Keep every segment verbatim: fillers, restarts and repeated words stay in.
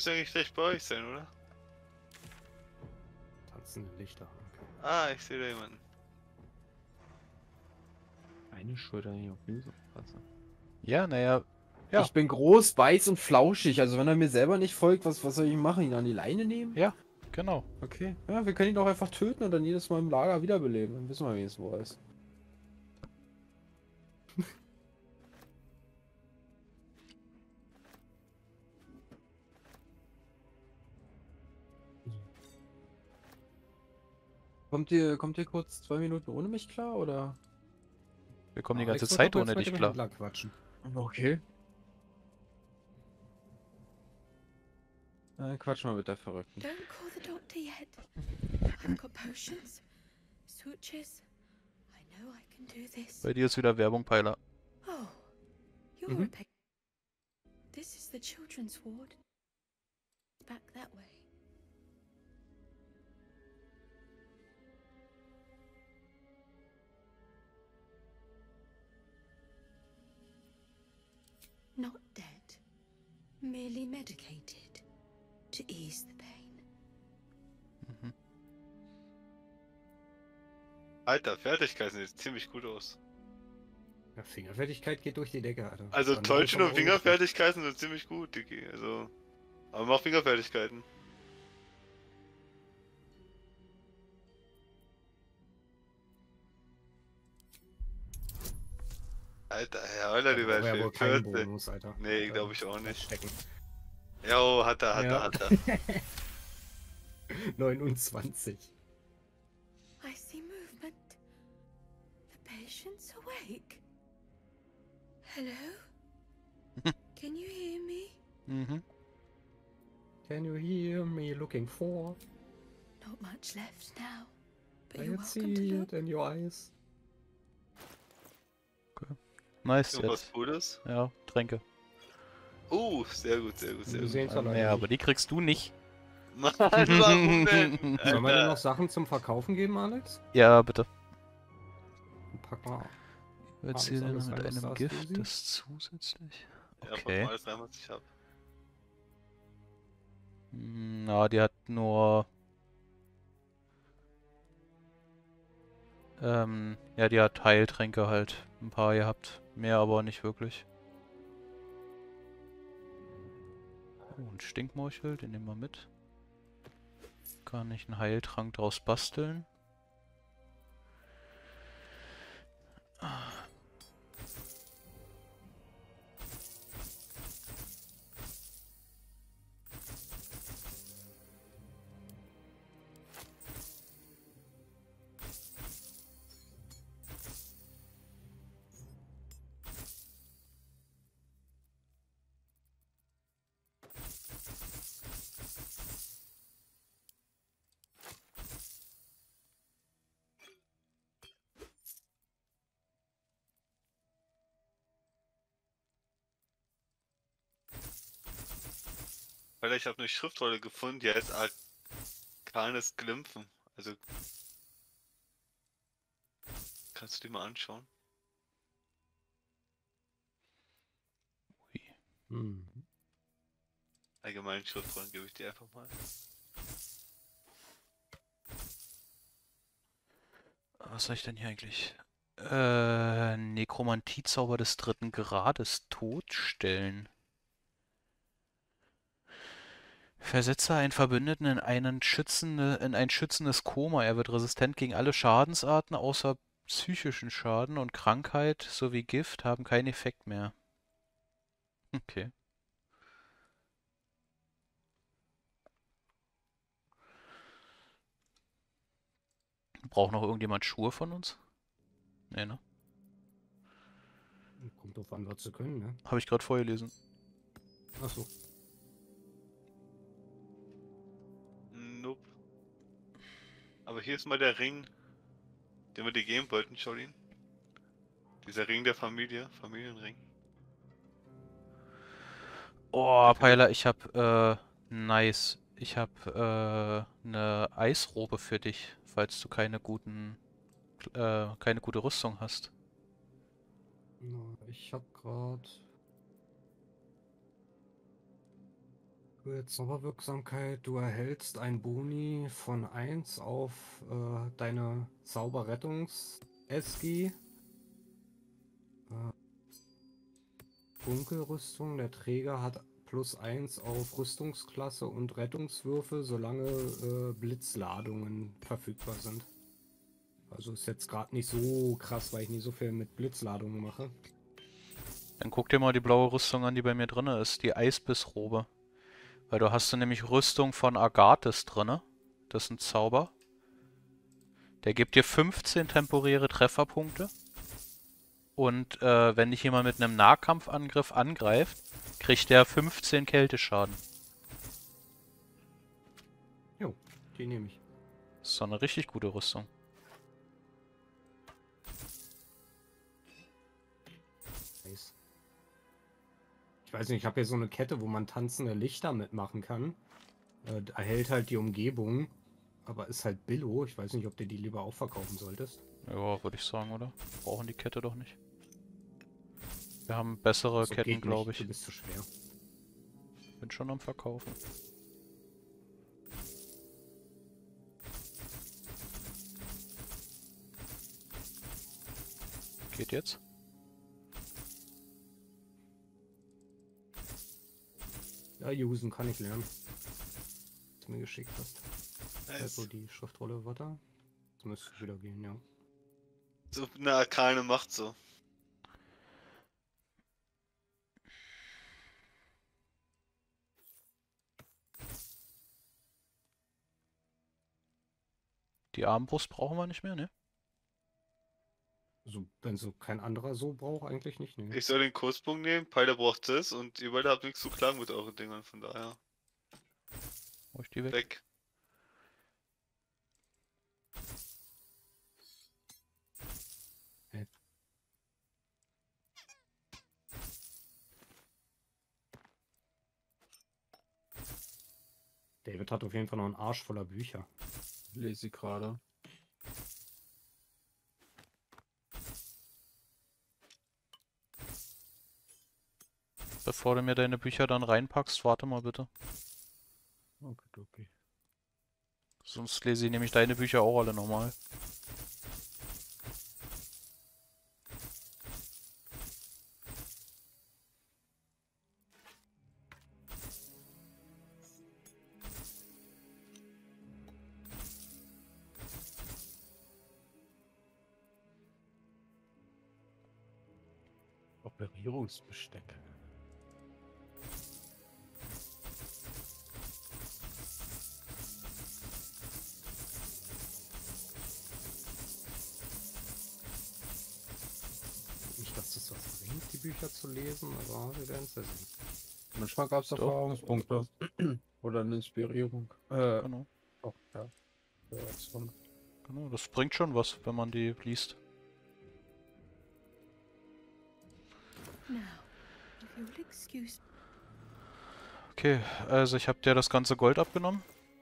müsste eigentlich gleich bei euch sein, oder? Tanzende Lichter. Okay. Ah, ich sehe da jemanden. Eine Schulter hier auf Füße. Ja, naja. Ja. Ich bin groß, weiß und flauschig. Also wenn er mir selber nicht folgt, was, was soll ich machen? Ihn an die Leine nehmen? Ja, genau. Okay. Ja, wir können ihn auch einfach töten und dann jedes Mal im Lager wiederbeleben. Dann wissen wir wenigstens, wo er ist. Kommt ihr, kommt ihr kurz zwei Minuten ohne mich klar, oder? Wir kommen die Ah, ganze ich wollte Zeit doch ohne kurz mit dich dem klar. Händler quatschen. Okay. Äh, quatsch mal mit der Verrückten. Don't call the doctor yet. I've got potions, sutures. I know I can do this. Bei dir ist wieder Werbung, Peiler. Oh, you're Mhm. a patient. This is the children's ward. Back that way. Not dead, merely medicated to ease the pain. Mhm. Alter, Fertigkeit sieht ziemlich gut aus. Ja, Fingerfertigkeit geht durch die Decke, Alter. Also Dann Täuschen einfach und mal Fingerfertigkeiten sind ziemlich gut, Digi. Also. Aber mach Fingerfertigkeiten. Alter, Herr Euler, die umgestellt. Ja, wohl Welt kein vierzehn. Bonus, Alter. Nee, Alter, glaube ich auch nicht. Stecken. Jo, hat er, hat Ja. er, hat er. neunundzwanzig. I see movement. The patient's awake. Hello? Can you hear me? Mhm. Can you hear me looking for? Not much left now, but I you're can welcome to see look. it in your eyes. Nice Irgendwas jetzt. Gutes? Ja, Tränke. Uh, sehr gut, sehr gut, sehr Wir gut. sehen es alleine Naja, nicht. aber die kriegst du nicht. Mann, warum denn? Sollen wir denn Alter. noch Sachen zum Verkaufen geben, Alex? Ja, bitte. Dann pack mal. Jetzt Alles, hier alles mit rein, was da einem ist, Gift, Susi? das zusätzlich. Ja, pack Okay. mal alles rein, was ich hab. Hm, Na, die hat nur. Ähm, ja, die hat Heiltränke halt. Ein paar gehabt. Mehr aber nicht wirklich. Oh, ein Stinkmorchel, den nehmen wir mit. Kann ich einen Heiltrank draus basteln? Weil ich habe eine Schriftrolle gefunden, die heißt Arkanes Glimpfen. Also. Kannst du die mal anschauen? Ui. Hm. Allgemeinen Schriftrollen gebe ich dir einfach mal. Was soll ich denn hier eigentlich? Äh, Nekromantiezauber des dritten Grades totstellen. Versetze einen Verbündeten in, einen schützende, in ein schützendes Koma. Er wird resistent gegen alle Schadensarten außer psychischen Schaden und Krankheit sowie Gift haben keinen Effekt mehr. Okay. Braucht noch irgendjemand Schuhe von uns? Nee, ne? Kommt drauf an, was zu können, ne? Habe ich gerade vorgelesen. Achso. Nope. Aber hier ist mal der Ring, den wir dir geben wollten, Jolien. Dieser Ring der Familie, Familienring. Oh, Peiler, ich hab, äh, nice. Ich hab, äh, eine Eisrobe für dich, falls du keine guten, äh, keine gute Rüstung hast. Na, ich hab grad. Jetzt Zauberwirksamkeit, du erhältst ein Boni von eins auf äh, deine Zauberrettungs-S G. Äh, Funkelrüstung, der Träger hat plus eins auf Rüstungsklasse und Rettungswürfe, solange äh, Blitzladungen verfügbar sind. Also ist jetzt gerade nicht so krass, weil ich nicht so viel mit Blitzladungen mache. Dann guck dir mal die blaue Rüstung an, die bei mir drin ist, die Eisbissrobe. Weil du hast du nämlich Rüstung von Agathis drinne. Das ist ein Zauber. Der gibt dir fünfzehn temporäre Trefferpunkte. Und äh, wenn dich jemand mit einem Nahkampfangriff angreift, kriegt der fünfzehn Kälteschaden. Jo, die nehme ich. Das ist so eine richtig gute Rüstung. Nice. Ich weiß nicht, ich habe hier so eine Kette, wo man tanzende Lichter mitmachen kann. Äh, erhält halt die Umgebung, aber ist halt Billo. Ich weiß nicht, ob du die lieber auch verkaufen solltest. Ja, würde ich sagen, oder? Brauchen die Kette doch nicht. Wir haben bessere So Ketten, geht glaube nicht, ich. Du bist zu schwer. Bin schon am Verkaufen. Geht jetzt? Ja, usen kann ich lernen. Was du mir geschickt hast. Also Nice. die Schriftrolle, warte. Jetzt müsste es wieder gehen, ja. So eine Arkane macht so. Die Armbrust brauchen wir nicht mehr, ne? So, wenn so kein anderer so braucht, eigentlich nicht, ne. Ich soll den Kurspunkt nehmen, Peiler braucht das und ihr beide habt nichts zu klagen mit euren Dingern, von daher. Hol ich die weg? Weg. David hat auf jeden Fall noch einen Arsch voller Bücher. Lese ich gerade. Bevor du mir deine Bücher dann reinpackst, warte mal bitte. Okay, okay. Sonst lese ich nämlich deine Bücher auch alle nochmal. Operierungsbesteck. Nicht, dass das was bringt, die Bücher zu lesen, aber wir werden es ja sehen. Manchmal gab es Doch. Erfahrungspunkte. Oder eine Inspirierung. Äh, Genau. oh, ja. Ja, das war- Genau, das bringt schon was, wenn man die liest. Now, if you'll excuse Okay, also ich habe dir das ganze Gold abgenommen.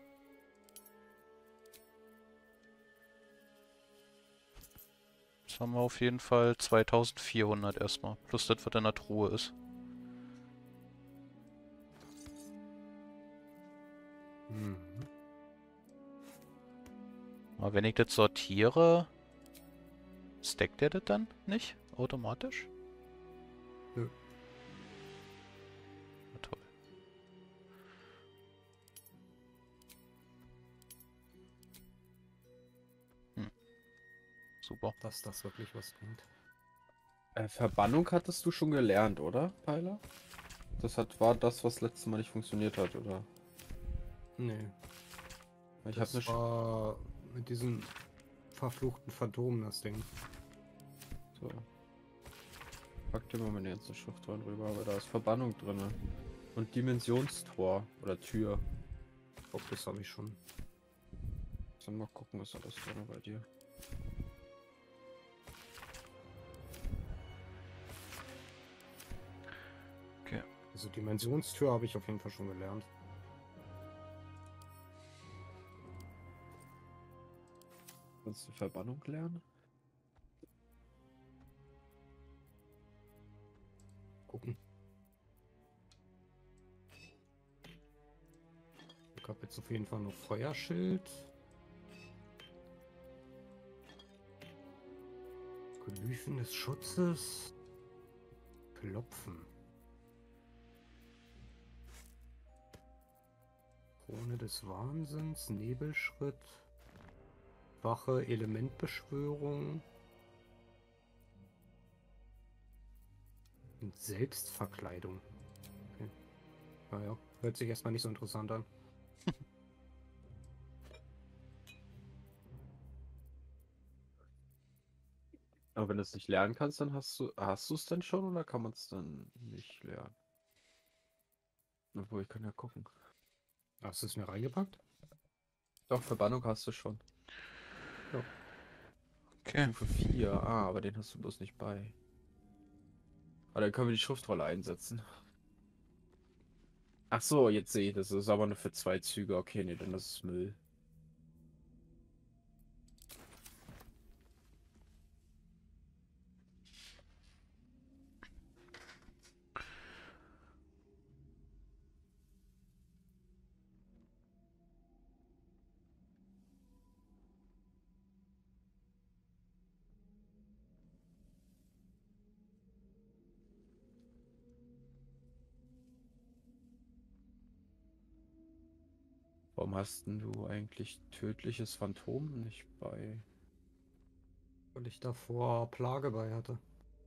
Jetzt haben wir auf jeden Fall zweitausendvierhundert erstmal. Plus das, was in der Truhe ist. Mhm. Aber wenn ich das sortiere, stackt der das dann nicht automatisch? Nö. Na toll. Hm. Super. Dass das wirklich was bringt. Äh, Verbannung hattest du schon gelernt, oder, Peiler? Das hat, war das, was letztes Mal nicht funktioniert hat, oder? Nee. Ich Das habe eine war mit diesem verfluchten Phantom, das Ding. So. Pack dir mal meine ganzen Schriftrollen rüber, aber da ist Verbannung drin. Und Dimensionstor oder Tür. Ich glaube, das habe ich schon. Dann mal gucken, was alles drin bei dir. Also Dimensionstür habe ich auf jeden Fall schon gelernt. Willst du Verbannung lernen? Gucken. Jetzt auf jeden Fall noch Feuerschild. Glyphen des Schutzes. Klopfen. Krone des Wahnsinns, Nebelschritt. Wache, Elementbeschwörung. Und Selbstverkleidung. Okay. Naja, hört sich erstmal nicht so interessant an. Aber wenn du es nicht lernen kannst, dann hast du hast du es dann schon oder kann man es dann nicht lernen? Obwohl, ich kann ja gucken. Hast du es mir reingepackt? Doch, Verbannung hast du schon. Okay. Stufe vier. Ah, aber den hast du bloß nicht bei. Aber dann können wir die Schriftrolle einsetzen. Ach so, jetzt sehe ich, das ist aber nur für zwei Züge. Okay, nee, dann ist es Müll. Warum hast denn du eigentlich tödliches Phantom nicht bei? Weil ich davor Plage bei hatte.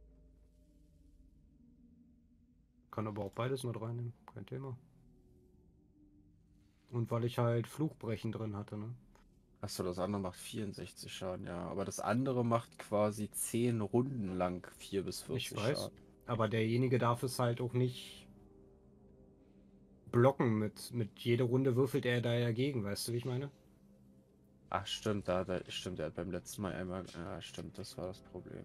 Kann aber auch beides mit reinnehmen, kein Thema. Und weil ich halt Fluchbrechen drin hatte, ne? Achso, das andere macht vierundsechzig Schaden, ja. Aber das andere macht quasi zehn Runden lang vier bis vierzig Ich weiß. Schaden. Aber derjenige darf es halt auch nicht blocken mit, mit jeder Runde würfelt er da dagegen, weißt du, wie ich meine? Ach, stimmt, da, da stimmt, er hat beim letzten Mal einmal. Ja, stimmt, das war das Problem.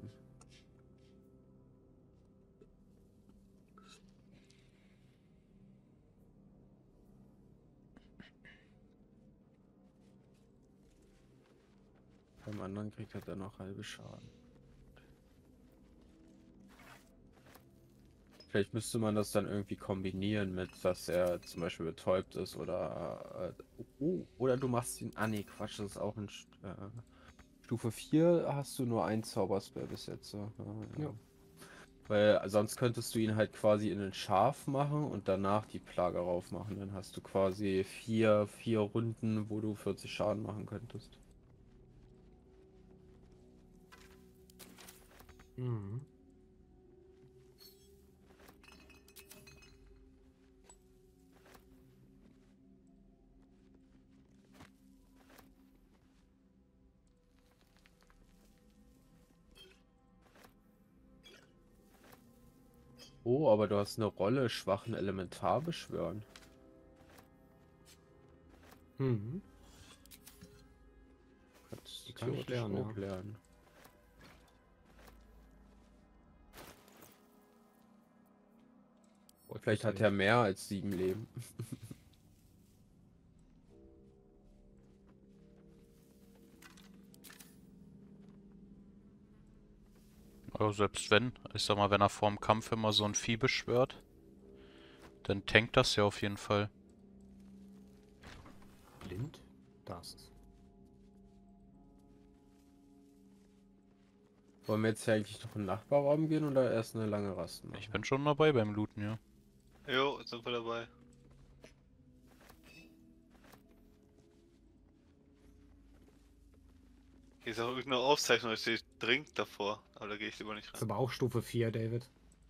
Beim anderen kriegt er dann noch halbe Schaden. Vielleicht müsste man das dann irgendwie kombinieren mit, dass er zum Beispiel betäubt ist oder äh, oh, oder du machst ihn. Ah nee, Quatsch, das ist auch ein St- äh, Stufe vier hast du nur ein Zauberspell bis jetzt. So. Ja, ja. Ja. Weil sonst könntest du ihn halt quasi in ein Schaf machen und danach die Plage rauf machen. Dann hast du quasi vier, vier Runden, wo du vierzig Schaden machen könntest. Mhm. Oh, aber du hast eine Rolle schwachen Elementar beschwören. Mhm. Kannst Die du kann ich theoretisch lernen, auch ja. lernen. Oh, Vielleicht hat das er heißt- mehr als sieben Leben. Also selbst wenn, ich sag mal, wenn er vorm Kampf immer so ein Vieh beschwört, dann tankt das ja auf jeden Fall. Blind? Da ist es. Wollen wir jetzt hier eigentlich noch in den Nachbarraum gehen oder erst eine lange Rast machen? Ich bin schon dabei beim Looten, ja. Jo, jetzt sind wir dabei. Hier ist auch irgendeine Aufzeichnung, da steht dringend davor, aber da gehe ich lieber nicht Ist rein. aber auch Stufe vier, David.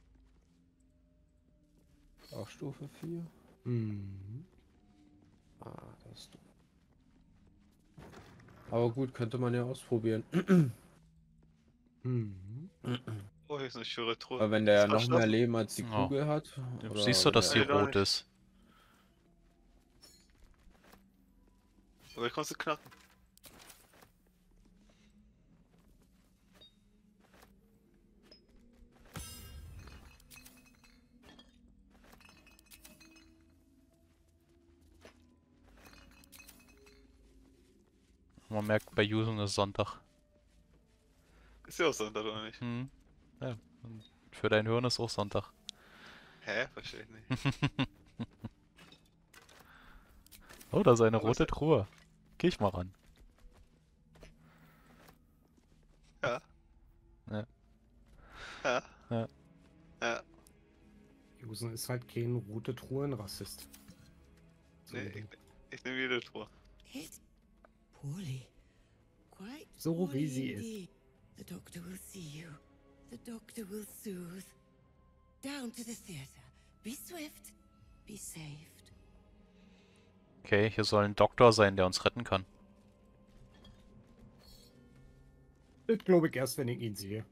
Auch Stufe vier? Mhm. Ah, das ist du. Aber gut, könnte man ja ausprobieren. Mhm. Oh, hier ist eine schwere Truhe. Aber wenn der ja Ist noch mehr verschlossen? Leben als die Ja. Kugel hat. Oder Siehst du, wenn dass die der- Nee, doch rot nicht. ist? Aber ich konnte sie knacken. Man merkt, bei Usen ist Sonntag. Ist ja auch Sonntag, oder nicht? Hm. Ja. und Für dein Hirn ist auch Sonntag. Hä? Verstehe ich nicht. Oh, da ist eine Aber rote es- Truhe. Geh ich mal ran. Ja. Ja. Ja. Ja. Ja. Jusen ist halt kein rote Truhen-Rassist. So Nee, wie ich, du. ich nehme jede Truhe. It's poorly. Quite So wie poorly sie ist. indeed. The doctor will see you. The doctor will soothe. Down to the theater. Be swift. Be saved. Okay, hier soll ein Doktor sein, der uns retten kann. Das glaube ich erst, wenn ich ihn sehe.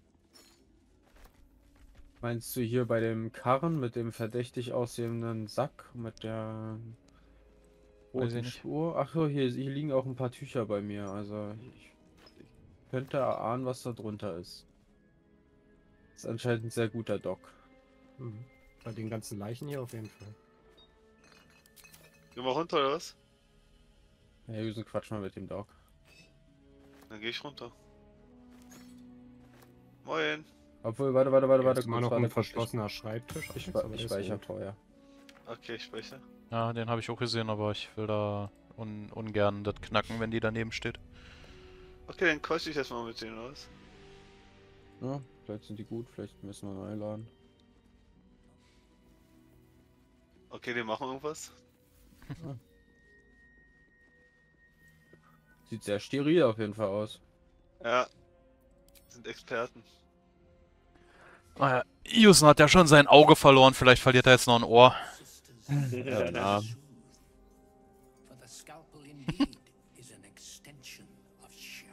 Meinst du hier bei dem Karren mit dem verdächtig aussehenden Sack mit der Weiß ich roten nicht. Spur? Ach so, hier, hier liegen auch ein paar Tücher bei mir. Also ich, ich könnte erahnen, was da drunter ist. Ist anscheinend ein sehr guter Doc. Mhm. Bei den ganzen Leichen hier auf jeden Fall. Geh mal runter, oder was? Ja, Jusen, quatsch mal mit dem Doc. Dann geh ich runter. Moin. Obwohl, warte, warte, warte, Hier warte, ist immer kurz, noch warte, ein kurz. Ich, verschlossener Schreibtisch. ich, Alex, wa- aber ich der ist speichere rot. vorher. Okay, ich spreche. Ja, den habe ich auch gesehen, aber ich will da un ungern das knacken, wenn die daneben steht. Okay, dann quatsch ich erstmal mit denen aus. Ja, vielleicht sind die gut, vielleicht müssen wir neu einladen. Okay, die machen irgendwas. Sieht sehr steril auf jeden Fall aus. Ja. Sind Experten. Ah, ja. Houston hat ja schon sein Auge verloren, vielleicht verliert er jetzt noch ein Ohr. Ja, na. For the scalpel indeed is an extension of Shah.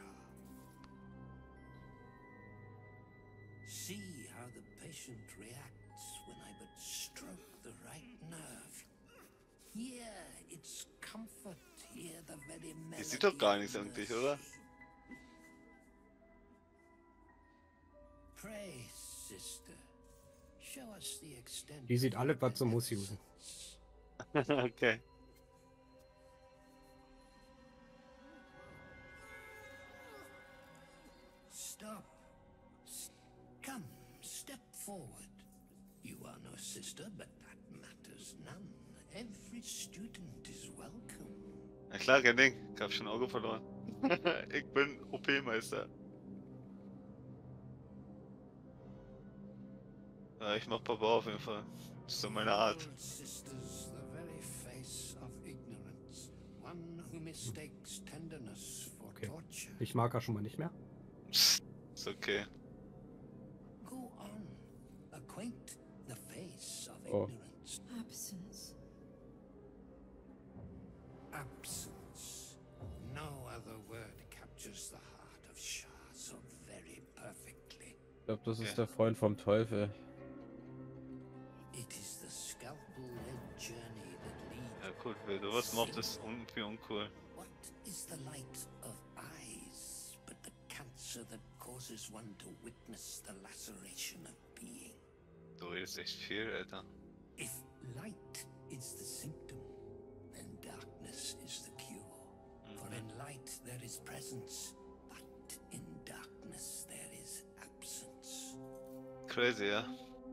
See how the patient reacts when I but stroke the right nerve. Here its comfort, here the very melody. Die sieht doch gar of nichts eigentlich, mercy. oder? Pray, sister, show us the extent. Die sieht of alles, your was sie muss, Jusen. beneficence. Okay. Stop. S- Come, step forward. You are no sister, but that matters none. Every student is welcome. Na klar, kein Ding. Ich hab schon ein Auge verloren. Ich bin O P-Meister. Ja, ich mach Papa auf jeden Fall. Das ist so meine Art. Old sisters, the very face of ignorance. One who mistakes tenderness for Okay. torture. Ich mag er schon mal nicht mehr. Ist okay. Go on. Acquaint the face of Oh. ignorance. Absence. Absence. No other word captures the heart of Shah so very perfectly. Ich glaube, das ist Ja. der Freund vom Teufel. It is the scalpel-led journey that leads. Ja gut, wer sowas macht, ist irgendwie uncool. What is the light of eyes but the cancer that causes one to witness the laceration of being? Du redest echt viel, Alter. If light is the symptom, then darkness is the cure. For in light there is presence, but in darkness there is absence. Crazy, ja.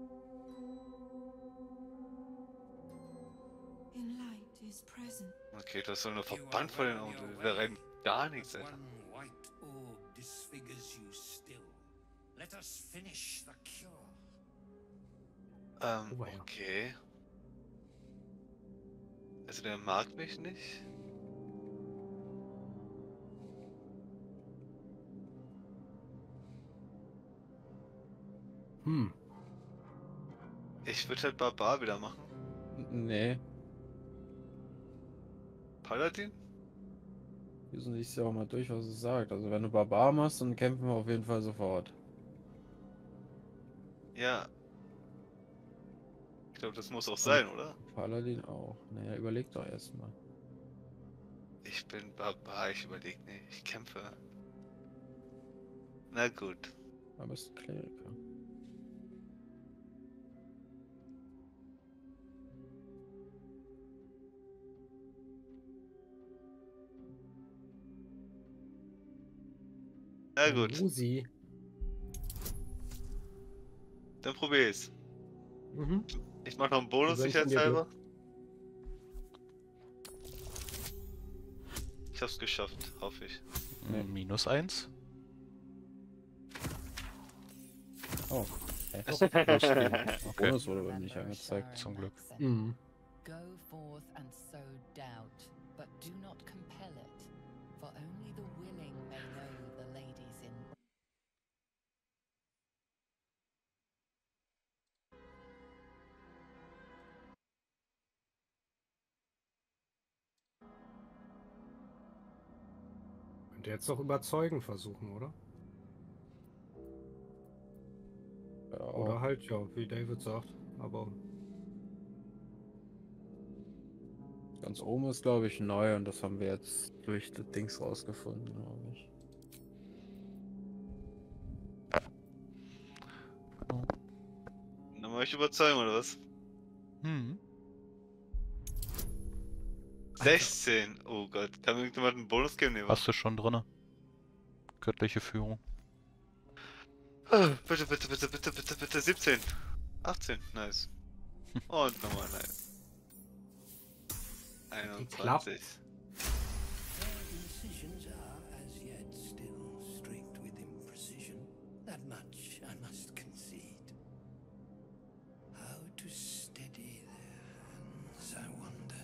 In light is present. Okay, das soll nur You are verbannt vor den well on Augen. your Wir way, rennen gar but nichts, Alter. one white orb disfigures you still. Let us finish the cure. Ähm, Oh, ja. okay. Also der mag mich nicht. Hm. Ich würde halt Barbar wieder machen. N- Nee, Paladin? Jusen, liest ja auch mal durch, was es sagt. Also wenn du Barbar machst, dann kämpfen wir auf jeden Fall sofort. Ja. Ich glaube, das muss auch sein, oder? Paladin auch. Naja, überleg doch erstmal. Ich bin Barbar, ich überlege nicht. Ich kämpfe. Na gut. Aber bist ein Kleriker. Na gut. Musi. Dann probier ich's. Mhm. Ich mach noch einen Bonus, Wir wünschen dir sicherheitshalber. Ich hab's geschafft, hoffe ich. Nee. Minus eins. Oh. Hä? Okay. Bonus wurde bei mir nicht angezeigt. Zum Glück. Mhm. Go forth and sow doubt, but do not compel it, for only the willing may know the ladies in. Könnt ihr jetzt doch überzeugen versuchen, oder? Ja, Oder halt, ja, wie David sagt. Aber ganz oben ist, glaube ich, neu und das haben wir jetzt durch das Dings rausgefunden, glaube ich. Dann mach ich überzeugen, oder was? Hm. sechzehn! Oh Gott, kann mir irgendjemand einen Bonus geben? Nee, was? Hast du schon drinne. Göttliche Führung. Ah, bitte, bitte, bitte, bitte, bitte, bitte, siebzehn. achtzehn, nice. Und nochmal nice. einundzwanzig. Their incisions are as yet still streaked with imprecision. That much I must concede. How to steady their hands, I wonder.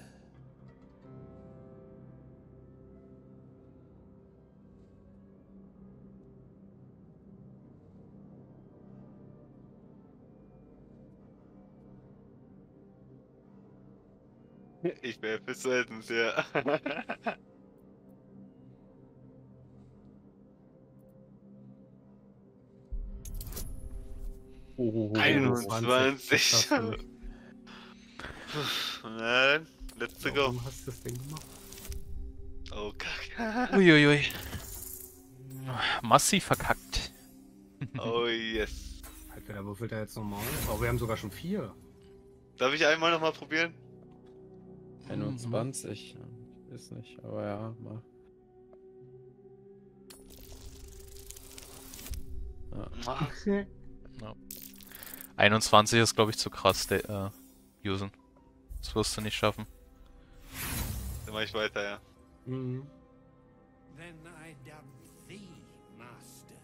Ich wäre für selten sehr. Oh, einundzwanzig. Das hast du nicht. Na dann, let's go. Warum hast du das Ding gemacht? Oh, kacke. Uiuiui. Massiv verkackt. Oh, yes. Alter, der würfelt er jetzt nochmal. Oh, wir haben sogar schon vier. Darf ich einmal nochmal probieren? einundzwanzig. Ja, ist nicht, aber ja, mal. Ja. einundzwanzig ist, glaube ich, zu krass, der, äh, usen. Das wirst du nicht schaffen. Dann mach ich weiter, ja. Mhm. Then I dub thee master.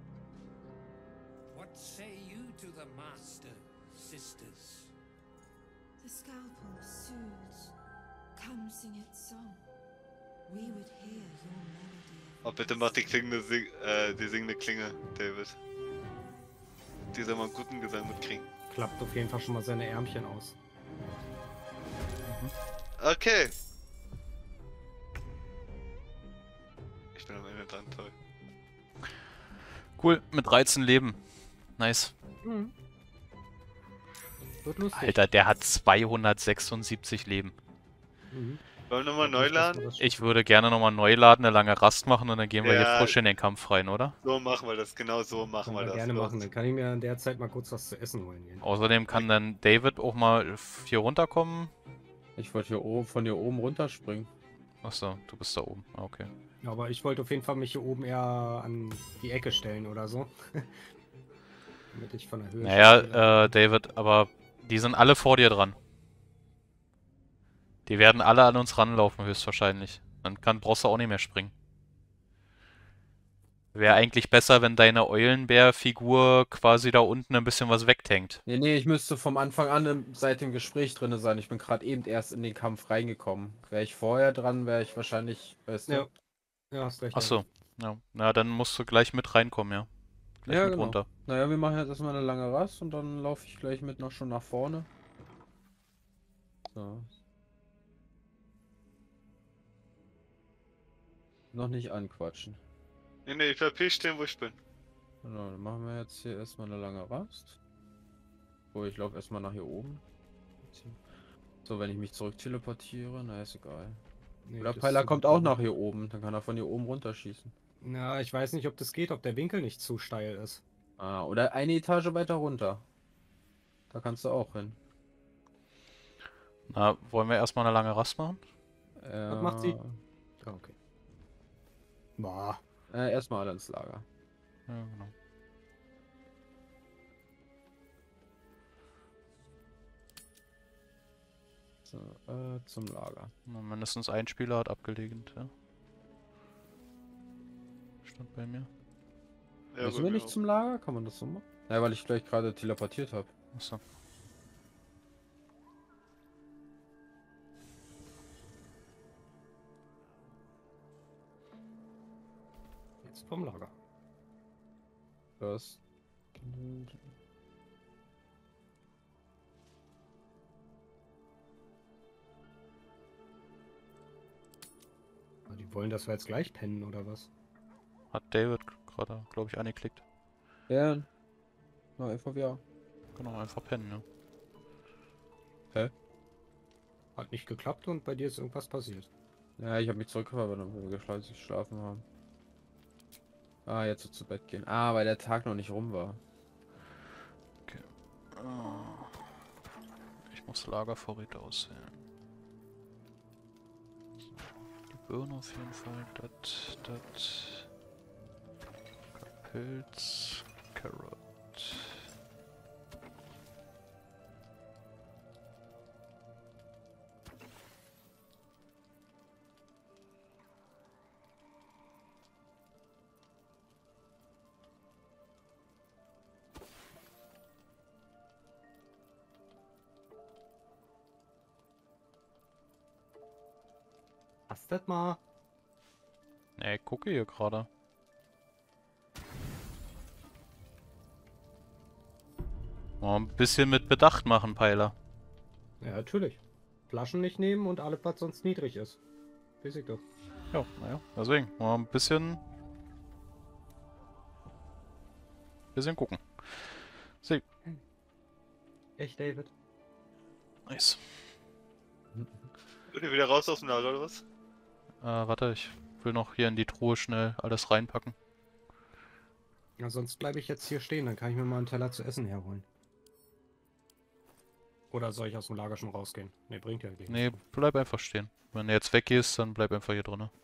What say you to the master, sisters? The scalpel soothes. Come sing its song. We would hear your melody. Oh, bitte mach die klingende, Sing äh, die singende Klinge, David. Die soll mal einen guten Gesang mitkriegen. Klappt auf jeden Fall schon mal seine Ärmchen aus. Okay. Ich bin am Ende dran, toll. Cool, mit dreizehn Leben. Nice. Mhm. Wird lustig. Alter, der hat zweihundertsechsundsiebzig Leben. Mhm. Wollen wir nochmal neu laden? Ich würde gerne nochmal neu laden, eine lange Rast machen und dann gehen wir Ja. hier frisch in den Kampf rein, oder? So machen wir das, genau so machen Können wir wir das. gerne Los. machen. Dann kann ich mir in der Zeit mal kurz was zu essen holen gehen. Außerdem kann dann David auch mal hier runterkommen. Ich wollte hier oben von hier oben runterspringen. Achso, du bist da oben. Ah, okay. Aber ich wollte auf jeden Fall mich hier oben eher an die Ecke stellen oder so. Damit ich von der Höhe. Naja, stehe. äh, David, aber die sind alle vor dir dran. Die werden alle an uns ranlaufen, höchstwahrscheinlich. Dann kann, brauchst du auch nicht mehr springen. Wäre eigentlich besser, wenn deine Eulenbär-Figur quasi da unten ein bisschen was wegtankt. Nee, nee, ich müsste vom Anfang an im- seit dem Gespräch drin sein. Ich bin gerade eben erst in den Kampf reingekommen. Wäre ich vorher dran, wäre ich wahrscheinlich, weißt du? Ja. Ja, hast recht. Achso, ja. Na, dann musst du gleich mit reinkommen, ja. Gleich Ja, mit genau. runter. Naja, wir machen jetzt erstmal eine lange Rast und dann laufe ich gleich mit noch schon nach vorne. So. Noch nicht anquatschen. Nee, nee, ich bleib hier stehen, wo ich bin. Genau, dann machen wir jetzt hier erstmal eine lange Rast. Oh, ich laufe erstmal nach hier oben. So, wenn ich mich zurück teleportiere, na ist egal. Nee, Oder das Peiler ist kommt super. auch nach hier oben, dann kann er von hier oben runterschießen. Na, ich weiß nicht, ob das geht, ob der Winkel nicht zu steil ist. Ah, oder eine Etage weiter runter. Da kannst du auch hin. Na, wollen wir erstmal eine lange Rast machen? Äh, macht sie? Ah, okay. Boah. Äh, erstmal alle ins Lager. Ja, genau. So, äh, zum Lager. Na, mindestens ein Spieler hat abgelegt, ja. Stand bei mir. Ja, Müssen bei wir mir nicht auch. zum Lager? Kann man das so machen? Ja, weil ich gleich gerade teleportiert habe. Achso. Jetzt vom Lager. Das. Ah, die wollen, dass wir jetzt gleich pennen, oder was? Hat David gerade, glaube ich, angeklickt. Ja. Na, einfach ja. Genau, einfach pennen, ja. Hat nicht geklappt und bei dir ist irgendwas passiert. Ja, ich habe mich zurückgefahren, weil wir geschlafen, geschlafen haben. Ah, jetzt so zu Bett gehen. Ah, weil der Tag noch nicht rum war. Ah. Ich muss Lagervorräte auswählen. Die Birne auf jeden Fall. Das, das. Pilz. Carrot. Hast das mal? Ne, ich gucke hier gerade. Mal ein bisschen mit Bedacht machen, Peiler. Ja, natürlich. Flaschen nicht nehmen und alles, was sonst niedrig ist. Weiß ich doch. Ja, naja, deswegen. Mal ein bisschen. Bisschen gucken. So, Echt, David? nice. Wird ihr wieder raus aus dem Lager, oder was? Äh, warte, ich will noch hier in die Truhe schnell alles reinpacken. Ja, sonst bleibe ich jetzt hier stehen, dann kann ich mir mal einen Teller zu essen herholen. Oder soll ich aus dem Lager schon rausgehen? Ne, bringt ja nichts. Nee, bleib einfach stehen. Wenn du jetzt weggehst, dann bleib einfach hier drinnen.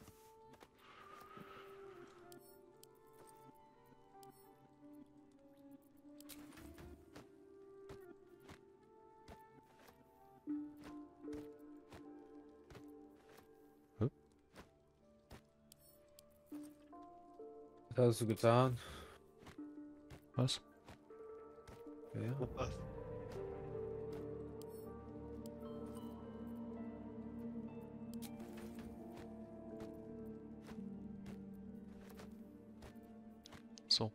Was hast du getan? Was? Ja. Was? So.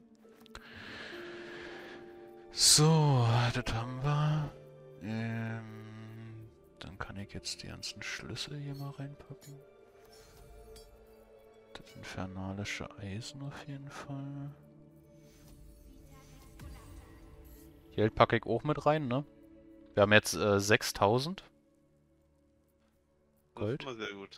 So, das haben wir. Ähm, dann kann ich jetzt die ganzen Schlüssel hier mal reinpacken. Das infernalische Eisen auf jeden Fall. Geld packe ich auch mit rein, ne? Wir haben jetzt äh, sechstausend. Gold. Das ist immer sehr gut.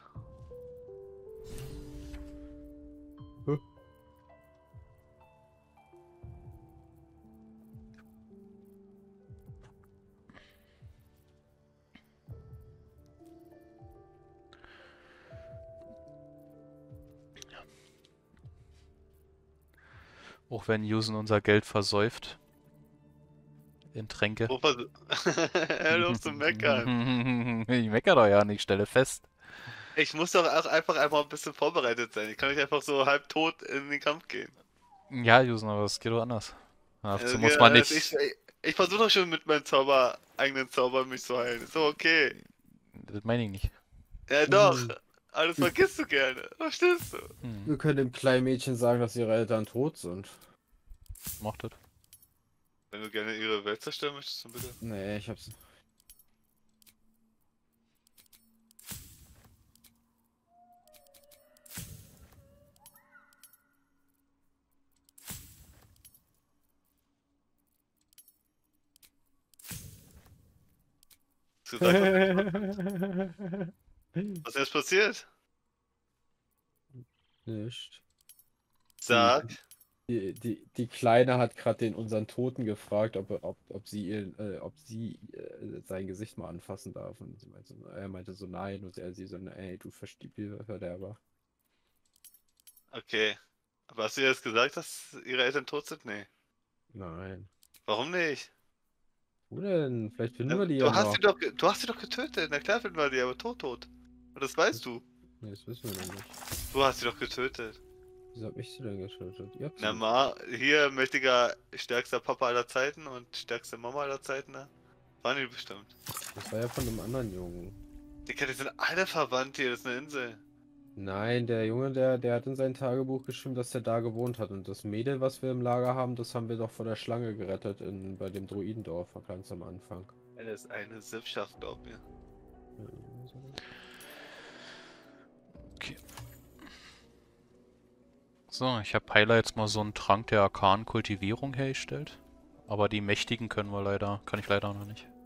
Auch wenn Yusen unser Geld versäuft. In Tränke. Wo vers- Hör auf zu meckern. Ich meckere doch ja nicht, stelle fest. Ich muss doch auch einfach einmal ein bisschen vorbereitet sein. Ich kann nicht einfach so halb tot in den Kampf gehen. Ja, Yusen, aber es geht doch anders. Dazu Also, muss ja, man also nicht. Ich, ich versuche doch schon mit meinem Zauber, eigenen Zauber mich zu heilen. Ist doch okay. Das meine ich nicht. Ja doch. Mhm. Aber das vergisst du gerne. Verstehst du? Hm, Wir können dem kleinen Mädchen sagen, dass ihre Eltern tot sind. macht das. Wenn du gerne ihre Welt zerstören möchtest, dann bitte. Nee, ich hab's. Was gesagt hast. Was ist jetzt passiert? Nicht. Sag. Die, die, die Kleine hat gerade den unseren Toten gefragt, ob, er- ob, ob sie, ihr, äh, ob sie äh, sein Gesicht mal anfassen darf. Und sie meinte, so- er meinte so nein. Und er sie so, ey, du Verderber. Okay. Aber hast du jetzt gesagt, dass ihre Eltern tot sind? Nee. Nein. Warum nicht? Wo denn? Vielleicht finden wir die Du ja hast noch. sie doch, ge- du hast sie doch getötet. Na klar finden wir die, aber tot tot. Und das weißt du. Nee, das wissen wir noch nicht. Du hast sie doch getötet. Wieso hab ich sie denn geschaltet? Ihr habt sie Na ma, hier mächtiger, stärkster Papa aller Zeiten und stärkste Mama aller Zeiten, ne? Waren die bestimmt. Das war ja von einem anderen Jungen. Digga, die sind alle verwandt hier, das ist eine Insel. Nein, der Junge, der, der hat in sein Tagebuch geschrieben, dass er da gewohnt hat. Und das Mädel, was wir im Lager haben, das haben wir doch von der Schlange gerettet in, bei dem Druidendorf ganz am Anfang. Das ist eine Sippschaft, glaub mir. Okay. So, ich habe Heiler jetzt mal so einen Trank der arkanen Kultivierung hergestellt. Aber die mächtigen können wir leider, kann ich leider noch nicht.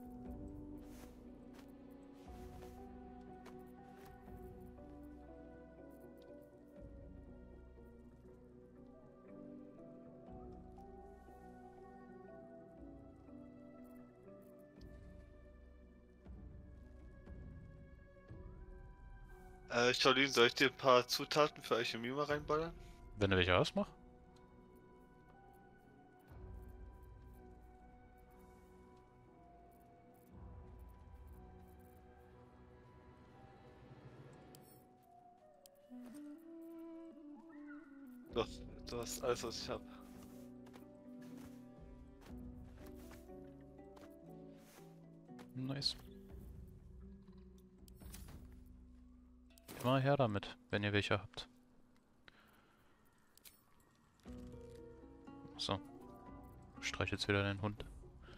Äh, Shaolin, soll ich dir ein paar Zutaten für Alchemie mal reinballern? Wenn du welche ausmachst? Du hast, du hast alles, was ich hab. Nice. Immer her damit, wenn ihr welche habt. So. Streich jetzt wieder den Hund.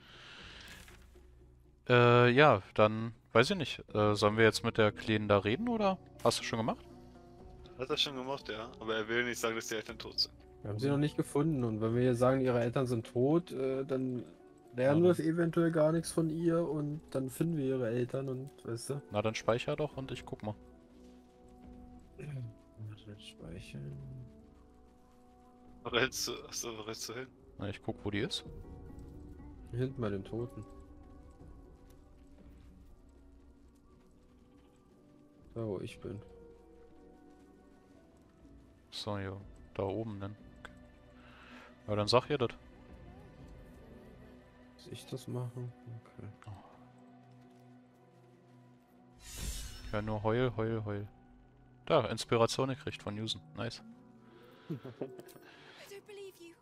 Äh, ja, dann weiß ich nicht. Äh, sollen wir jetzt mit der Kleinen da reden oder hast du schon gemacht? Hat er schon gemacht, ja. Aber er will nicht sagen, dass die Eltern tot sind. Wir haben sie noch nicht gefunden und wenn wir ihr sagen, ihre Eltern sind tot, äh, dann lernen wir eventuell gar nichts von ihr und dann finden wir ihre Eltern und, weißt du? Na, dann speicher doch und ich guck mal. Warte, speichern. Wo rennst du? Achso, wo rennst du hin? Na, ich guck, wo die ist. Hinten bei den Toten. Da, wo ich bin. So, ja, da oben dann. Okay. Ja, dann sag ihr das. Muss ich das machen? Okay. Ja, nur heul, heul, heul. Da, Inspiration gekriegt von Usen. Nice. I don't believe you.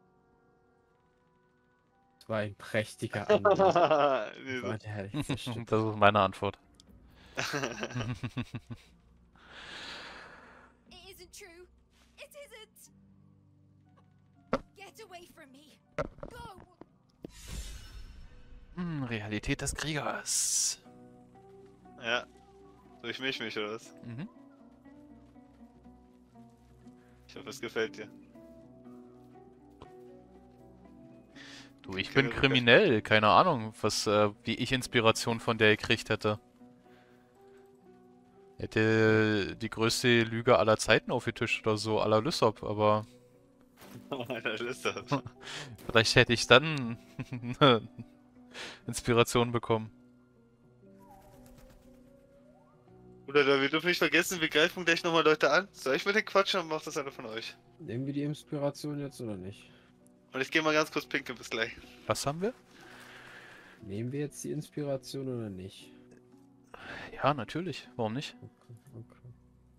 Das war ein prächtiger Angriff. Das war Nee, der herrlichste Stück. Das ist meine Antwort. It isn't true. It isn't. Get away from me. Go. Hm, Realität des Kriegers. ja. Durch mich, mich oder was? Mhm. Ich hoffe, es gefällt dir. Du, ich Okay, bin das ist kriminell. Keine Ahnung, was, äh, wie ich Inspiration von der gekriegt hätte. Hätte die größte Lüge aller Zeiten aufgetischt oder so, à la Lysop, aber Das ist das. vielleicht hätte ich dann Inspiration bekommen. Oder wir dürfen nicht vergessen, wir greifen gleich nochmal Leute an. Soll ich mit den quatschen und macht das einer von euch? Nehmen wir die Inspiration jetzt oder nicht? Und ich gehe mal ganz kurz pinkeln, bis gleich. Was haben wir? Nehmen wir jetzt die Inspiration oder nicht? Ja, natürlich. Warum nicht? Okay, okay.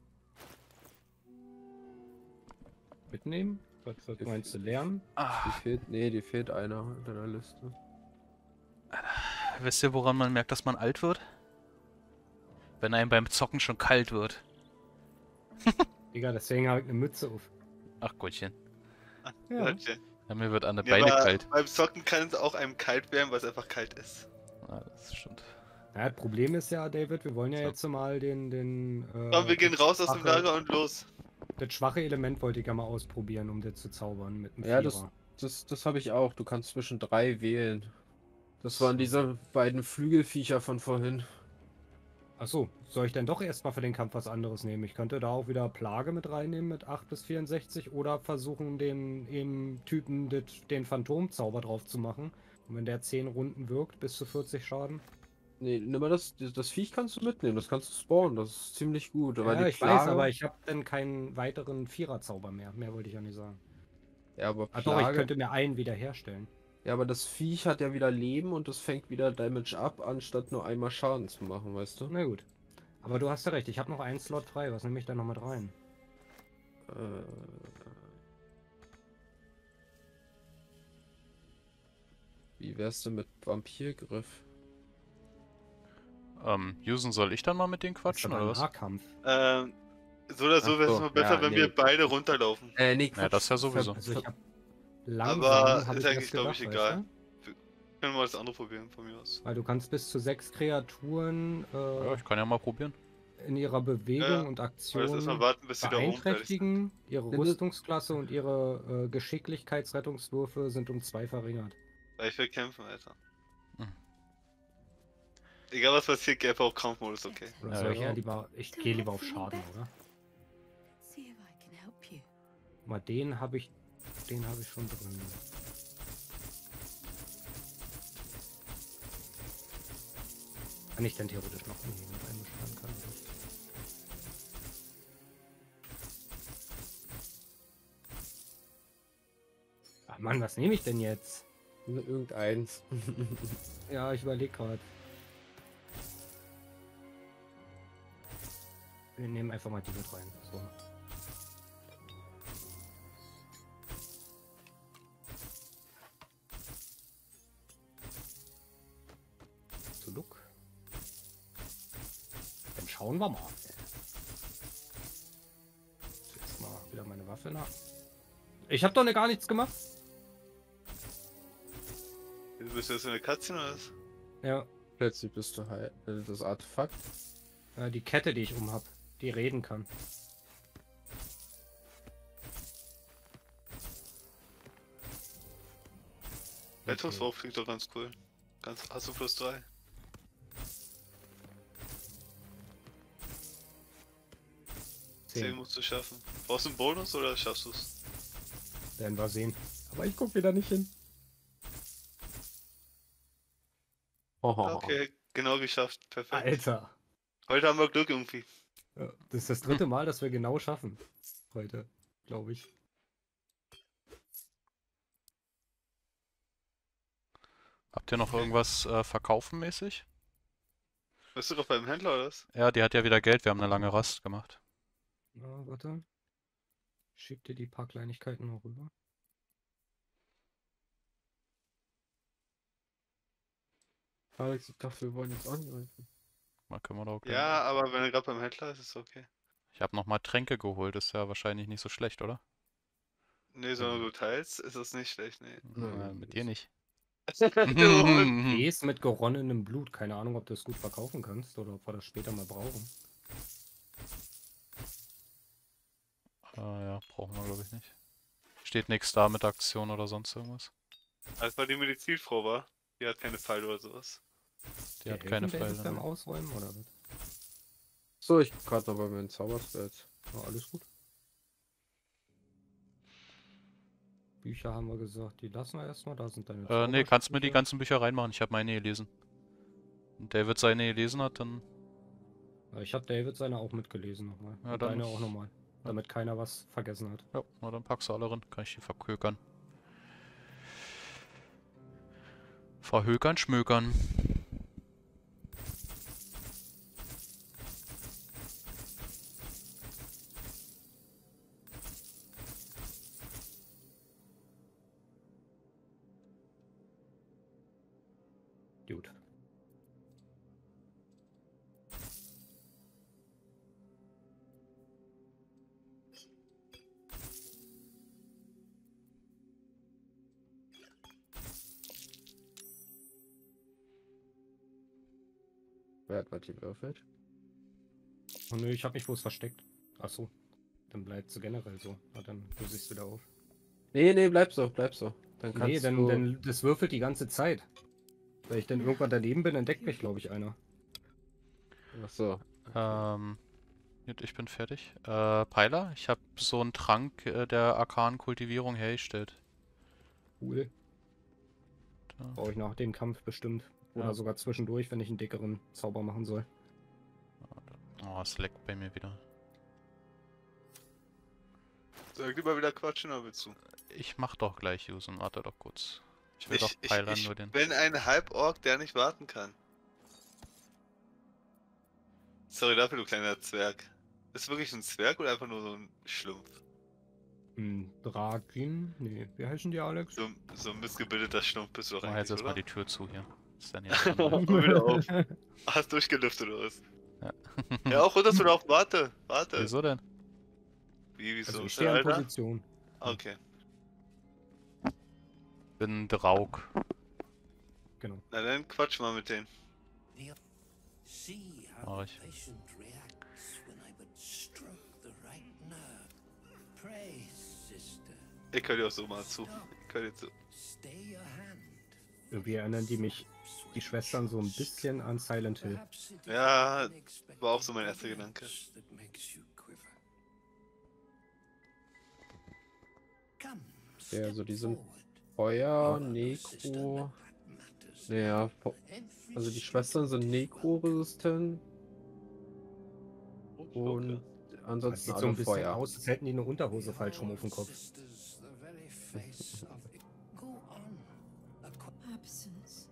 Mitnehmen? Was, was meinst du, lernen? Die Ah, fehlt, nee, die fehlt einer in deiner Liste. wisst ihr, woran man merkt, dass man alt wird? Wenn einem beim Zocken schon kalt wird. Digga, deswegen habe ich eine Mütze auf. Ach Gottchen. Ja. Leute. Ja, mir wird an der Ja, Beine aber kalt. beim Zocken kann es auch einem kalt werden, weil es einfach kalt ist. Ah, das stimmt. Ja, das Problem ist ja, David, wir wollen ja So. jetzt mal den, den, äh, Komm, wir gehen das raus aus dem schwache- Lager und los. Das schwache Element wollte ich ja mal ausprobieren, um das zu zaubern mit dem Ja, das, Vierer. das, das habe ich auch. Du kannst zwischen drei wählen. Das waren So. diese beiden Flügelviecher von vorhin. Achso, soll ich denn doch erstmal für den Kampf was anderes nehmen? Ich könnte da auch wieder Plage mit reinnehmen mit acht bis vierundsechzig oder versuchen, den eben Typen das, den Phantomzauber drauf zu machen. Und wenn der zehn Runden wirkt, bis zu vierzig Schaden. Nee, nimm mal das, das Viech kannst du mitnehmen, das kannst du spawnen, das ist ziemlich gut. Aber Ja, die ich weiß, Plage- aber ich habe dann keinen weiteren Viererzauber mehr. Mehr wollte ich ja nicht sagen. Ja, aber Ah, doch, ich Plage, könnte mir einen wiederherstellen. ja, aber das Viech hat ja wieder Leben und das fängt wieder Damage ab, anstatt nur einmal Schaden zu machen, weißt du? Na gut. Aber du hast ja recht, ich habe noch einen Slot frei. Was nehme ich da noch mit rein? Äh, wie wär's denn mit Vampirgriff? Ähm, Yusen, soll ich dann mal mit denen Das ist quatschen, aber oder was? Nahkampf. Ähm, so oder so Ach wäre es so, immer besser, ja, wenn nee. wir beide runterlaufen. Äh, nee, Ja, Quatsch. das ja ver- sowieso. Also ich ver- hab langsam, Aber habe ist ich eigentlich, erst glaube gedacht, ich, weißt egal. du? Können wir das andere probieren, von mir aus. Weil du kannst bis zu sechs Kreaturen Ja, äh, ich kann ja mal probieren. in ihrer Bewegung Ja, und Aber das erstmal Aktion warten, bis sie da oben fertig sind. beeinträchtigen. Ihre Wenn du- Rüstungsklasse und ihre äh, Geschicklichkeitsrettungswürfe sind um zwei verringert. Weil ich will kämpfen, Alter. Hm. Egal was passiert, geh einfach auf Kampfmodus, okay. Oder Ja, soll ich ja. eher lieber. Ich gehe lieber auf Schaden, oder? See if I can help you. Mal den habe ich. Den habe ich schon drin. Kann ich denn theoretisch noch nee, noch einbeschlagen kann ich nicht. Ach Mann, was nehme ich denn jetzt? Irgendeins. Ja, ich überlege gerade. Wir nehmen einfach mal die mit rein. So. Zu Look. Dann schauen wir mal. Jetzt mal wieder meine Waffe nach. Ich habe doch ne gar nichts gemacht. Du bist jetzt in der Cutscene oder was? Ja, Plötzlich bist du halt äh, das Artefakt. äh, die Kette, die ich um hab, die reden kann. Rettungswurf klingt doch ganz cool. Ganz, hast du plus drei? zehn Zehn. musst du schaffen. Brauchst du einen Bonus oder schaffst du es? Werden wir sehen. Aber ich guck wieder nicht hin. Hohoho. Okay, genau geschafft. Perfekt. Alter. Heute haben wir Glück irgendwie. Ja, das ist das dritte Mal, dass wir genau schaffen. Heute, glaube ich. Habt ihr noch irgendwas äh, verkaufen mäßig? Bist du doch beim Händler oder was? Ja, die hat ja wieder Geld, wir haben eine lange Rast gemacht. Na, warte. Schick dir die paar Kleinigkeiten noch rüber. Alex, ich dachte, wir wollen jetzt angreifen. Mal können wir da auch gleich- Ja, aber wenn er gerade beim Händler ist, ist es okay. Ich habe nochmal Tränke geholt, ist ja wahrscheinlich nicht so schlecht, oder? Nee, sondern du teilst, ist das nicht schlecht, nee. Äh, mit dir nicht. Und Gehst mit geronnenem Blut. Keine Ahnung, ob du es gut verkaufen kannst oder ob wir das später mal brauchen. Ah ja, brauchen wir glaube ich nicht. Steht nichts da mit Aktion oder sonst irgendwas. als bei die Medizinfrau war, die hat keine Pfeile oder sowas. Die hat keine David Pfeile. beim Ne? Ausräumen oder was? So, ich guck gerade noch bei meinen Zauberspells. Ja, alles gut. Bücher haben wir gesagt, die lassen wir erstmal. Da sind deine Äh, nee, kannst mir die Zaubersprüche. ganzen Bücher reinmachen, ich habe meine gelesen. Wenn David seine gelesen hat, dann. Ja, ich habe David seine auch mitgelesen nochmal. Ja, Und dann deine ist- auch nochmal. Damit keiner was vergessen hat. Ja, na dann packst du alle rein, kann ich die verkökern. Verhökern, schmökern. Gut. Wer hat was gewürfelt? Oh nö, ich habe mich bloß versteckt. Achso. Dann bleibt sie generell so. Na, dann löse ich es wieder auf. Nee, nee, bleib so, bleib so. Dann kannst Nee, dann, du... dann das würfelt die ganze Zeit. Weil ich dann irgendwann daneben bin, entdeckt mich, glaube ich, einer. Ach so. Ähm, gut, ich bin fertig. Äh, Peiler, ich habe so einen Trank äh, der arkanen Kultivierung hergestellt. Cool. Da. Brauche ich nach dem Kampf bestimmt. Oder Ja. sogar zwischendurch, wenn ich einen dickeren Zauber machen soll. Oh, es leckt bei mir wieder. Soll ich lieber wieder quatschen oder willst du? Ich mach doch gleich Yusen, warte doch kurz. Ich will Ich, doch ich, Peiler ich nur den. bin ein Halborg, der nicht warten kann. Sorry dafür, du kleiner Zwerg. Ist wirklich ein Zwerg oder einfach nur so ein Schlumpf? Ein Dragin? Nee, wie heißen die, Alex? So, so ein missgebildeter Schlumpf bist du doch Mach jetzt eigentlich, erstmal oder? die Tür zu hier. Ist dann jetzt andere. Mach wieder auf. Hast durchgelüftet oder was? Ja. Ja, auch runterzulaufen, warte, warte. Wieso denn? Wie, wieso? Also ich Ist stehe der in Alter? Position. Okay. Bin ein Draug. Genau. Na dann quatsch mal mit denen. See Mach how ich. the patient reacts when I but stroke the right nerve. Pray, sister, Ich höre dir auch so mal zu. Ich höre dir zu. stay your hand. Irgendwie erinnern die mich, die Schwestern, so ein bisschen an Silent Hill. Perhaps it is Ja, the unexpected war auch so mein erster Gedanke. glance that makes you quiver. Come, Ja, step also die sind forward. Feuer, Sister, Nekro. that matters. Naja, po- Every also die step Schwestern sind Nekro-resistent Oh, und okay. Das ansonsten sieht so alle ein bisschen Feuer. aus, als hätten die eine Unterhose falsch rum auf dem Kopf. Sisters, the very face of it. Go on. Acqu- Absence.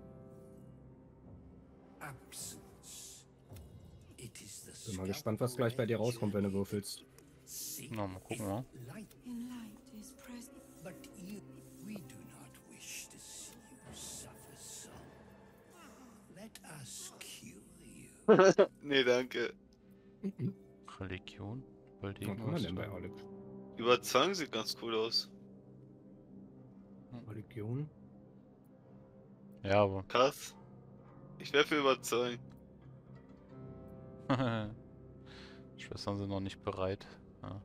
Absence. It is the Bin mal gespannt, was gleich bei dir rauskommt, wenn du würfelst. Na, mal gucken, ja. Light, In light is present. but you, we do not wish to see you suffer so. Let us cure you. Nee, danke. Religion? Wollt ihr Was haben wir denn bei irgendwas? Alex? Überzeugen sieht ganz cool aus. Religion? Ja, aber. Krass. Ich wäre für überzeugen. Schwestern sind noch nicht bereit. Ja.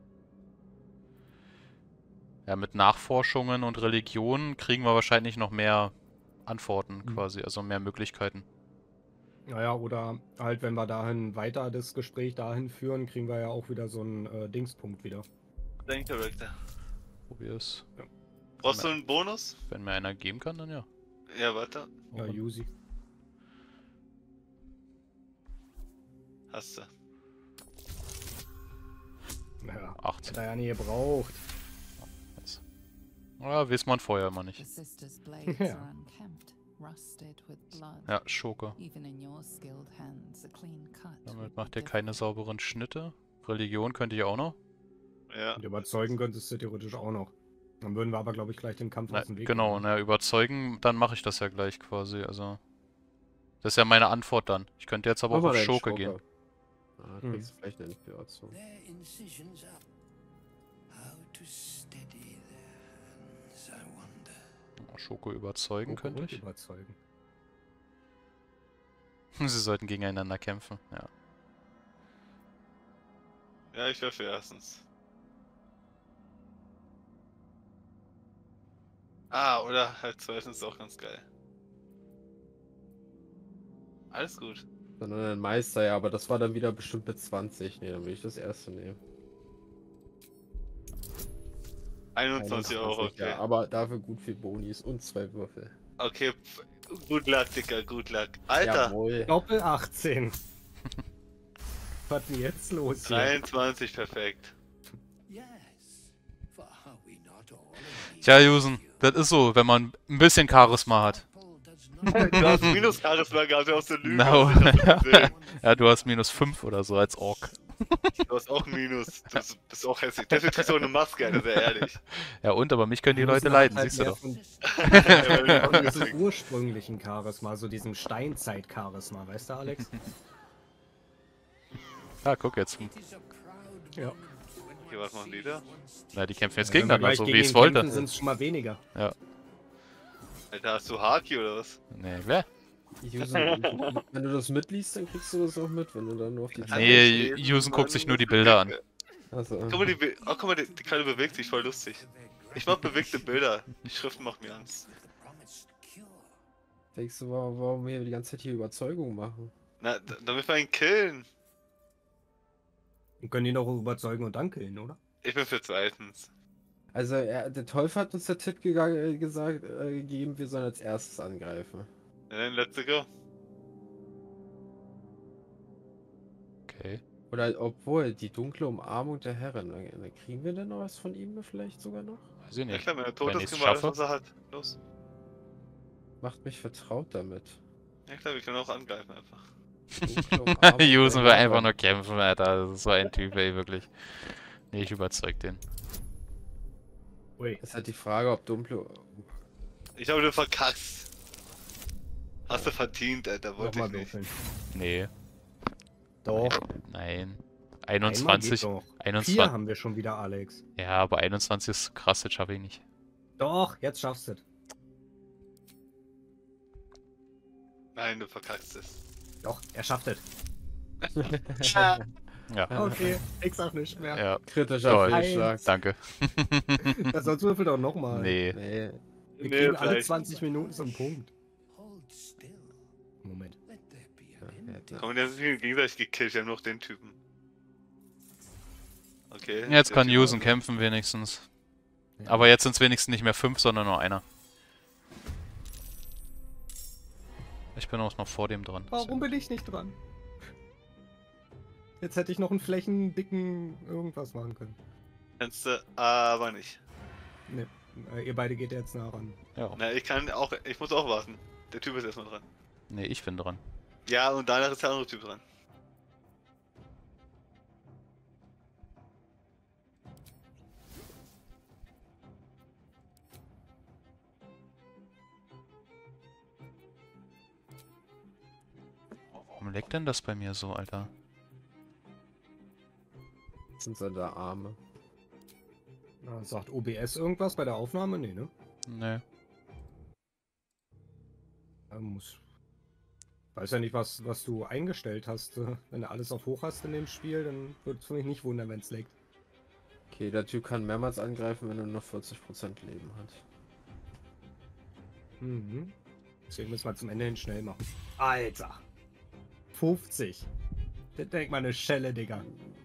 Ja, mit Nachforschungen und Religionen kriegen wir wahrscheinlich noch mehr Antworten Mhm. quasi, also mehr Möglichkeiten. Naja, oder halt, wenn wir dahin weiter das Gespräch dahin führen, kriegen wir ja auch wieder so einen äh, Dingspunkt wieder. Dein Charakter. Probier's. Brauchst du einen Bonus? Wenn mir einer geben kann, dann ja. Ja, warte. Ja, Yusi. Hast du. Ja, achtzehn. hat er ja nie gebraucht. Jetzt. Ja, weiß man vorher immer The nicht. sisters' blades Ja. are unkempt, rusted with blood. Ja, Schurke. Even in your skilled hands, a clean cut. Damit would macht be ihr keine difficult. sauberen Schnitte. Religion könnte ich auch noch. Ja. Und überzeugen könntest du theoretisch auch noch. Dann würden wir aber, glaube ich, gleich den Kampf Na, aus dem Weg genau, gehen. na, überzeugen, dann mache ich das ja gleich quasi. Also. Das ist ja meine Antwort dann. Ich könnte jetzt aber Mach auch mal auf deinen Schurke Schurke. gehen. Ah, Hm. kriegst du vielleicht eine Inspiration. Their incisions up. How to steady their hands, I wonder. Schurke überzeugen Schurke könnte und ich. Überzeugen. Sie sollten gegeneinander kämpfen, ja. Ja, ich wäre für erstens. Ah, oder halt zweitens ist auch ganz geil. Alles gut. Sondern ein Meister, ja, aber das war dann wieder bestimmt mit zwanzig. Nee, dann will ich das erste nehmen. einundzwanzig Euro, einundzwanzig, okay. ja, aber dafür gut viel Bonis und zwei Würfel. Okay, pf- gut luck, Dicker, gut luck. Alter, Jawohl. Doppel achtzehn. Was ist denn jetzt los hier? dreiundzwanzig, perfekt. Yes, for are we not all in need Tja, of Jusen, you? das ist so, wenn man ein bisschen Charisma hat. Apple does not Du hast minus Charisma gehabt, du hast eine Lüge. No. was ich davon sehe. Ja, du hast minus fünf oder so als Ork. Du hast auch Minus. Du bist auch hässlich. Deswegen trägst du auch eine Maske, Alter, sehr ehrlich. Ja, und, aber mich können die Wir Leute müssen leiden, halt siehst du mehr doch. von Ja, weil du auch von diesem deswegen- ursprünglichen Charisma, so diesem Steinzeit-Charisma, weißt du, Alex? Ja, guck jetzt. It is a proud Ja. moment when Okay, one was machen die sees da? one's Na, die kämpfen jetzt Wenn wir gegeneinander, gleich so gegen wie ich es ihn wollte. kämpfen, sind es schon mal weniger. Alter, hast du Haki oder was? Nee, wer? Jusen, wenn du das mitliest, dann kriegst du das auch mit, wenn du dann nur auf die Zahl Nee, Jusen guckt sich nur die Bilder an. Also, Guck mal, die, Bi- oh, guck mal, die, die Kleine bewegt sich, voll lustig. Ich mach bewegte Bilder. Die Schrift macht mir Angst. with the promised cure. denkst du, warum warum wir die ganze Zeit hier Überzeugung machen? Na, d- damit wir ihn killen. Wir können ihn auch überzeugen und dann killen, oder? Ich bin für zweitens. Also, er, der Teufel hat uns der Tipp gega- gesagt, äh, gegeben, wir sollen als erstes angreifen. Ja, dann let's go. Okay. Oder obwohl, die dunkle Umarmung der Herren, dann, dann kriegen wir denn noch was von ihm vielleicht sogar noch? Weiß ich Ja nicht. klar, wenn er tot Wenn ist, ich's kriegen wir alles, schaffe. was er hat. Los. Macht mich vertraut damit. Ja klar, wir können auch angreifen einfach. Dunkle Umarmung Jusen der will einfach Herren. nur kämpfen, Alter. Das ist so ein Typ, ey, wirklich. Nee, ich überzeug den. Ui. Ist halt die Frage, ob Dumplo. Ich habe du verkackst. Hast du verdient, Alter, wollte ich Nochmal nicht. würfeln. Nee. Doch. Nein. Einmal geht einundzwanzig. doch. Vier einundzwanzig. haben wir schon wieder, Alex. Ja, aber einundzwanzig ist krass, das schaffe ich nicht. Doch, jetzt schaffst du es. Nein, du verkackst es. Doch, er schafft es. Ja, Okay, ich sag nicht mehr. ja, Kritischer Toll. Fehlschlag. danke. Ja, sonst würfel doch nochmal. Nee. Nee. Wir Nee, kriegen alle vielleicht. zwanzig Minuten zum Punkt. Hold still. Moment. Let there be an end. Komm, der sind gegenseitig gekillt, wir haben noch den Typen. Okay. Jetzt der kann Typ Yusen hat- kämpfen wenigstens. Ja. Aber jetzt sind es wenigstens nicht mehr fünf, sondern nur einer. Ich bin auch noch vor dem dran. Warum bin ich nicht dran? Jetzt hätte ich noch einen flächendicken irgendwas machen können. Kannst du aber nicht. Ne, äh, ihr beide geht jetzt nah ran. Ja. Na, ich kann auch, ich muss auch warten. Der Typ ist erstmal dran. Nee, ich bin dran. Ja, und danach ist der andere Typ dran. Warum leckt denn das bei mir so, Alter? Das sind seine Arme. Na, sagt O B S irgendwas bei der Aufnahme? Nee, ne? Nee. Er muss. Weiß ja nicht, was, was du eingestellt hast. äh, Wenn du alles auf Hoch hast in dem Spiel, dann würde es mich nicht wundern, wenn es leckt. Okay, der Typ kann mehrmals angreifen, wenn er nur vierzig Prozent Leben hat. Mhm. Deswegen müssen wir zum Ende hin schnell machen. Alter! fünfzig! Das denkt mal eine Schelle, Digga.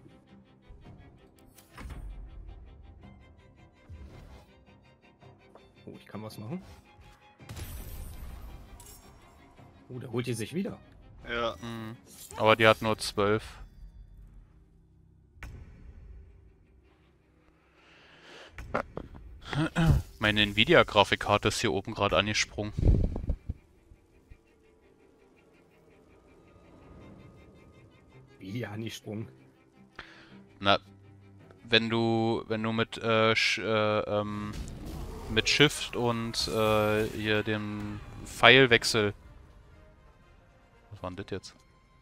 Oh, ich kann was machen. Oh, der holt die sich wieder. Ja. Mhm. Aber die hat nur zwölf. Meine Nvidia-Grafikkarte ist hier oben gerade angesprungen. Wie ja, nicht Sprung. Na, wenn du, wenn du mit, äh, Sch- äh, ähm, mit Shift und äh, hier dem Pfeilwechsel. Was war denn das jetzt?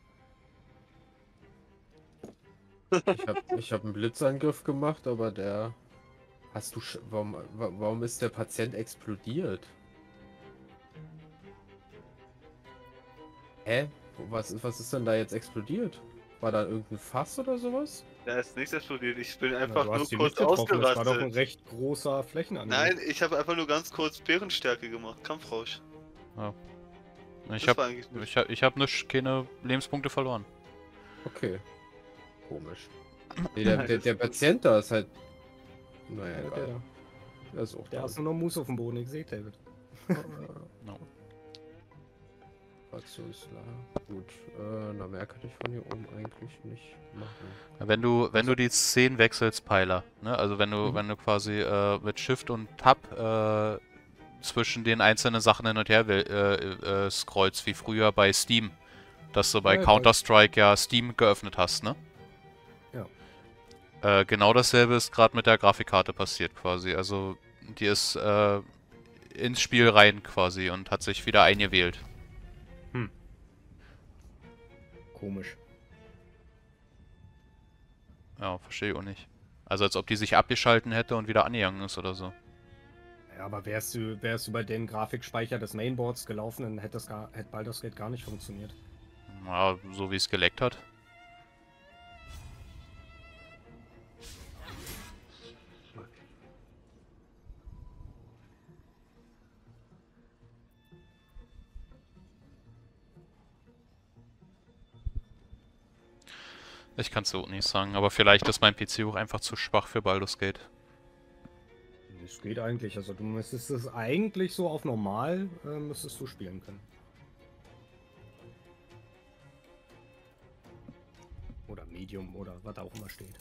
Ich habe ich hab einen Blitzangriff gemacht, aber der... Hast du... Sch warum, wa warum ist der Patient explodiert? Hä? Was, was ist denn da jetzt explodiert? War da irgendein Fass oder sowas? Da ist nichts explodiert. Ich bin Na, einfach du nur hast die kurz nicht getroffen. Das war doch ein ausgerastet. recht großer Flächenangriff. Nein, ich habe einfach nur ganz kurz Bärenstärke gemacht. Kampfrausch. Ich Das hab, war eigentlich nicht. ich hab, ich hab nicht, keine Lebenspunkte verloren. Okay. Komisch. Nee, der, der, der Patient da ist halt... Naja, Ja, egal. der, Der ist auch der da. hast nur noch Moose auf dem Boden, ich sehe, David. No. Fraktionsler. Gut, äh, na mehr kann ich von hier oben eigentlich nicht machen. Wenn du, wenn du die Szenen wechselst, Peiler, ne? Also wenn du, Mhm. wenn du quasi äh, mit Shift und Tab äh, zwischen den einzelnen Sachen hin und her will, äh, äh, scrollst, wie früher bei Steam, dass du bei Ja, ja, Counter-Strike ja Steam geöffnet hast, ne? Ja. Äh, genau dasselbe ist gerade mit der Grafikkarte passiert quasi. Also die ist äh, ins Spiel rein quasi und hat sich wieder eingewählt. Komisch. Ja, verstehe ich auch nicht. Also als ob die sich abgeschalten hätte und wieder angegangen ist oder so. Ja, aber wärst du, wärst du über den Grafikspeicher des Mainboards gelaufen, dann hätte, das gar, hätte Baldur's Gate gar nicht funktioniert. Ja, so wie es geleckt hat. Ich kann es so nicht sagen, aber vielleicht ist mein P C auch einfach zu schwach für Baldur's Gate. Es geht eigentlich, also du müsstest es eigentlich so auf normal, äh, müsstest du spielen können. Oder Medium oder was auch immer steht.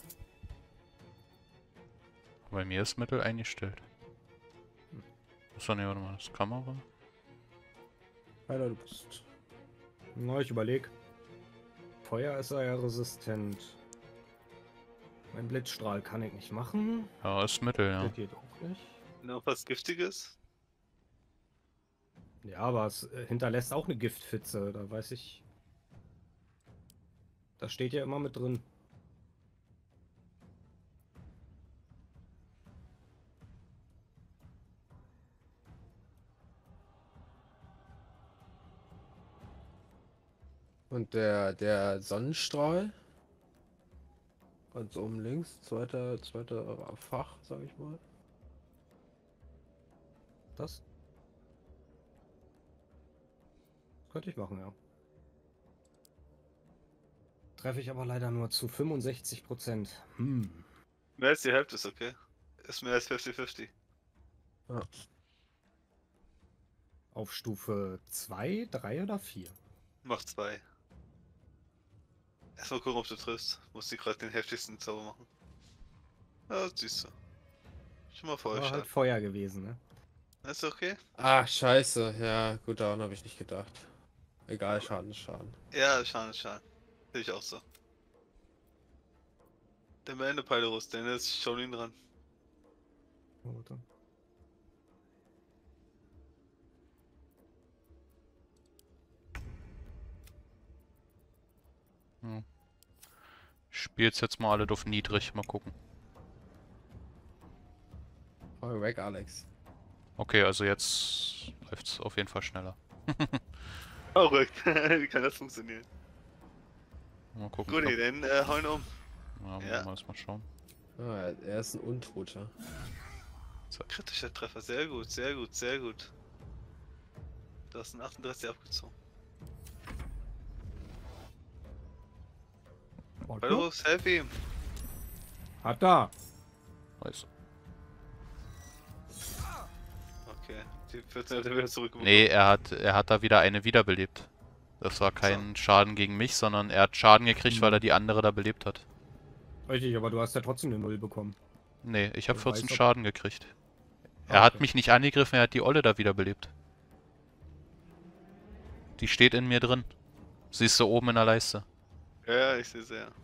Bei mir ist Mittel eingestellt. Achso, ne, warte mal, das ist Kamera. Alter, du bist... Na, ich überleg. Feuer ist er ja resistent. Mein Blitzstrahl kann ich nicht machen. Ja, ist Mittel, ja. Das geht auch nicht. Noch was Giftiges? Ja, aber es äh, hinterlässt auch eine Giftpfütze, da weiß ich. Das steht ja immer mit drin. Und der, der Sonnenstrahl? Ganz oben links, zweiter, zweiter Fach, sag ich mal. Das? Könnte ich machen, ja. Treffe ich aber leider nur zu fünfundsechzig Prozent. Hm. Mehr als die Hälfte ist okay. Ist mehr als fünfzig fünfzig. Ja. Auf Stufe zwei, drei oder vier? Mach zwei. Erstmal gucken, ob du triffst. Muss die gerade den heftigsten Zauber machen. Ja, siehst du. Schon mal vorher War halt schaden. Feuer gewesen, ne? Ist okay? Ach, scheiße. Ja, gut, daran habe ich nicht gedacht. Egal, Schaden ist Schaden. Ja, Schaden ist Schaden. Sehe ich auch so. Der Ende Pylorus, denn ist schon ihn dran. Warte. Hm. Spiel's jetzt mal alle auf niedrig, mal gucken. Voll weg, Alex. Okay, also jetzt läuft's auf jeden Fall schneller. Verrückt. Wie kann das funktionieren? Mal gucken. Gut, ob- dann äh, hauen um. Ja, Ja. mal, mal schauen. Ah, er ist ein Untoter. Kritischer Treffer, sehr gut, sehr gut, sehr gut. Du hast einen achtunddreißig abgezogen. Warte. Pylorus, help ihm. Hat da! Nice. Okay, die vierzehn hat er wieder zurückgebracht. Nee, er hat, er hat da wieder eine wiederbelebt. Das war kein Schaden gegen mich, sondern er hat Schaden gekriegt, weil er die andere da belebt hat. Richtig, aber du hast ja trotzdem eine Null bekommen. Nee, ich habe Ich vierzehn weiß, ob- Schaden gekriegt. Ah, Er hat okay. mich nicht angegriffen, er hat die Olle da wiederbelebt. Die steht in mir drin. Siehst du oben in der Leiste. Ja, ja, ich sehe sehr.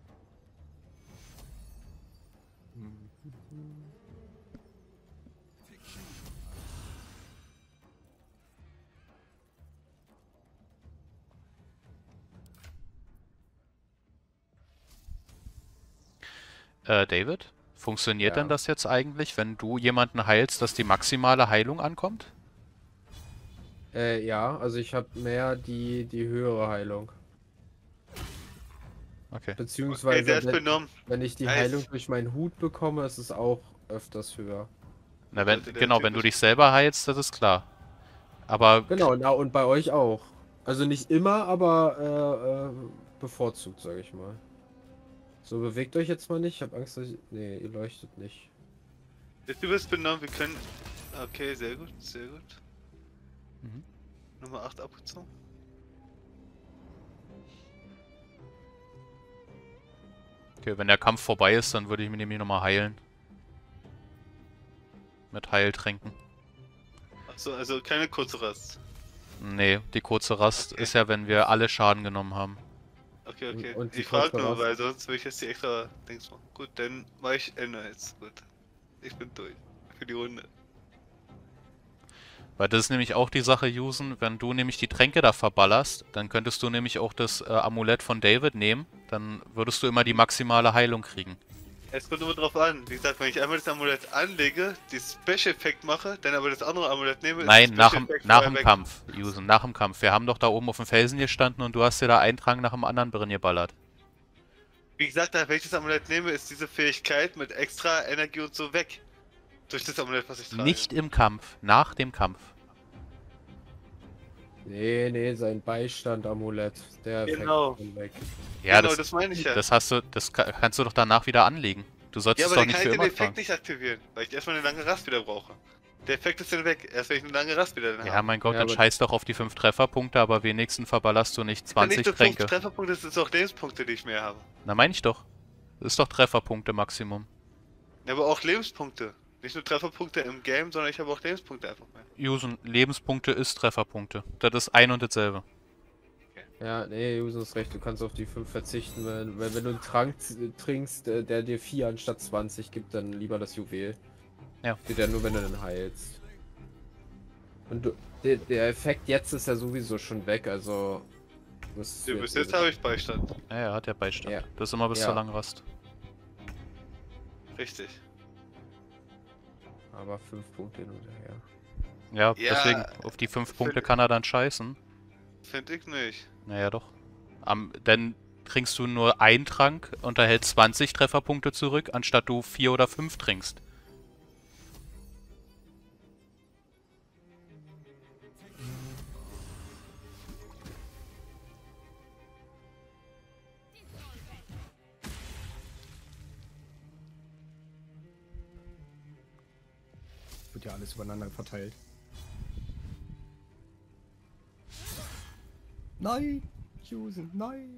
Äh, David? Funktioniert Ja. denn das jetzt eigentlich, wenn du jemanden heilst, dass die maximale Heilung ankommt? Äh, ja, also ich habe mehr die, die höhere Heilung. Okay. Okay, Beziehungsweise, der ist wenn, benommen. wenn ich die Nice. Heilung durch meinen Hut bekomme, ist es auch öfters höher. Na, wenn, Sollte der genau, Typ wenn du nicht- dich selber heilst, das ist klar. Aber Genau, na, und bei euch auch. Also nicht immer, aber äh, äh, bevorzugt, sage ich mal. So, bewegt euch jetzt mal nicht. Ich habe Angst, dass ich... Nee, ihr leuchtet nicht. Du bist benommen, wir können... Okay, sehr gut, sehr gut. Mhm. Nummer acht abgezogen. okay, wenn der Kampf vorbei ist, dann würde ich mich nämlich nochmal heilen. Mit Heiltränken. Achso, also keine kurze Rast. Nee, die kurze Rast Okay. ist ja, wenn wir alle Schaden genommen haben. Okay, Und- okay. und die ich frag kurze nur, Rast? weil sonst will ich jetzt die extra Dings machen. Gut, dann mach ich Ende jetzt. Gut. Ich bin durch. Für die Runde. Weil das ist nämlich auch die Sache, Yusen, wenn du nämlich die Tränke da verballerst, dann könntest du nämlich auch das äh, Amulett von David nehmen, dann würdest du immer die maximale Heilung kriegen. Es kommt immer drauf an. Wie gesagt, wenn ich einmal das Amulett anlege, die Special-Effekt mache, dann aber das andere Amulett nehme, ist Nein, das nach dem, Special-Effekt nach vorher dem weg. Kampf, Yusen, nach dem Kampf. Wir haben doch da oben auf dem Felsen gestanden und du hast dir da einen Trank nach dem anderen drin geballert. Wie gesagt, wenn ich das Amulett nehme, ist diese Fähigkeit mit extra Energie und so weg. Durch das Amulett, was ich trage. Nicht im Kampf, nach dem Kampf. Nee, nee, sein Beistand-Amulett. Der Effekt Genau. ist dann weg. Ja, genau, das, das meine ich ja. das hast du, das ka- kannst du doch danach wieder anlegen. Du sollst Ja, es aber doch dann nicht kann für ich den immer Effekt tragen. nicht aktivieren, weil ich erstmal eine lange Rast wieder brauche. Der Effekt ist dann weg, erst wenn ich eine lange Rast wieder dann Ja, habe. mein Gott, Ja, dann aber- scheiß doch auf die fünf Trefferpunkte, aber wenigstens verballerst du nicht Dann zwanzig nicht nur fünf Tränke. Trefferpunkte, das sind auch Lebenspunkte, die ich mehr habe. Na, meine ich doch. Das ist doch Trefferpunkte Maximum. Ja, aber auch Lebenspunkte. Nicht nur Trefferpunkte im Game, sondern ich habe auch Lebenspunkte einfach mehr. Yusen, Lebenspunkte ist Trefferpunkte. Das ist ein und dasselbe. Ja, nee, Jusen ist recht. Du kannst auf die fünf verzichten. Wenn, wenn, wenn du einen Trank z- trinkst, äh, der dir vier anstatt zwanzig gibt, dann lieber das Juwel. Ja. Geht ja nur, wenn du den heilst. Und du, der, der Effekt jetzt ist ja sowieso schon weg, also... musst du Ja, bis jetzt habe ich Beistand. Ja, er hat ja Beistand. Ja. Das ist immer bis Ja. zur Langrast. Richtig. Aber fünf Punkte hin und her. Ja, Ja, deswegen, auf die fünf Punkte find- kann er dann scheißen. Finde ich nicht. Naja, doch. Am, dann trinkst du nur einen Trank und er hält zwanzig Trefferpunkte zurück, anstatt du vier oder fünf trinkst. Wird ja alles übereinander verteilt. Nein! Susan, nein!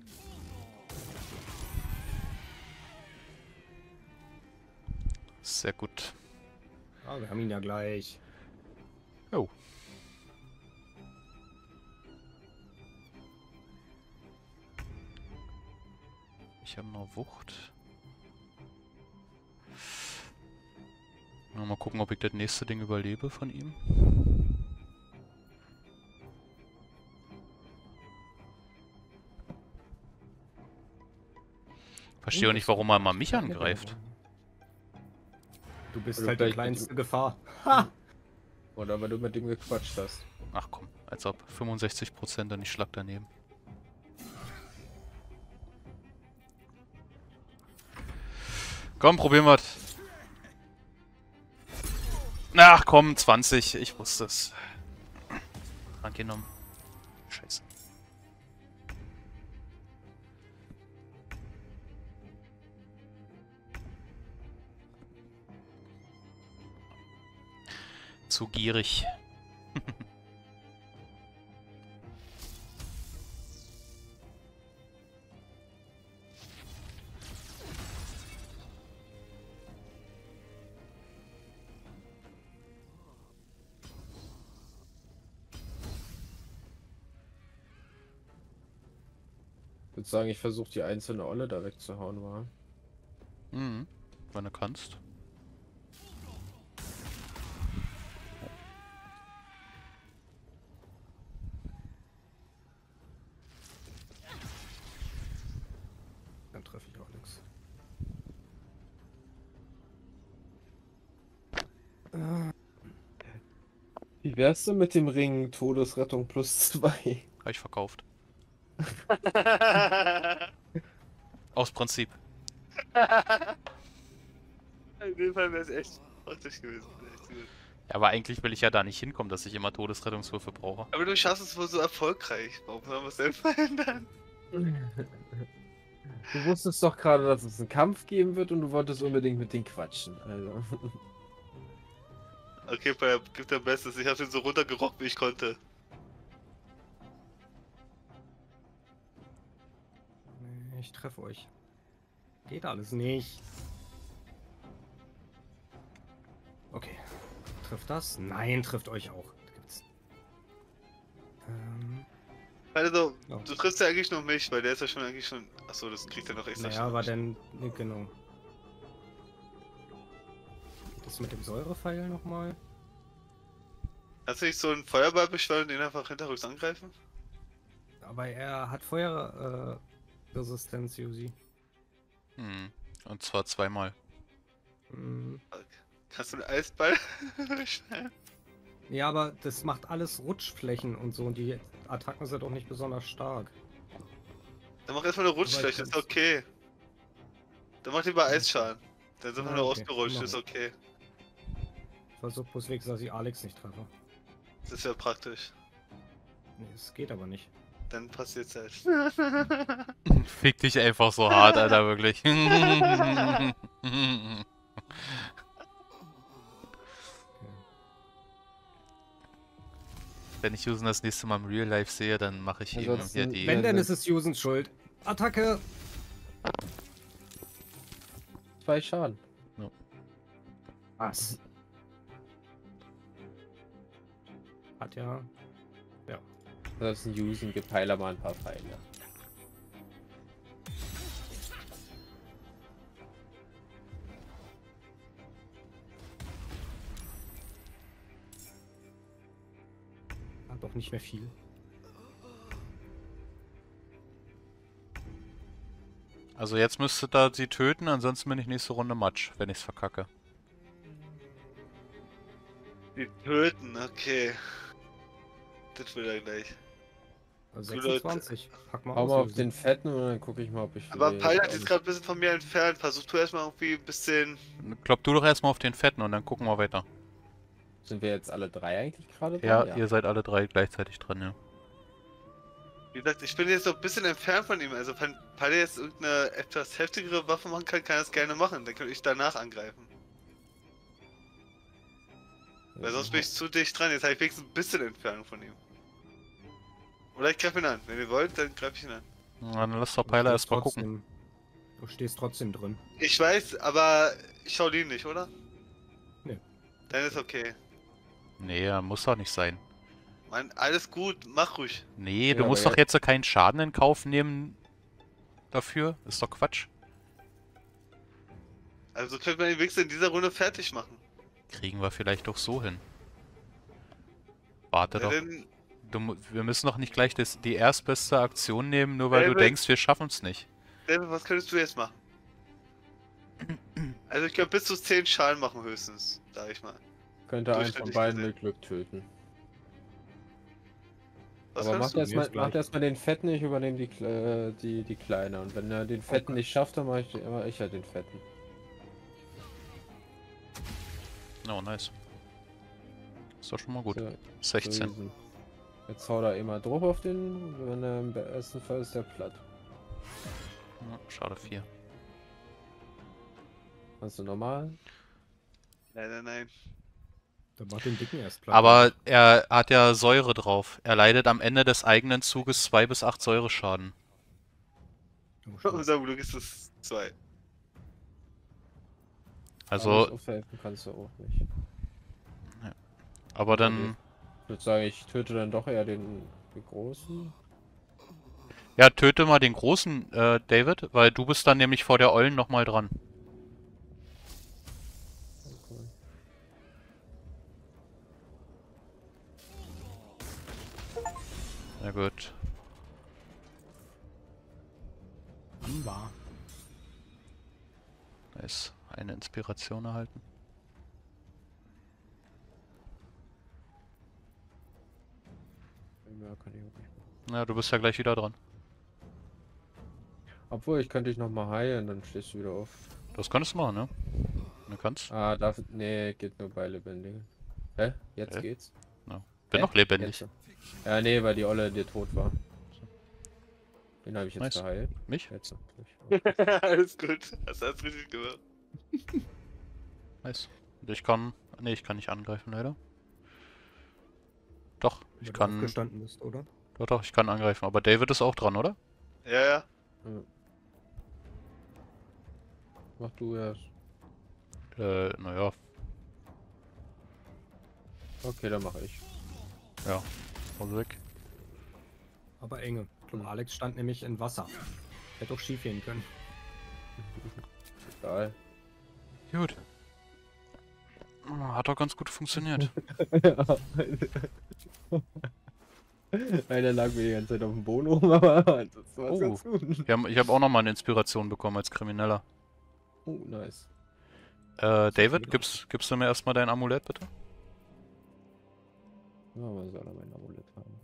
Sehr gut. Ah, wir haben ihn ja gleich. Oh. Ich habe noch Wucht. Na, mal gucken, ob ich das nächste Ding überlebe von ihm. Verstehe auch nicht, warum er mal mich angreift. Du bist Oder halt die vielleicht mit kleinste dem- Gefahr. Ha! Oder weil du mit dem gequatscht hast. Ach komm, als ob. fünfundsechzig Prozent und ich schlag daneben. Komm, probieren wir. Ach komm, zwanzig. Ich wusste es. Angenommen. Scheiße. Zu gierig. Ich würde sagen, ich versuche die einzelne Olle da wegzuhauen, war. Mhm. Wenn du kannst. Dann treffe ich auch nichts. Wie wär's denn mit dem Ring Todesrettung plus zwei? Habe ich verkauft. Aus Prinzip. In dem Fall wäre es echt praktisch gewesen. Echt gut. Ja, aber eigentlich will ich ja da nicht hinkommen, dass ich immer Todesrettungswürfe brauche. Aber du schaffst es wohl so erfolgreich. Warum soll man es denn verändern? Du wusstest doch gerade, dass es einen Kampf geben wird und du wolltest unbedingt mit denen quatschen. Also. Okay, Pep, gib dein Bestes. Ich hab ihn so runtergerockt, wie ich konnte. Nee, ich treffe euch. Geht alles nicht. Okay. Trifft das? Nein, trifft euch auch. Gibt's. Ähm, Also, Ja. du triffst ja eigentlich nur mich, weil der ist ja schon eigentlich schon... Achso, das kriegt er noch extra. naja, aber dann. Nee, genau. Geht das mit dem Säurepfeil nochmal? Kannst du nicht so einen Feuerball beschwören und den einfach hinterrücks angreifen? Aber er hat Feuerresistenz, äh, Resistenz, Yuzi. Hm. Und zwar zweimal. Hm. Kannst du einen Eisball beschwören? Ja, aber das macht alles Rutschflächen und so und die Attacken sind auch nicht besonders stark. Dann mach erstmal eine Rutschfläche, ist kann's. okay. Dann mach lieber Eisschaden. Dann sind wir Ja, nur okay, ausgerutscht, machen ist wir. okay. Versuch bloß wenigstens, dass ich Alex nicht treffe. Das ist ja praktisch. Nee, es geht aber nicht. Dann passiert's halt. Fick dich einfach so hart, Alter, wirklich. Wenn ich Usen das nächste Mal im Real Life sehe, dann mache ich ihm hier Ansonsten- die... Wenn, Ja, denn ne. ist es Jusens Schuld. Attacke! Zwei Schaden. Was? Hat ja. Das ist ein Usen, gib Heiler mal ein paar Pfeile. doch nicht mehr viel. Also jetzt müsstet ihr sie töten, ansonsten bin ich nächste Runde Matsch, wenn ich's verkacke. Die töten, okay. Das will er gleich. Also Du sechsundzwanzig. Pack mal Hau aus. mal auf Lösen. den Fetten und dann gucke ich mal, ob ich... Aber die- Pilot ob ist ich- gerade ein bisschen von mir entfernt. Versuch du erstmal irgendwie ein bisschen. Klopp du doch erstmal auf den Fetten und dann gucken wir weiter. Sind wir jetzt alle drei eigentlich gerade Ja, dran? ihr seid alle drei gleichzeitig dran, ja. Wie gesagt, ich bin jetzt noch ein bisschen entfernt von ihm. Also, wenn Pilot jetzt irgendeine etwas heftigere Waffe machen kann, kann er es gerne machen. Dann kann ich danach angreifen. Weil sonst bin ich zu dicht dran. Jetzt habe ich wenigstens ein bisschen Entfernung von ihm. Oder ich greife ihn an. Wenn ihr wollt, dann greife ich ihn an. Na, dann lass doch Du Peiler stehst erstmal gucken. trotzdem- Du stehst trotzdem drin. Ich weiß, aber ich schau ihn nicht, oder? Nee. Dann ist okay. Nee, muss doch nicht sein. Mann, alles gut, mach ruhig. Nee, Ja, du aber musst doch jetzt- jetzt keinen Schaden in Kauf nehmen dafür. Ist doch Quatsch. Also könnte man den Wichser in dieser Runde fertig machen. Kriegen wir vielleicht doch so hin. Warte Ja, doch. dann, Du, mu- wir müssen doch nicht gleich das, die erstbeste Aktion nehmen, nur weil du David. denkst, wir schaffen es nicht. David, was könntest du jetzt machen? Also ich könnte bis zu zehn Schaden machen höchstens, sag ich mal. Könnte einen von durchschnittlich beiden gesehen. mit Glück töten. Was Aber kannst macht du? erstmal Mir ist gleich. macht erstmal den Fetten, ich übernehme die, Kle- äh, die, die Kleine. Und wenn er den Fetten nicht schafft, dann mache ich, mach ich halt den Fetten. Oh, nice. Ist doch schon mal gut. So, sechzehn. so Jetzt hau da immer drauf auf den, wenn er im besten Fall ist der platt. Ja, schade, vier. Kannst du normal? Leider nein. Dann mach den Dicken erst platt. Aber er hat ja Säure drauf. Er leidet am Ende des eigenen Zuges zwei bis acht Säureschaden. Oh, Scheiße. Unser Glück ist es zwei. Also, Aber aufhelfen kannst du auch nicht. aber dann... Ich würde sagen, ich töte dann doch eher den, den Großen. Ja, töte mal den großen, äh, David, weil du bist dann nämlich vor der Ollen nochmal dran. Okay. Na gut. Anbar. Nice. Eine Inspiration erhalten. Mehr kann ich auch nicht machen. Na, du bist ja gleich wieder dran. Obwohl, ich könnte dich nochmal heilen, dann stehst du wieder auf. Das könntest du machen, ne? Wenn du kannst. Ah, darf. Nee, geht nur bei Lebendigen. Hä? Jetzt Hä? geht's? Bin Hä? noch lebendig. Jetzt. Ja, nee, weil die Olle dir tot war. Den habe ich jetzt Nice. geheilt. Mich? Jetzt. Okay. Alles gut, hast alles richtig gemacht. Nice. Und ich kann... Ne, ich kann nicht angreifen, leider. Doch, ich Wenn du kann... aufgestanden bist, oder? Doch, doch, ich kann angreifen. Aber David ist auch dran, oder? Ja, ja. Mach du erst. Äh, naja. Okay, dann mache ich. Ja. Also weg. Aber enge. Und Alex stand nämlich in Wasser. Hätte auch schief gehen können. Egal. Gut. Hat doch ganz gut funktioniert. Einer lag mir die ganze Zeit auf dem Boden rum, aber ansonsten war's Oh. ganz gut. Ich habe ich hab auch nochmal eine Inspiration bekommen als Krimineller. Oh, nice. Äh, David, gibst, gibst du mir erstmal dein Amulett, bitte? Ja, man soll er mein Amulett haben.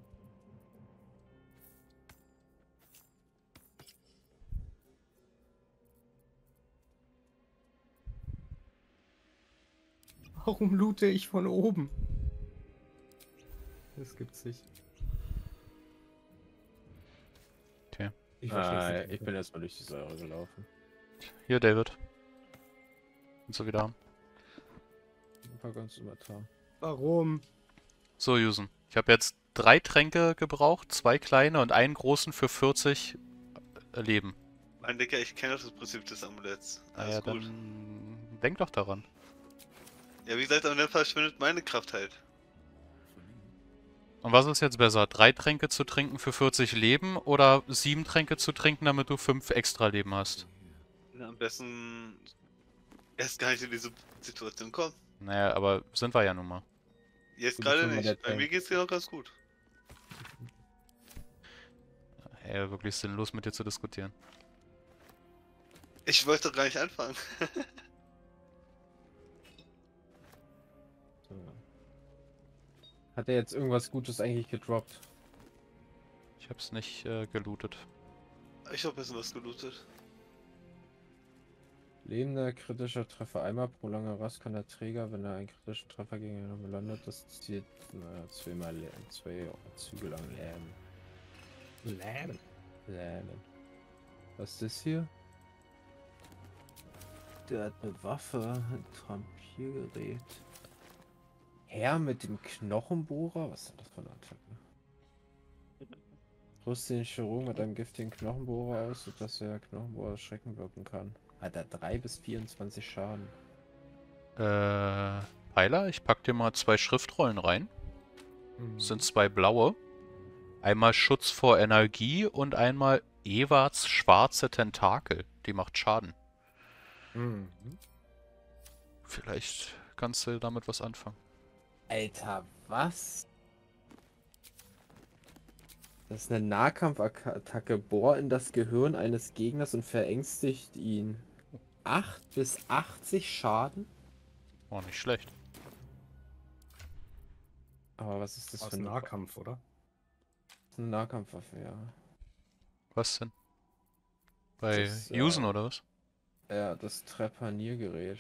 Warum loote ich von oben? Das gibt's nicht. Okay. Ich Ah, verstehe ich bin erstmal durch die Säure gelaufen. Hier, David. Kannst du wieder haben. Ein paar ganz Inventar. Warum? So, Yusen. Ich habe jetzt drei Tränke gebraucht, zwei kleine und einen großen für vierzig Leben. Mein Dicker, ich kenne das Prinzip des Amuletts. Alles Naja, gut. dann denk doch daran. Ja, wie gesagt, aber dann verschwindet meine Kraft halt. Und was ist jetzt besser? Drei Tränke zu trinken für vierzig Leben oder sieben Tränke zu trinken, damit du fünf extra Leben hast? Na, am besten erst gar nicht in diese Situation kommen. Naja, aber sind wir ja nun mal. Jetzt Du bist gerade schon mal nicht. der Bei mir Tank. geht's dir noch ganz gut. Ey, wirklich sinnlos mit dir zu diskutieren. Ich wollte doch gar nicht anfangen. So. Hat er jetzt irgendwas Gutes eigentlich gedroppt? Ich hab's nicht äh, gelootet. Ich hab ein bisschen was gelootet. Lebender kritischer Treffer. Einmal pro lange Rast kann der Träger, wenn er einen kritischen Treffer gegen ihn landet, das Ziel naja, zweimal lähmen, zwei Züge lang lähmen. Lähmen. Lähmen. Was ist das hier? Der hat eine Waffe, ein Trampiergerät. Herr mit dem Knochenbohrer? Was ist denn das für eine Attacke? Rüste den Chirurgen mit einem giftigen Knochenbohrer aus, sodass der Knochenbohrer Schrecken wirken kann. Hat er drei bis vierundzwanzig Schaden. Äh, Peiler, ich pack dir mal zwei Schriftrollen rein. Mhm. Das sind zwei blaue. Einmal Schutz vor Energie und einmal Ewarts schwarze Tentakel. Die macht Schaden. Mhm. Vielleicht kannst du damit was anfangen. Alter, was? Das ist eine Nahkampfattacke. Bohr in das Gehirn eines Gegners und verängstigt ihn. acht bis achtzig Schaden? Oh, nicht schlecht. Aber was ist das Aus für eine Nahkampf, oder? eine Nahkampfwaffe, ja. Was denn? Bei Das, Usen äh, oder was? Ja, das Trepaniergerät.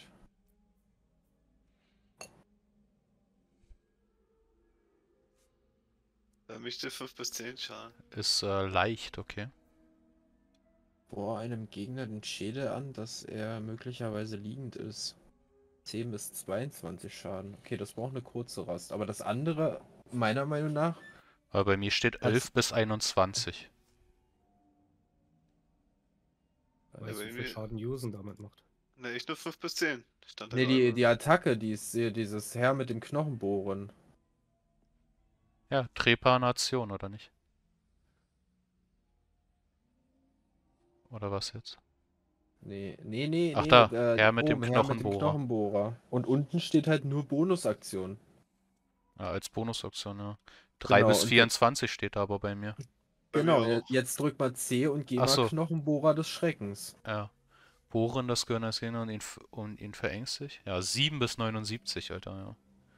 Bei mich steht fünf bis zehn Schaden. Ist äh, leicht, okay. Bohr einem Gegner den Schädel an, dass er möglicherweise liegend ist. zehn bis zweiundzwanzig Schaden. Okay, das braucht eine kurze Rast. Aber das andere, meiner Meinung nach, Aber bei mir steht Hat's- elf bis einundzwanzig. Weißt du, aber wie viel irgendwie- Schaden Usen damit macht? Ne, ich nur fünf bis zehn. Stand da ne, die, gerade. die Attacke, die ist hier, dieses Herr mit dem Knochenbohren. Ja, Trepanation, oder nicht? Oder was jetzt? Nee, nee, nee, Ach nee. da, äh, Herr mit dem oben, Herr Knochenbohrer. Knochenbohrer. Und unten steht halt nur Bonusaktion. Ja, als Bonusaktion, ja. drei Genau, bis und vierundzwanzig steht da aber bei mir. Bei Genau, mir je- auch. jetzt drück mal C und geh Ach mal so. Knochenbohrer des Schreckens. Ja. Bohren das Gehirn des Gegners und ihn, f- und ihn verängstigt. Ja, sieben bis neunundsiebzig, Alter, ja.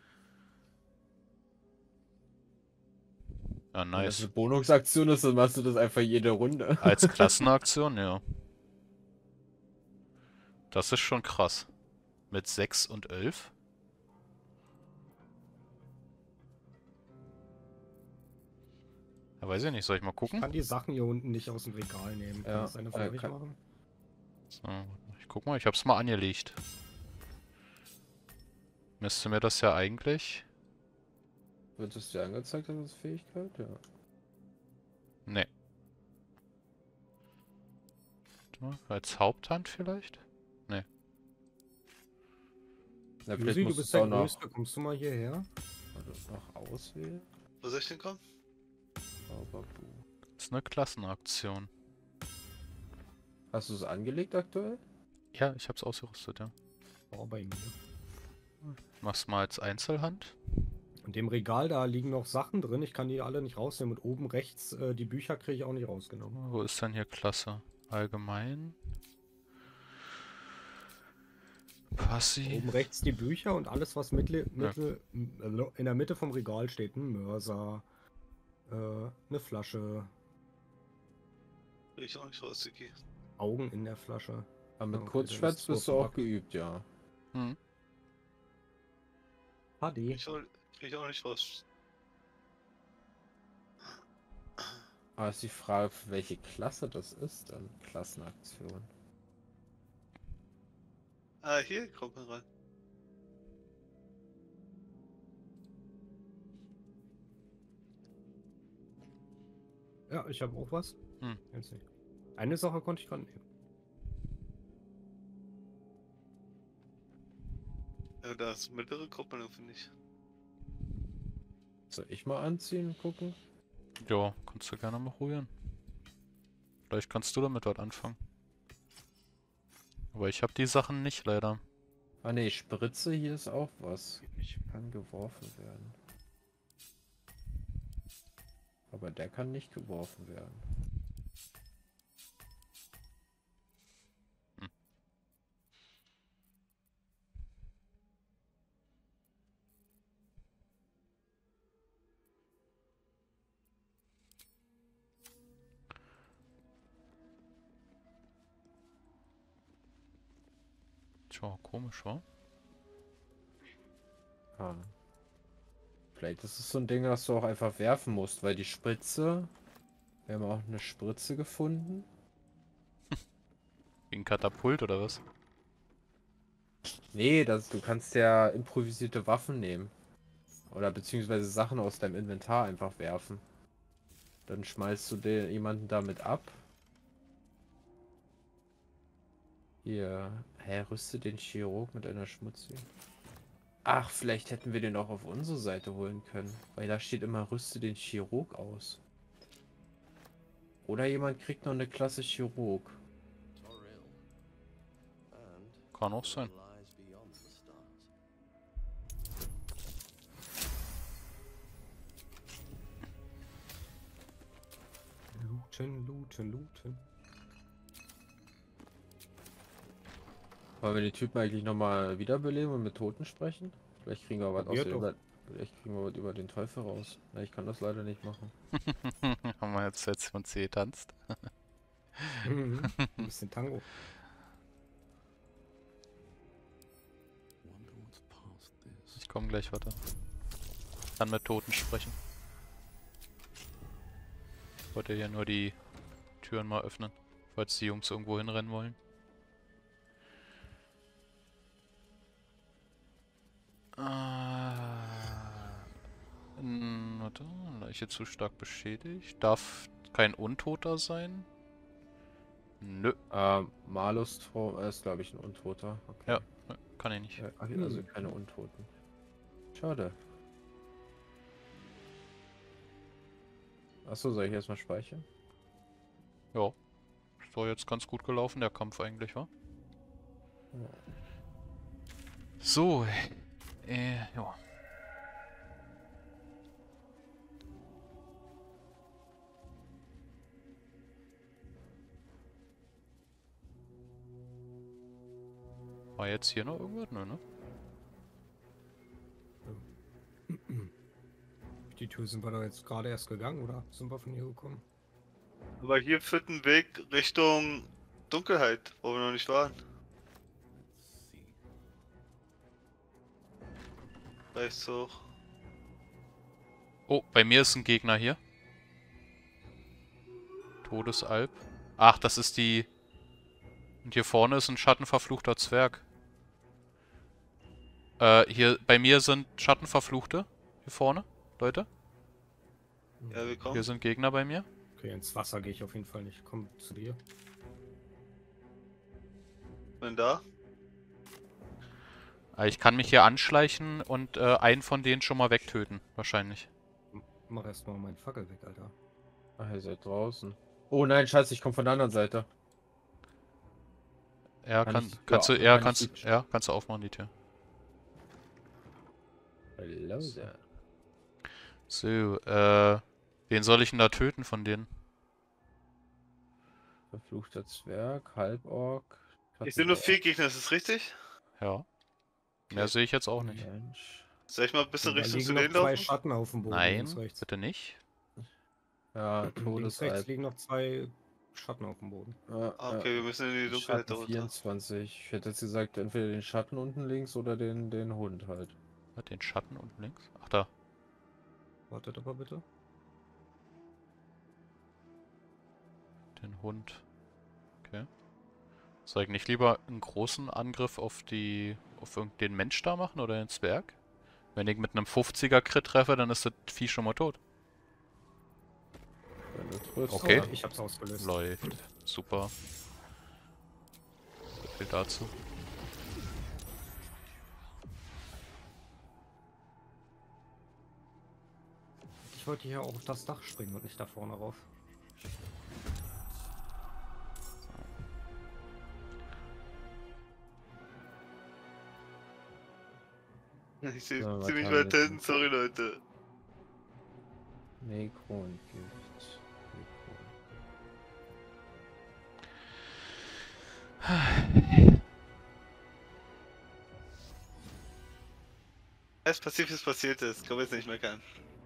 Ja, Wenn das nice. eine Bonusaktion ist, dann machst du das einfach jede Runde. Als Klassenaktion, ja. Das ist schon krass. Mit sechs und elf. Ja, weiß ich nicht, soll ich mal Ich gucken? kann die Sachen hier unten nicht aus dem Regal nehmen. Kann Ja, das eine von äh, euch kann- machen? So, ich guck mal, ich hab's mal angelegt. Müsste mir das ja eigentlich... Wird es dir angezeigt als Fähigkeit? Ja. Ne. Warte mal, als Haupthand vielleicht? Na, vielleicht Usi, du musst bist du es der auch noch, Größte. Kommst du mal hierher? warte, noch auswählen. Wo soll ich denn kommen? Aber bu- Das ist eine Klassenaktion. Hast du es angelegt aktuell? Ja, ich hab's ausgerüstet, ja. Oh, bei mir. Mach's mal als Einzelhand. In dem Regal da liegen noch Sachen drin. Ich kann die alle nicht rausnehmen. Und oben rechts, äh, die Bücher kriege ich auch nicht rausgenommen. Wo ist denn hier Klasse? Allgemein. Passi. Oben rechts die Bücher und alles, was mittel, mittel, m- in der Mitte vom Regal steht. Ein Mörser, äh, eine Flasche, Will ich auch nicht raus, Siki. Augen in der Flasche. Aber mit Okay, Kurzschwert das ist nur bist du auch verpackt. geübt, ja. Hm. H D. Ich auch, krieg ich auch nicht raus. Aber ist die Frage, für welche Klasse das ist, dann Klassenaktion. Ah, hier kommt man rein. Ja, ich habe auch was. Hm. Jetzt nicht. Eine Sache konnte ich gerade nehmen. Ja, das ist mittlere Gruppe, finde ich. Soll ich mal anziehen und gucken? Ja, kannst du gerne mal probieren. Vielleicht kannst du damit was anfangen. Aber ich habe die Sachen nicht, leider. Ah ne, Spritze, hier ist auch was. Geht nicht. Kann geworfen werden. Aber der kann nicht geworfen werden. Hm. Tja, komisch, wa? Ah. Vielleicht ist es so ein Ding, das du auch einfach werfen musst, weil die Spritze... Wir haben auch eine Spritze gefunden. Wie ein Katapult oder was? Nee, das, du kannst ja improvisierte Waffen nehmen. Oder beziehungsweise Sachen aus deinem Inventar einfach werfen. Dann schmeißt du den, jemanden damit ab. Hier. Hä, rüste den Chirurg mit einer schmutzigen. Ach, vielleicht hätten wir den auch auf unsere Seite holen können. Weil da steht immer, rüste den Chirurg aus. Oder jemand kriegt noch eine Klasse Chirurg. Kann auch sein. Looten, looten, looten. Wollen wir den Typen eigentlich nochmal wiederbeleben und mit Toten sprechen? Vielleicht kriegen wir was aus Probiert dem, doch. vielleicht kriegen wir was über den Teufel raus. Ja, ich kann das leider nicht machen. Haben wir jetzt jetzt von C tanzt? Mhm. Ein bisschen Tango. Ich komme gleich weiter. Kann mit Toten sprechen. Ich wollte hier nur die Türen mal öffnen, falls die Jungs irgendwo hinrennen wollen. Ah, n- warte, Leiche zu stark beschädigt. Darf kein Untoter sein? Nö. Ähm, Malus Tro- ist, glaube ich, ein Untoter. Okay. Ja, nö, kann ich nicht. Ja, also Hm. keine Untoten. Schade. Achso, soll ich erstmal speichern? Ja. Ist doch jetzt ganz gut gelaufen, der Kampf eigentlich, wa? Ja. So. Äh, ja. War jetzt hier noch irgendwas? Nö, ne? Die Tür sind wir da jetzt gerade erst gegangen, oder sind wir von hier gekommen? Aber hier führt ein Weg Richtung Dunkelheit, wo wir noch nicht waren. Rechts hoch. Oh, bei mir ist ein Gegner hier. Todesalb. Ach, das ist die... Und hier vorne ist ein schattenverfluchter Zwerg. Äh, hier, bei mir sind Schattenverfluchte. Hier vorne, Leute. Ja, wir Hier kommen. sind Gegner bei mir. Okay, ins Wasser gehe ich auf jeden Fall nicht. Komm zu dir. Bin da. Äh, Ich kann mich hier anschleichen und äh, einen von denen schon mal wegtöten, wahrscheinlich. Mach erstmal meinen Fackel weg, Alter. Ach, ihr seid draußen. Oh nein, scheiße, ich komme von der anderen Seite. Ja, Kann kann, ich die Tür kannst du, auf- ja, kann ich kannst, die- ja, kannst du aufmachen, die Tür. Hello there. So, äh, wen soll ich denn da töten von denen? Verfluchter Zwerg, Halborg. Ich sehe nur vier Gegner, ist das richtig? Ja. Mehr sehe ich jetzt auch nicht. Mensch. Soll ich mal ein bisschen Da Richtung liegen zu noch denen zwei laufen? Schatten auf dem Boden. Nein, links, rechts. bitte nicht. Ja, Links, rechts Todesalb. liegen noch zwei Schatten auf dem Boden. Ja, Ah, okay, wir müssen in die Dunkelheit Schatten darunter. vierundzwanzig. Ich hätte jetzt gesagt, entweder den Schatten unten links oder den, den Hund halt. Hat den Schatten unten links? Ach da. Wartet aber bitte. Den Hund. Okay. Soll ich nicht lieber einen großen Angriff auf die, auf irgendeinen Mensch da machen oder den Zwerg? Wenn ich mit einem fünfziger Crit treffe, dann ist das Vieh schon mal tot. Wenn du triffst. Okay. Oh, ich hab's ausgelöst. Läuft. Super. So viel dazu. Ich wollte hier auch auf das Dach springen und nicht da vorne rauf. Ich sehe So, was ziemlich haben wir weit jetzt hinten, sorry Leute. Nekro und Gift. Nekro. Alles passiert, ist passiert ist. Können wir jetzt nicht meckern.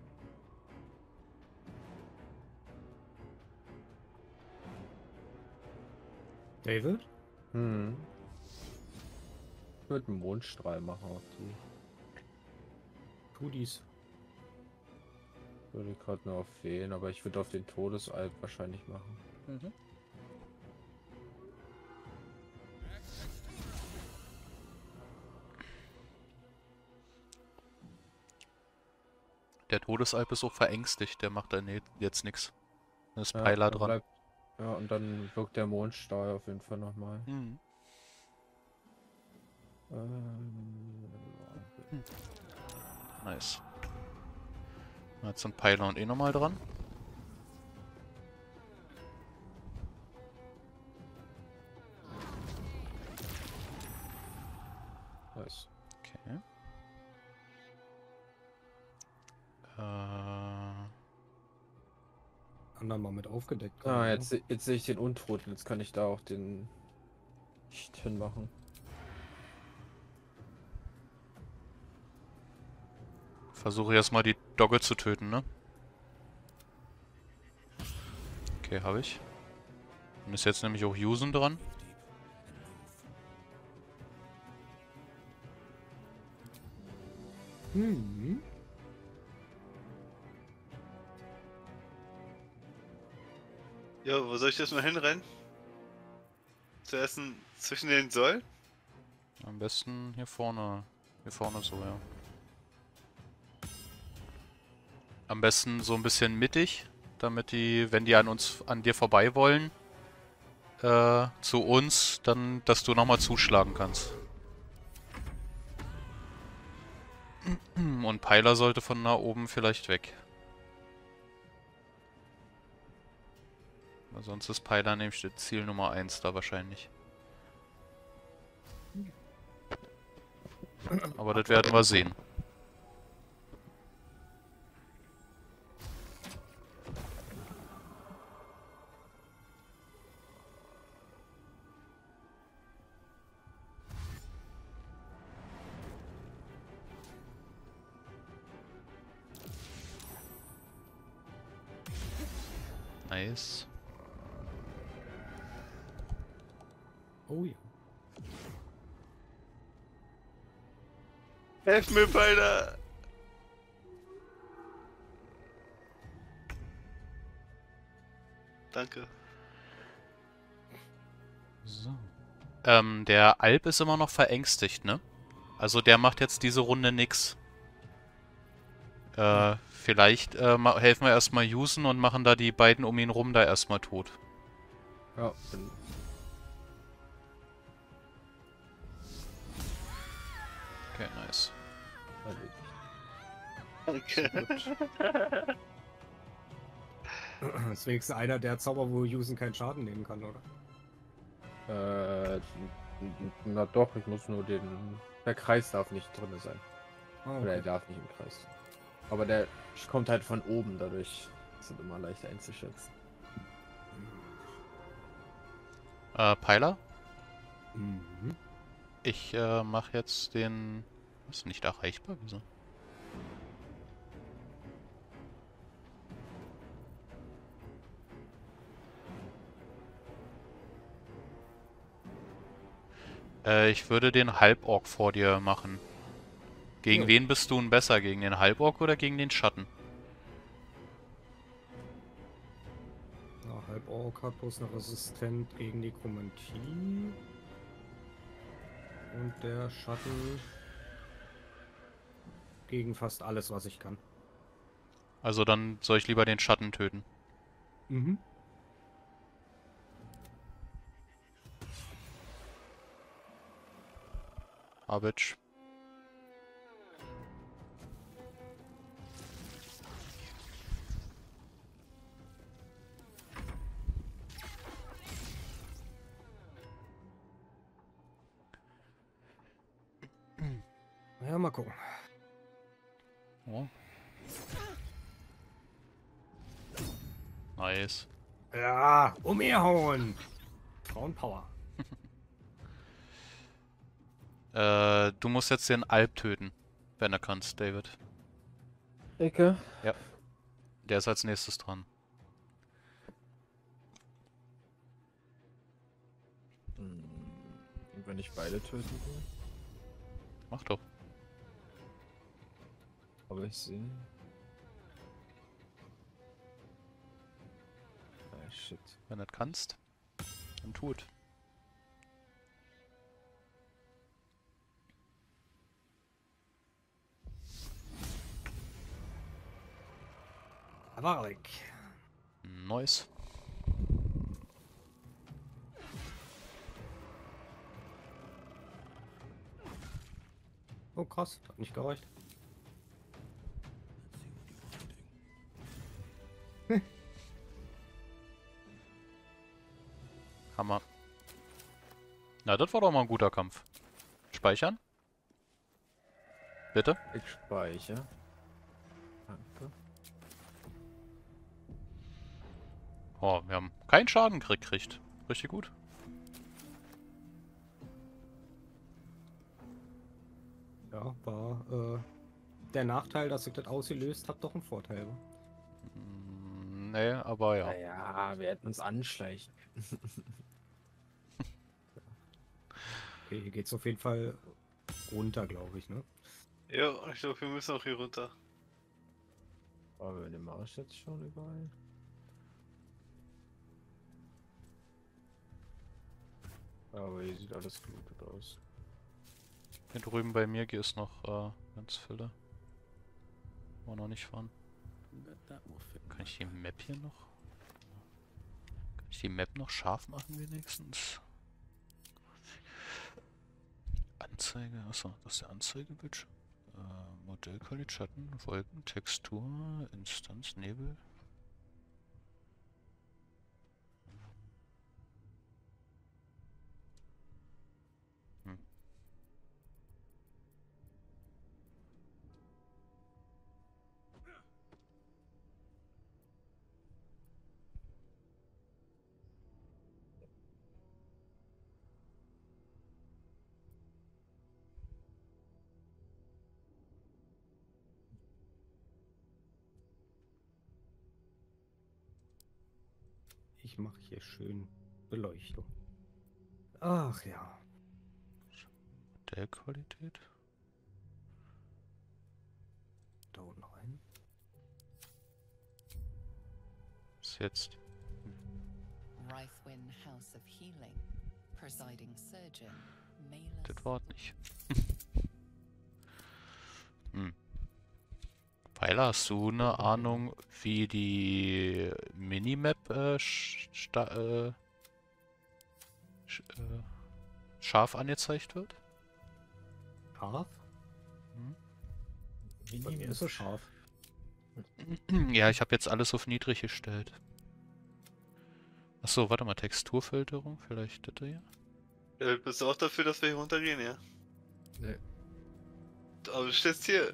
David? Hm. Ich würde einen Mondstrahl machen auf die. Tu dies. Würde gerade nur auf Feen, aber ich würde auf den Todesalp wahrscheinlich machen. Mhm. Der Todesalp ist auch verängstigt, der macht dann ne- jetzt nichts. Da ist Ja, Peiler dann dran. bleibt- Ja, und dann wirkt der Mondstrahl auf jeden Fall nochmal. Mhm. Ähm, Nice. Jetzt sind Peiler und eh nochmal dran. nice. Okay. Äh, Anderen mal mit aufgedeckt. Ah, gerade, jetzt, se- jetzt sehe ich den Untoten. Jetzt kann ich da auch den nicht hinmachen. Versuche erstmal die Dogge zu töten, ne? Okay, habe ich. Und ist jetzt nämlich auch Yusen dran. Mhm. Ja, wo soll ich das mal hinrennen? Zuerst ein- zwischen den Säulen? Am besten hier vorne. Hier vorne so, ja. Am besten so ein bisschen mittig, damit die, wenn die an uns, an dir vorbei wollen, äh, zu uns, dann, dass du nochmal zuschlagen kannst. Und Peiler sollte von da oben vielleicht weg. Weil sonst ist Peiler nämlich das Ziel Nummer eins da wahrscheinlich. Aber das werden wir sehen. Nice. Oh ja. Helf mir, Peiler! Danke. So. Ähm, der Alp ist immer noch verängstigt, ne? Also der macht jetzt diese Runde nix. Äh, vielleicht äh, ma- helfen wir erstmal Yusen und machen da die beiden um ihn rum da erstmal tot. Ja, bin Okay, nice. erledigt. Danke. Das ist wenigstens einer der Zauber, wo Yusen keinen Schaden nehmen kann, oder? Äh, n- n- na doch, ich muss nur den... Der Kreis darf nicht drin sein. Ah, Oder er okay. darf nicht im Kreis. Aber der kommt halt von oben, dadurch sind immer leicht einzuschätzen. Äh, Peiler? Mhm. Ich äh, mach jetzt den... Ist nicht erreichbar? Wieso? Äh, ich würde den Halborg vor dir machen. Gegen Ja. wen bist du denn besser? Gegen den Halborg oder gegen den Schatten? Ja, Halborg hat bloß eine Resistent gegen Nekromantie. Und der Schatten gegen fast alles, was ich kann. Also dann soll ich lieber den Schatten töten. Mhm. Arbitsch. Ja, mal gucken. Oh. Nice. Ja, umherhauen. Frauenpower. Äh, du musst jetzt den Alp töten, wenn du kannst, David. Ecke. Ja. Der ist als nächstes dran. Hm, wenn ich beide töten will. Mach doch. Aber ich sehe. Ah, shit. Wenn du das kannst, dann tut. Aber weg. Nice. Oh krass, hat nicht gereicht. Hammer. Na, das war doch mal ein guter Kampf. Speichern? Bitte? Ich speichere. Danke. Oh, wir haben keinen Schaden gekriegt. Richtig gut. Ja, war äh, der Nachteil, dass ich das ausgelöst habe, doch ein Vorteil. wa? Mm, nee, aber ja. Naja, wir hätten uns anschleichen. Okay, hier geht's auf jeden Fall runter, glaube ich, ne? Ja, ich glaube, wir müssen auch hier runter. Aber wir den Marsch jetzt schon überall. Aber hier sieht alles gut aus. Hier drüben bei mir ist noch äh, ganz Fülle. Wo wir noch nicht fahren. Kann ich die Map hier noch? Kann ich die Map noch scharf machen wenigstens? Anzeige, achso, das ist der Anzeigebildschirm. Äh, Modellqualität, Schatten, Wolken, Textur, Instanz, Nebel. Hm. Ich mache hier schön Beleuchtung. Ach ja. Modellqualität. Da unten rein. Ist jetzt. Rythwin House of Healing. Presiding Surgeon. Malus. Das Wort nicht. hm. Weiler, hast du eine Ahnung, wie die Minimap äh, sta äh, sch äh, scharf angezeigt wird? Scharf? Hm? Bei mir ist es scharf. Ja, ich habe jetzt alles auf niedrig gestellt. Achso, warte mal, Texturfilterung, vielleicht das hier? Ja, bist du auch dafür, dass wir hier runtergehen, ja? Nee. Aber du stehst hier.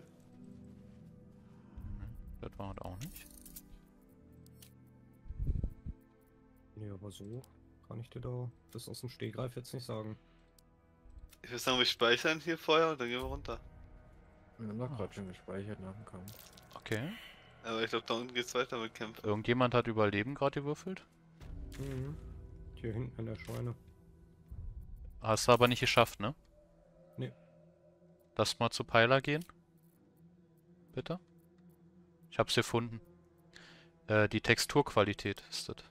Das war das auch nicht. Nee, aber so kann ich dir da das aus dem Stegreif jetzt nicht sagen. Ich würde sagen, wir speichern hier vorher und dann gehen wir runter. Wir haben doch gerade schon gespeichert nach dem Kampf. Okay. Aber ich glaube, da unten geht's weiter mit Kämpfen. Irgendjemand hat Überleben gerade gewürfelt? Mhm. Hier hinten in der Scheune. Hast du aber nicht geschafft, ne? Nee. Lass mal zu Peiler gehen. Bitte? Ich hab's gefunden. Äh, die Texturqualität ist das.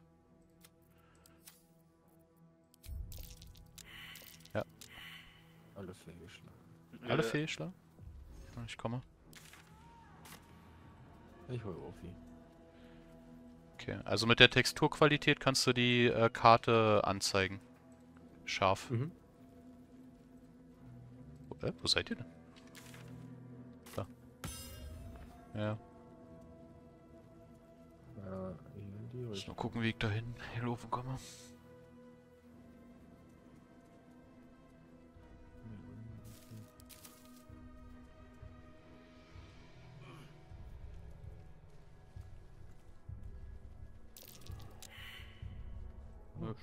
Ja. Alle fehlgeschlagen. Alle Ja. fehlgeschlagen? Ja, ich komme. Ich hol Ofi. Okay, also mit der Texturqualität kannst du die äh, Karte anzeigen. Scharf. Mhm. Wo, äh, wo seid ihr denn? Da. Ja. Ja, hier in die Muss Richtung. nur gucken, wie ich dahin gelaufen komme.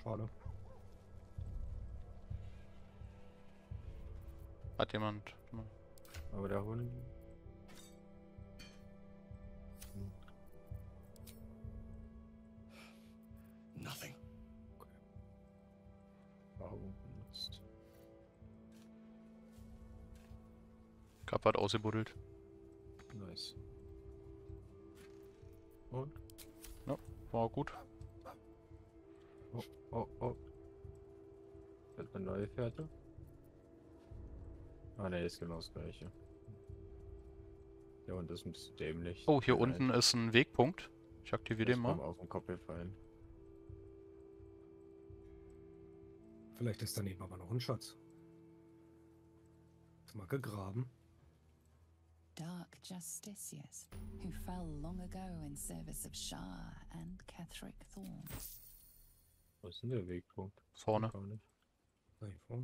Schade. Hat jemand... Aber der Hund. Nothing. Warum benutzt? Kappa hat ausgebuddelt. Nice. Und? War gut. Oh, oh, oh. Hat eine neue Fährte? Ah ne, ist genau das gleiche. Der Hund ist ein bisschen dämlich. Oh, hier Nein, unten ist ein Wegpunkt. Ich aktiviere ist den beim mal. auf den Kopf gefallen. Vielleicht ist daneben aber noch ein Schatz. Ist mal gegraben. Dark Justicius, who fell long ago in service of Shah and Catherick Thorn. Wo ist denn der Wegpunkt? Vorne. Gar nicht. Da hier vorne.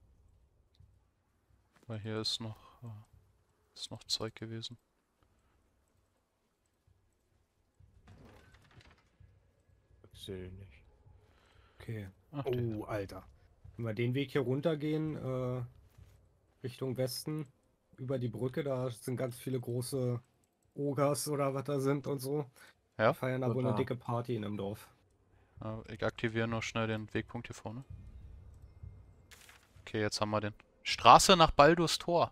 Weil hier ist noch, äh, ist noch Zeug gewesen. Ich sehe ihn nicht. Okay. Ach, die- Oh, Alter. Wenn wir den Weg hier runtergehen, äh, Richtung Westen, über die Brücke, da sind ganz viele große Ogers oder was da sind und so. Ja? Die feiern da wohl eine Total. dicke Party in dem Dorf. Äh, ich aktiviere noch schnell den Wegpunkt hier vorne. Okay, jetzt haben wir den. Straße nach Baldur's Tor.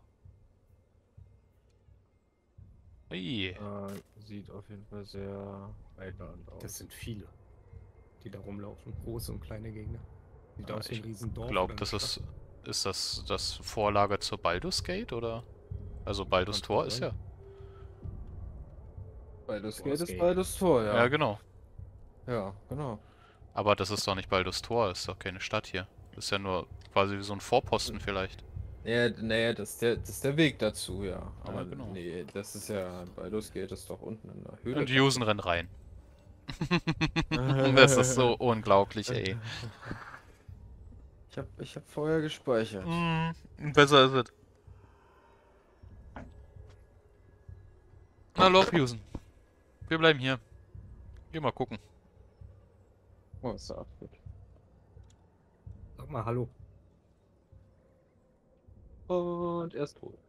Ui. Äh, sieht auf jeden Fall sehr eilernd aus. Das sind viele, die da rumlaufen. Große und kleine Gegner. Sieht Ja, aus wie ein ich Riesendorf. Ich glaube, oder das eine ist, Stadt. ist das das Vorlage zur Baldur's Gate, oder? Also Baldur's Kann Tor schon ist sein. ja. Baldur's Baldur's Gate ist Gate. Baldur's Tor, Ja, ja. genau. Ja, genau. Aber das ist doch nicht Baldur's Tor, ist doch keine Stadt hier. Das ist ja nur quasi wie so ein Vorposten vielleicht. Ja, naja, das ist der, das ist der Weg dazu, ja. Aber genau. nee, das ist ja, Baldur's Gate ist doch unten in der Höhle. Und die Jusen rennen rein. Das ist so unglaublich, ey. Ich hab, ich hab vorher gespeichert. Mm, besser ist es. Na, lauf, Jusen. Wir bleiben hier. Geh mal gucken. Oh, ist der Abflug. Sag mal Hallo. Und er ist tot.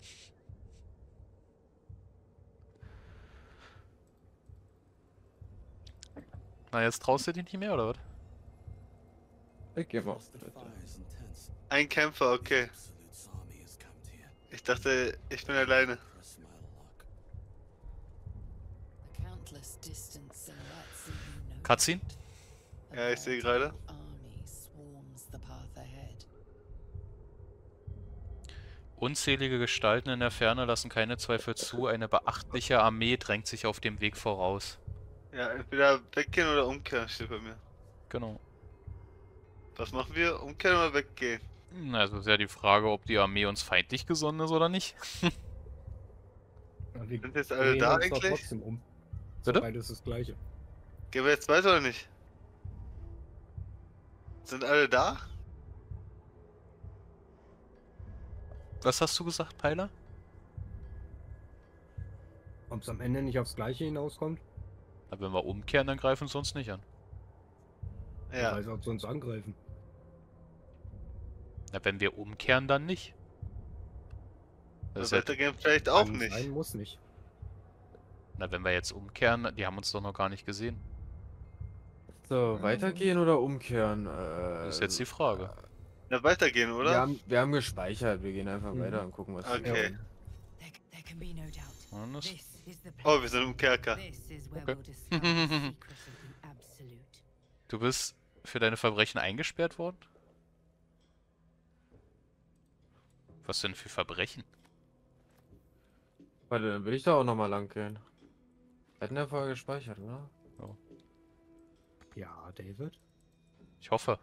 Na, jetzt traust du dich nicht mehr, oder was? Ich geh mal auf The die Toilette. fire is intense. Ein Kämpfer, okay. Absolute's army has camped here. Ich dachte, ich bin alleine. Press my luck. The countless distant silhouettes leave you no Cutscene? doubt. A Ja, ich sehe gerade. veritable army swarms the path ahead. Unzählige Gestalten in der Ferne lassen keine Zweifel zu. Eine beachtliche Armee drängt sich auf dem Weg voraus. Ja, entweder weggehen oder umkehren steht bei mir. Genau. Was machen wir? Umkehren oder weggehen? Na, Also ist ja die Frage, ob die Armee uns feindlich gesonnen ist oder nicht. Ja, wir Sind jetzt wir alle drehen da uns doch eigentlich? trotzdem um. Bitte? Beides das gleiche. Gehen wir jetzt weiter oder nicht? Sind alle da? Was hast du gesagt, Peiler? Ob es am Ende nicht aufs gleiche hinauskommt? Na, wenn wir umkehren, dann greifen sie uns nicht an. Ja. Also ob sie uns angreifen. Na, wenn wir umkehren, dann nicht. Das ist Aber ja, weitergehen vielleicht auch Kann nicht. Sein, muss nicht. na, wenn wir jetzt umkehren, die haben uns doch noch gar nicht gesehen. So, weitergehen oder umkehren? Äh, Das ist jetzt die Frage. Ja, weitergehen, oder? Wir haben, wir haben gespeichert, wir gehen einfach Mhm. weiter und gucken, was Okay. passiert. There, there can be no doubt. Und das- This is the Oh, wir sind im Kerker. This is where Okay. we'll discover the secret of the Absolute. Du bist für deine Verbrechen eingesperrt worden? Was denn für Verbrechen? Warte, dann will ich da auch nochmal lang gehen. Wir hatten ja vorher gespeichert, oder? Ja, David. Ich hoffe.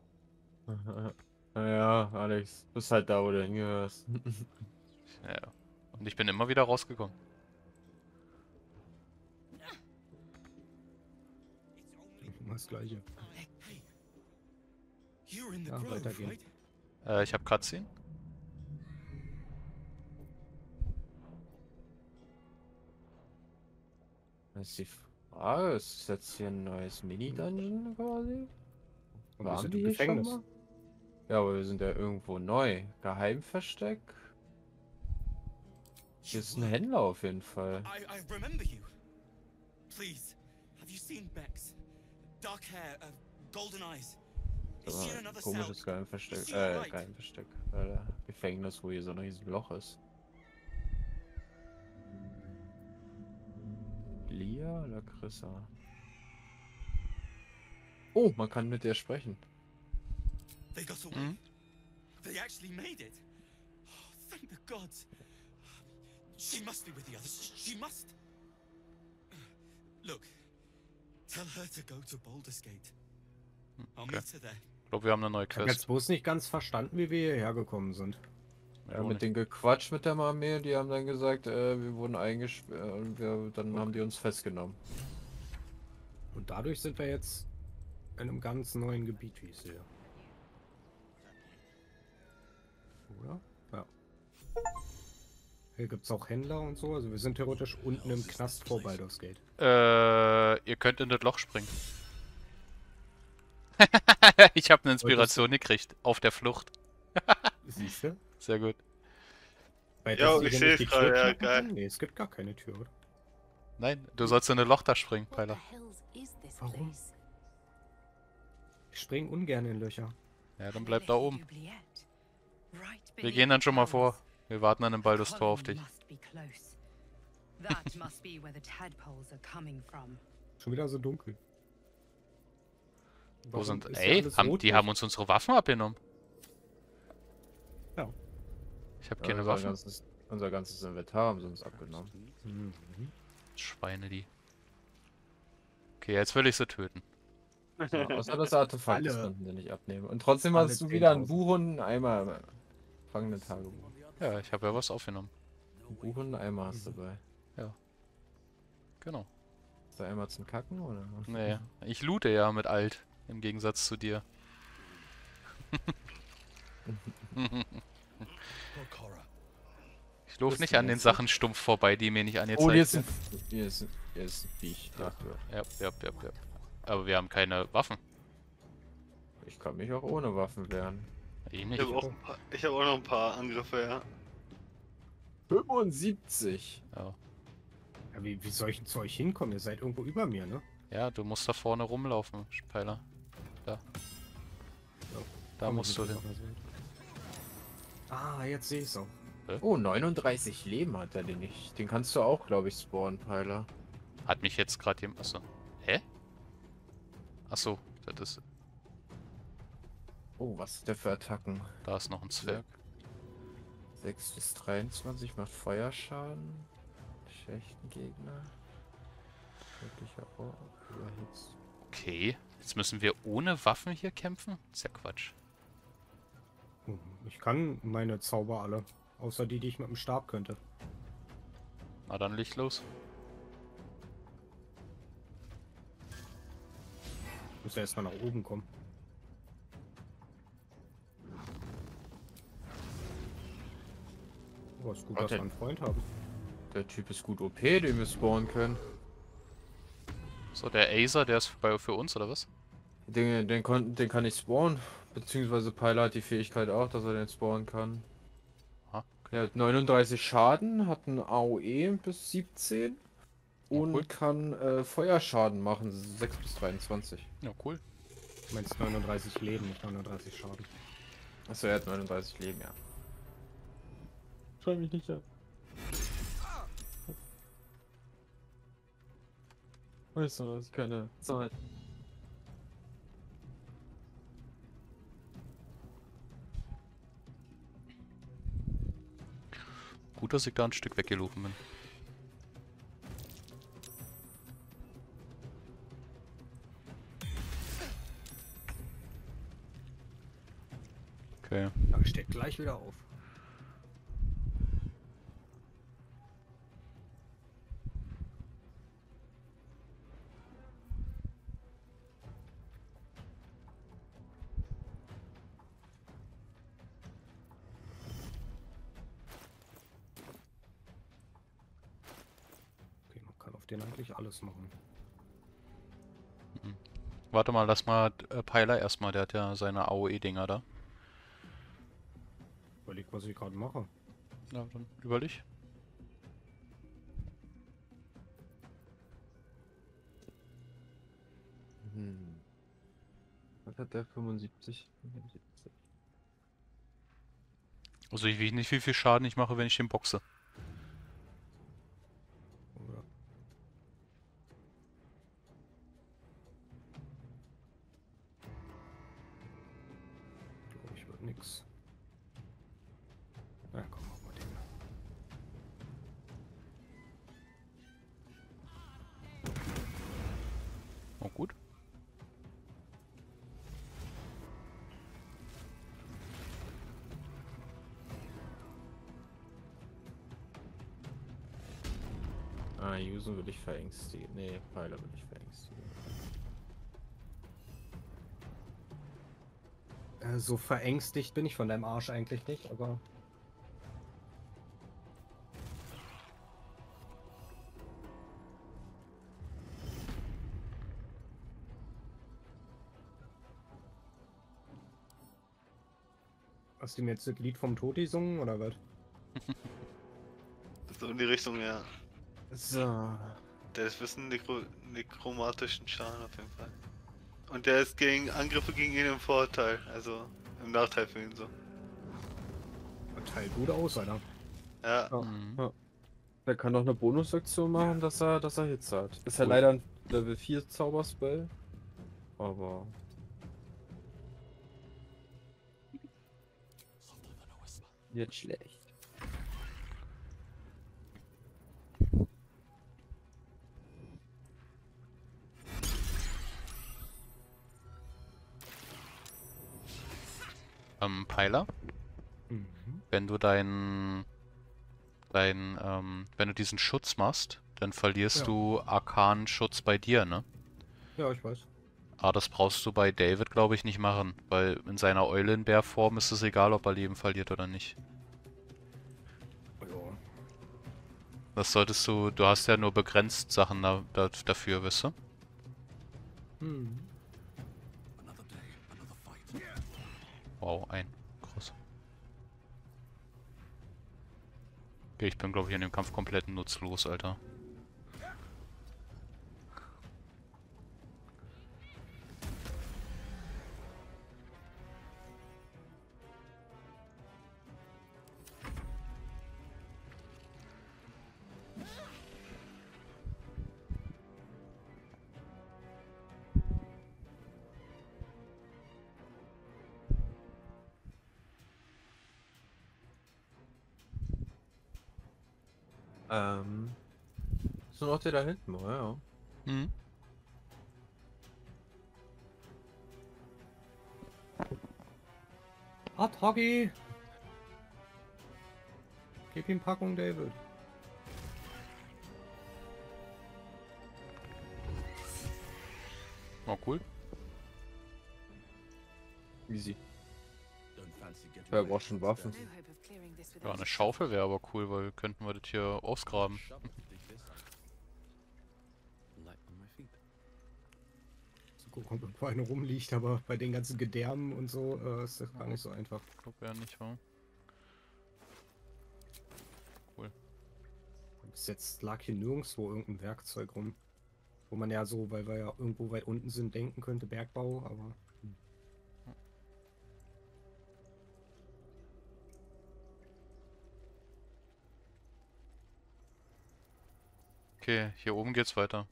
Naja, Alex, bist halt da, wo du hingehörst. Ja. Und ich bin immer wieder rausgekommen. Immer das gleiche. Hey, you're in the Ja, grove, weitergehen. right? Äh, ich habe Cutscene. Das ist die Frage, ist das jetzt hier ein neues Mini-Dungeon quasi? Und wir Waren sind wir im hier schon Gefängnis. mal? Ja, aber wir sind ja irgendwo neu. Geheimversteck? Hier ist ein Händler auf jeden Fall. I, I remember you. Please, have you seen Bex? Dark hair, uh, golden eyes. Is she in Aber another ein cell? komisches Is Geheimversteck. she Äh, alright? Geheimversteck. Äh, Gefängnis, wo hier so ein riesen Loch ist. Lia oder Chrissa? Oh, man kann mit der sprechen. They got away. Mhm. They actually made it. Oh, thank the gods. She must be with the others. She must. Look, tell her to go to Baldur's Gate. I'll Okay. meet her there. Ich glaube, wir haben eine neue Ich habe jetzt Quest. bloß nicht ganz verstanden, wie wir hierher gekommen sind. Ja, auch mit nicht. den Gequatsch mit der Armee, die haben dann gesagt, äh, wir wurden eingesperrt und wir, dann haben die uns festgenommen. Und dadurch sind wir jetzt in einem ganz neuen Gebiet, wie ich sehe. Oder? Ja. Hier gibt es auch Händler und so. Also wir sind theoretisch unten im Knast vor Baldur's Gate. Äh, ihr könnt in das Loch springen. Ich habe eine Inspiration gekriegt. Auf der Flucht. Siehst du? Sehr gut. Weil Ja, das ich hier seh's nicht die gerade, Tür ja, knacken geil. kann? Nee, es gibt gar keine Tür, oder? Nein, du sollst in ein Loch da springen, Peiler. Warum? Ich spring ungern in Löcher. Ja, dann bleib da oben. Wir gehen dann schon mal vor. Wir warten an dem Baldur's Tor auf dich. That must be where the tadpoles are coming from. Schon wieder so dunkel. Wo Warum sind... ist hier Ey, alles haben, die rotlich? haben uns unsere Waffen abgenommen. Ja. Ich habe Ja, keine unser, Waffen. ganzes, unser ganzes Inventar haben sie uns abgenommen. Mhm. Schweine die. Okay, jetzt will ich sie töten. Ja, außer das Artefakt, das Alle. konnten sie nicht abnehmen. Und trotzdem Alle hast du wieder ein zehntausend. Buch und einen Eimer. Fangende Tagebuch. Ja, ich habe ja was aufgenommen. Ein Buch und einen Eimer hast du Mhm. dabei. Genau. Ist der Eimer zum Kacken, oder? Nee, ich loote ja mit alt. Im Gegensatz zu dir. Cora. Ich laufe Das nicht an den meinst du? Sachen stumpf vorbei, die mir nicht angezeigt Oh, hier ist ein, werden. hier ist, hier ist ein Viech. Ja. Ja, ja, ja, ja. Aber wir haben keine Waffen. Ich kann mich auch ohne Waffen wehren. Ich Ich nicht. habe auch, ein paar- ich hab auch noch ein paar Angriffe, ja. fünfundsiebzig. Ja. Ja, wie, wie soll ich denn zu euch hinkommen? Ihr seid irgendwo über mir, ne? Ja, du musst da vorne rumlaufen, Peiler. Da. Da Komm, musst du wir hin. sind aber so. Ah, jetzt sehe ich's auch. Oh, neununddreißig Leben hat er den nicht. Den kannst du auch, glaube ich, spawnen, Peiler. Hat mich jetzt gerade jemand... Achso. Hä? Achso, das ist... Oh, was ist der für Attacken? Da ist noch ein Zwerg. sechs bis dreiundzwanzig macht Feuerschaden. Schlechten Gegner. Wirklicher Ork. Überhitzt. Okay. Jetzt müssen wir ohne Waffen hier kämpfen? Das ist ja Quatsch. Hm, Ich kann meine Zauber alle. Außer die, die ich mit dem Stab könnte. Na dann Licht los. Muss ja erstmal nach oben kommen. Oh, ist gut, dass Warte. wir einen Freund haben. Der Typ ist gut O P, den wir spawnen können. So, der Acer, der ist bei, für uns, oder was? Den, den, kon, den kann ich spawnen. Beziehungsweise Peiler hat die Fähigkeit auch, dass er den spawnen kann. Aha, Er hat neununddreißig Schaden, hat ein A O E bis siebzehn und cool. kann äh, Feuerschaden machen, sechs bis dreiundzwanzig. Ja, cool. Du meinst neununddreißig Leben, nicht neununddreißig Schaden. Achso, er hat neununddreißig Leben, ja. Schreib mich nicht an. Weißt du, das ist keine Zeit. Gut, dass ich da ein Stück weggelaufen bin. Okay. Aber steht gleich wieder auf. Okay, man kann auf den eigentlich alles machen. Mhm. Warte mal, lass mal äh, Peiler erstmal, der hat ja seine A O E-Dinger da. Überleg, was ich gerade mache. Ja, dann überleg. Hm. Was hat der? fünfundsiebzig? fünfundsiebzig. Also ich weiß nicht, wie viel Schaden ich mache, wenn ich den boxe. Oder? Glaube ich, wird nix. Na komm, mach mal den. Oh gut. Ah, Yuzu will ich verängstigen. Nee, Pfeiler will ich verängstigen. Äh, so verängstigt bin ich von deinem Arsch eigentlich nicht, aber. Hast du mir jetzt das Lied vom Tod gesungen oder was? So in die Richtung, ja. So. Der ist wissen nekro nekromatischen Schaden auf jeden Fall. Und der ist gegen Angriffe gegen ihn im Vorteil, also im Nachteil für ihn so. Teilt gut aus, Alter. Ja. Ja, Mhm. ja. Der kann doch eine Bonusaktion machen, dass er, dass er Hits hat. Ist ja Cool. leider ein Level vier Zauberspell. Aber. Nicht schlecht. Ähm, Peiler, Mhm. wenn du deinen, dein, ähm, wenn du diesen Schutz machst, dann verlierst Ja. du arkanen Schutz bei dir, ne? Ja, ich weiß. Aber das brauchst du bei David, glaube ich, nicht machen, weil in seiner Eulenbär-Form ist es egal, ob er Leben verliert oder nicht. Ja. Das solltest du, du hast ja nur begrenzt Sachen da, da, dafür, weißt du? Hm. Another day, another fight. Wow, ein. Krass. Okay, ich bin, glaube ich, in dem Kampf komplett nutzlos, Alter. Ähm. Ist nur noch der da hinten, oh, ja. Mhm. Attacke! Gib ihm Packung, David. Oh, cool. Easy. Don't fancy getting Ja, my braucht schon hands Waffen. dirty. No hope of clearing this Ja, without eine a Schaufel wäre aber cool, weil könnten wir das hier ausgraben. Shovel to dig this up. Light on my feet. So gucken, ob eine rumliegt, aber bei den ganzen Gedärmen und so äh, ist das gar nicht so einfach. Ich glaube ja nicht, wa? Bis jetzt lag hier nirgendwo irgendein Werkzeug rum. Wo man ja so, weil wir ja irgendwo weit unten sind, denken könnte, Bergbau, aber. Okay, hier oben geht's weiter.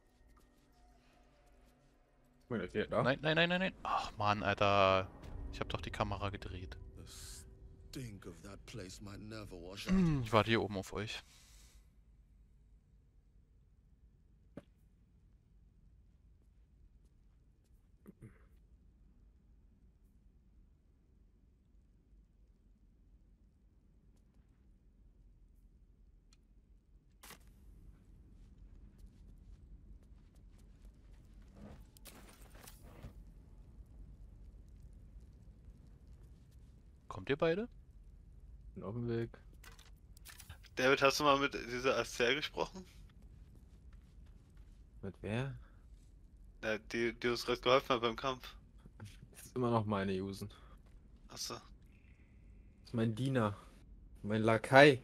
Der geht da. Nein, nein, nein, nein, nein. Ach Mann, Alter. Ich habe doch die Kamera gedreht. The stink of that place might never wash out. Ich warte hier oben auf euch. Kommt ihr beide? Bin auf dem Weg. David, hast du mal mit dieser Aster gesprochen? Mit wer? Ja, die, die uns gerade geholfen hat beim Kampf. Das ist immer noch meine Usen. Achso. Das ist mein Diener. Mein Lakai.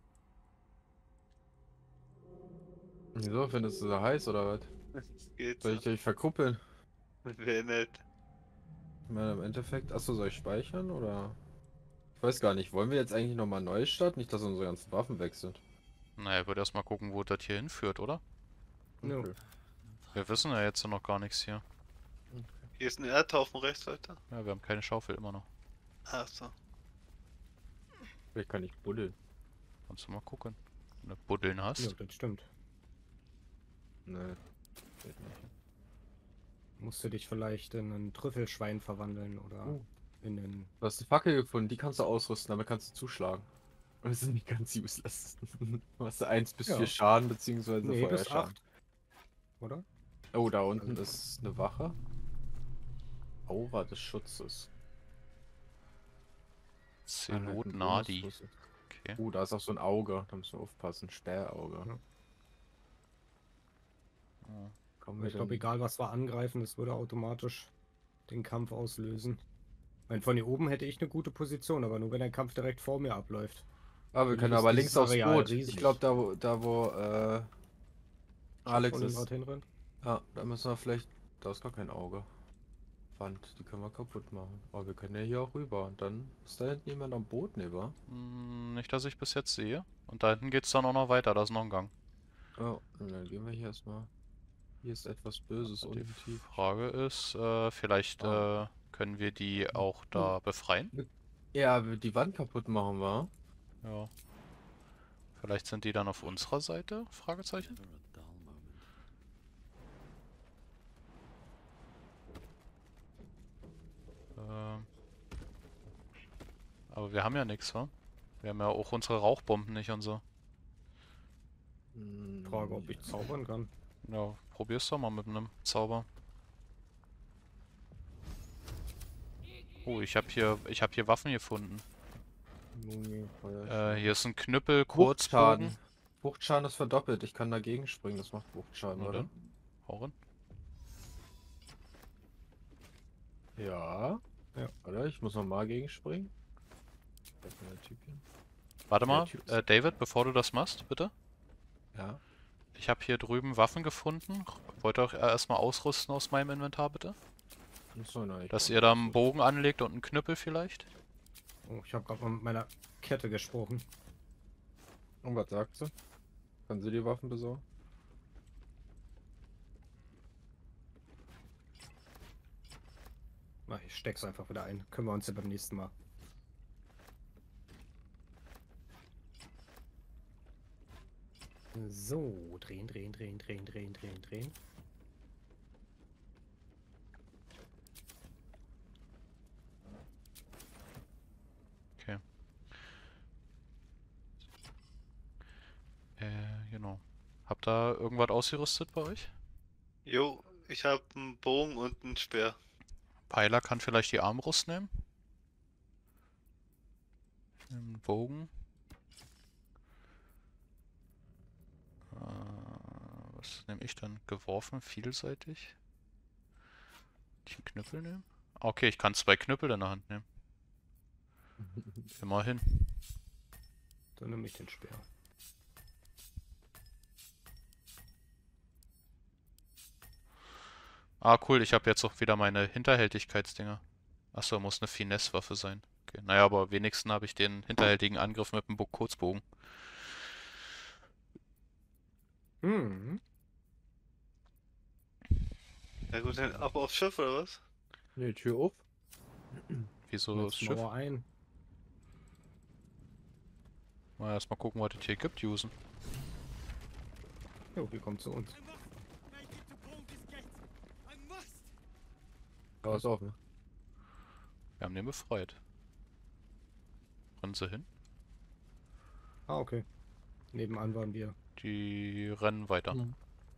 Wieso? Findest du so heiß oder was? Geht Soll so. ich dich verkuppeln? Wäre nett. Ich meine, im Endeffekt. Achso, soll ich speichern oder? Ich weiß gar nicht. Wollen wir jetzt eigentlich nochmal neu starten? Nicht, dass unsere ganzen Waffen weg sind. Naja, ich würde erstmal gucken, wo das hier hinführt, oder? Ja. Okay. Wir wissen ja jetzt noch gar nichts hier. Hier ist ein Erdhaufen rechts weiter. Ja, wir haben keine Schaufel immer noch. Achso. Vielleicht kann ich buddeln. Kannst du mal gucken. Wenn du Buddeln hast. Ja, das stimmt. Nee. Geht nicht. Musst du dich vielleicht in ein Trüffelschwein verwandeln oder Oh. in einen. Du hast eine Fackel gefunden, die kannst du ausrüsten, damit kannst du zuschlagen. Und das ist nicht ganz useless. Du hast eins bis Ja. vier Schaden, beziehungsweise Nee, bis Feuerschaden. acht. Oder? Oh, da unten ist eine Wache. Aura des Schutzes. Zenot Einheiten Nadi. Bonusrüstung. Okay. Oh, da ist auch so ein Auge. Da müssen wir aufpassen. Sperrauge. Ja. Ja. Kommen wir Ich glaube, denn- egal was wir angreifen, das würde automatisch den Kampf auslösen. Ich meine, von hier oben hätte ich eine gute Position, aber nur wenn der Kampf direkt vor mir abläuft. Ah, wir Hier können ist aber dieses links aufs Areal Boot. riesig. Ich glaube, da wo, da wo äh, Alex Wollen wir ist. dorthin rennen? Ja, da müssen wir vielleicht. Da ist gar kein Auge. Wand, die können wir kaputt machen. Aber wir können ja hier auch rüber. Und dann ist da hinten jemand am Boot, ne, wa? Hm, nicht, dass ich bis jetzt sehe. Und da hinten geht's dann auch noch weiter. Da ist noch ein Gang. Oh, und dann gehen wir hier erstmal. Hier ist etwas Böses Die unten tief. Frage ist, äh, vielleicht Ah. äh, können wir die auch da befreien? Ja, wir die Wand kaputt machen, wa? Ja. Vielleicht sind die dann auf unserer Seite? Fragezeichen. Ähm. Aber wir haben ja nichts, wa? Wir haben ja auch unsere Rauchbomben nicht und so. Hm, Frage, ob ich zaubern kann. Ja, probier's doch mal mit einem Zauber. Oh, ich habe hier, ich habe hier Waffen gefunden. Mumie, Äh, Feuerschaden. hier ist ein Knüppel, Kurzbogen. Wuchtschaden. Wuchtschaden ist verdoppelt. Ich kann dagegen springen. Das macht Wuchtschaden, Na oder? dann. Hau rein. Ja. Ja. Oder? Ich muss nochmal gegenspringen. Da ist der Typ hier. Warte Der mal, Typ ist- äh, David, bevor du das machst, bitte. Ja. Ich habe hier drüben Waffen gefunden. Wollt ihr auch erstmal ausrüsten aus meinem Inventar, bitte? Achso, nein. ich Dass brauch ihr da das einen so. Bogen anlegt und einen Knüppel vielleicht? Oh, ich habe gerade mal mit meiner Kette gesprochen. Und was sagt sie? Kann sie die Waffen besorgen? Ach, ich steck's einfach wieder ein. Können wir uns ja beim nächsten Mal. So, drehen, drehen, drehen, drehen, drehen, drehen, drehen. Okay. Äh, genau. Habt ihr irgendwas ausgerüstet bei euch? Jo, ich habe einen Bogen und einen Speer. Peiler kann vielleicht die Armbrust nehmen. Einen Bogen. Äh, was nehme ich dann? Geworfen, vielseitig. Ich einen Knüppel nehmen? Okay, ich kann zwei Knüppel in der Hand nehmen. Immerhin. Dann nehme ich den Speer. Ah, cool, ich habe jetzt auch wieder meine Hinterhältigkeitsdinger. Achso, muss eine Finesse-Waffe sein. Okay. Naja, aber wenigstens habe ich den hinterhältigen Angriff mit dem Bo- Kurzbogen. Hm. Ja gut, dann ab aufs Schiff oder was? Ne, Tür auf. Wieso das Jetzt Schiff? Mauer ein. Mal erstmal gucken, was es hier gibt, usen. Jo, die kommt zu uns. I must make it to Baldur's Gate. I must. Da ist offen. Wir haben den befreit. Rennen sie hin? Ah, okay. Nebenan waren wir. Die rennen weiter. Mhm.